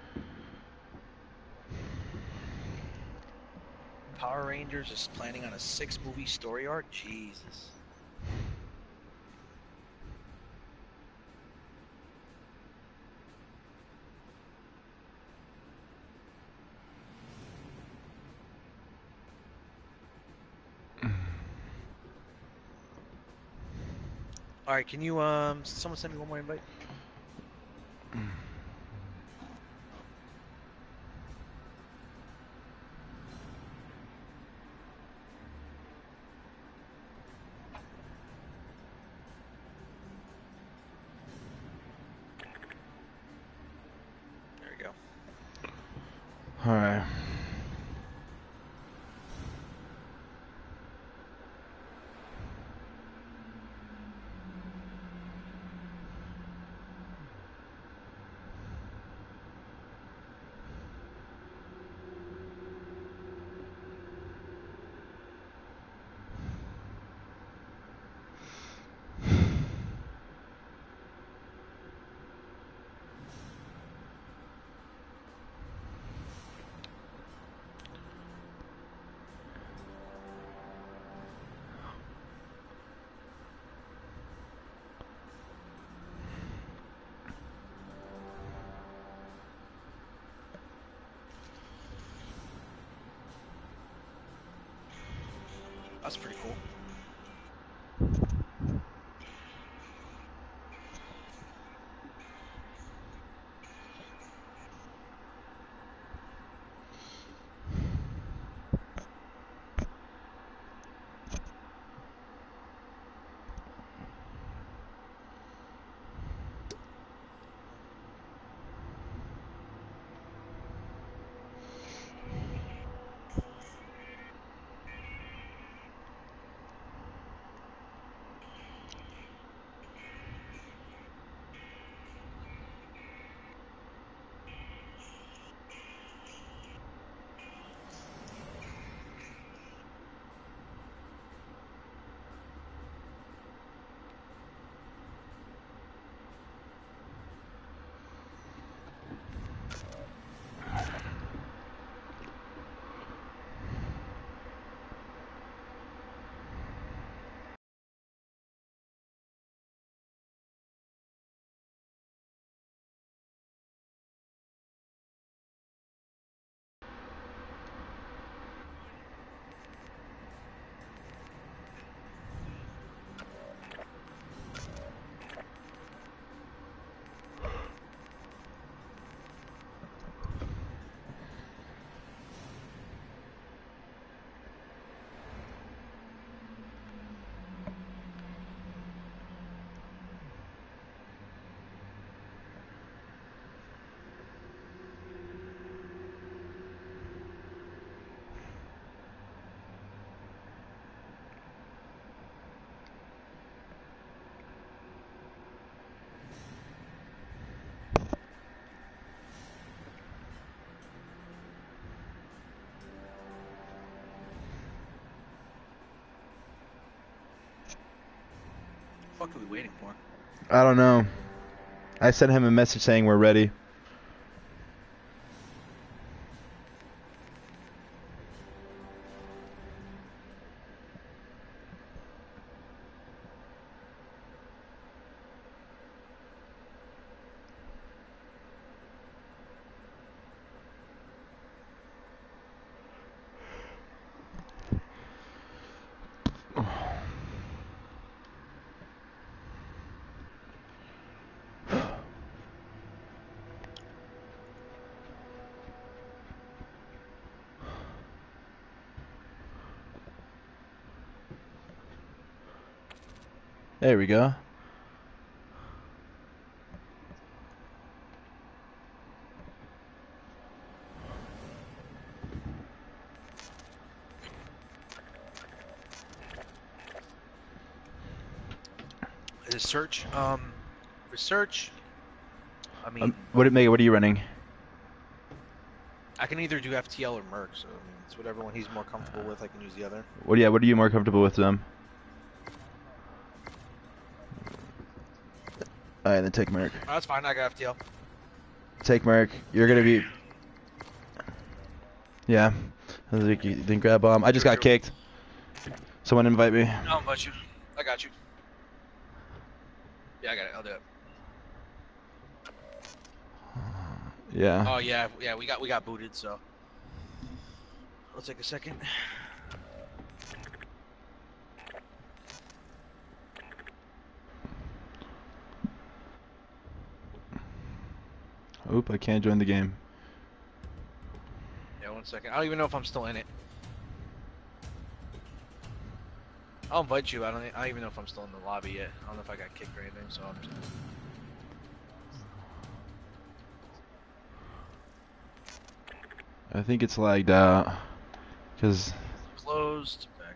Power Rangers is planning on a 6-movie story arc. Jesus. All right, can you someone send me one more invite? There we go. All right. That's pretty cool. fuck are we waiting for? I don't know. I sent him a message saying we're ready. There we go. Research. Research. I mean, What are you running? I can either do FTL or Merc, so I mean, it's whatever one he's more comfortable with. I can use the other. What are you more comfortable with them? Alright, then take Merc. Oh, that's fine. I got FTL. Take Merc. You're gonna be. Yeah. Then grab bomb. I just got kicked. Someone invite me. I'll invite you. I got you. Yeah, I got it. I'll do it. Yeah. Oh yeah, we got booted, so I'll take a second. Oop, I can't join the game. Yeah, 1 second. I don't even know if I'm still in it. I'll invite you. I don't even know if I'm still in the lobby yet. I don't know if I got kicked or anything, so I'm just. I think it's lagged out. Cause. Closed. Back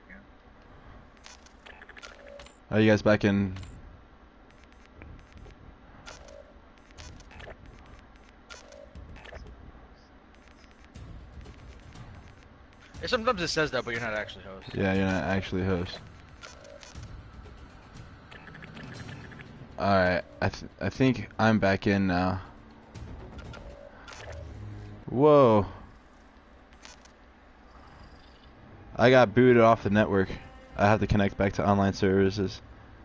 in. Are you guys back in? Yeah, sometimes it says that, but you're not actually host. Yeah, you're not actually host. Alright, I think I'm back in now. Whoa. I got booted off the network. I have to connect back to online services.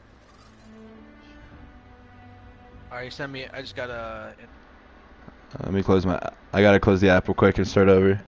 Alright, send me. I just gotta. Let me close I gotta close the app real quick and start over.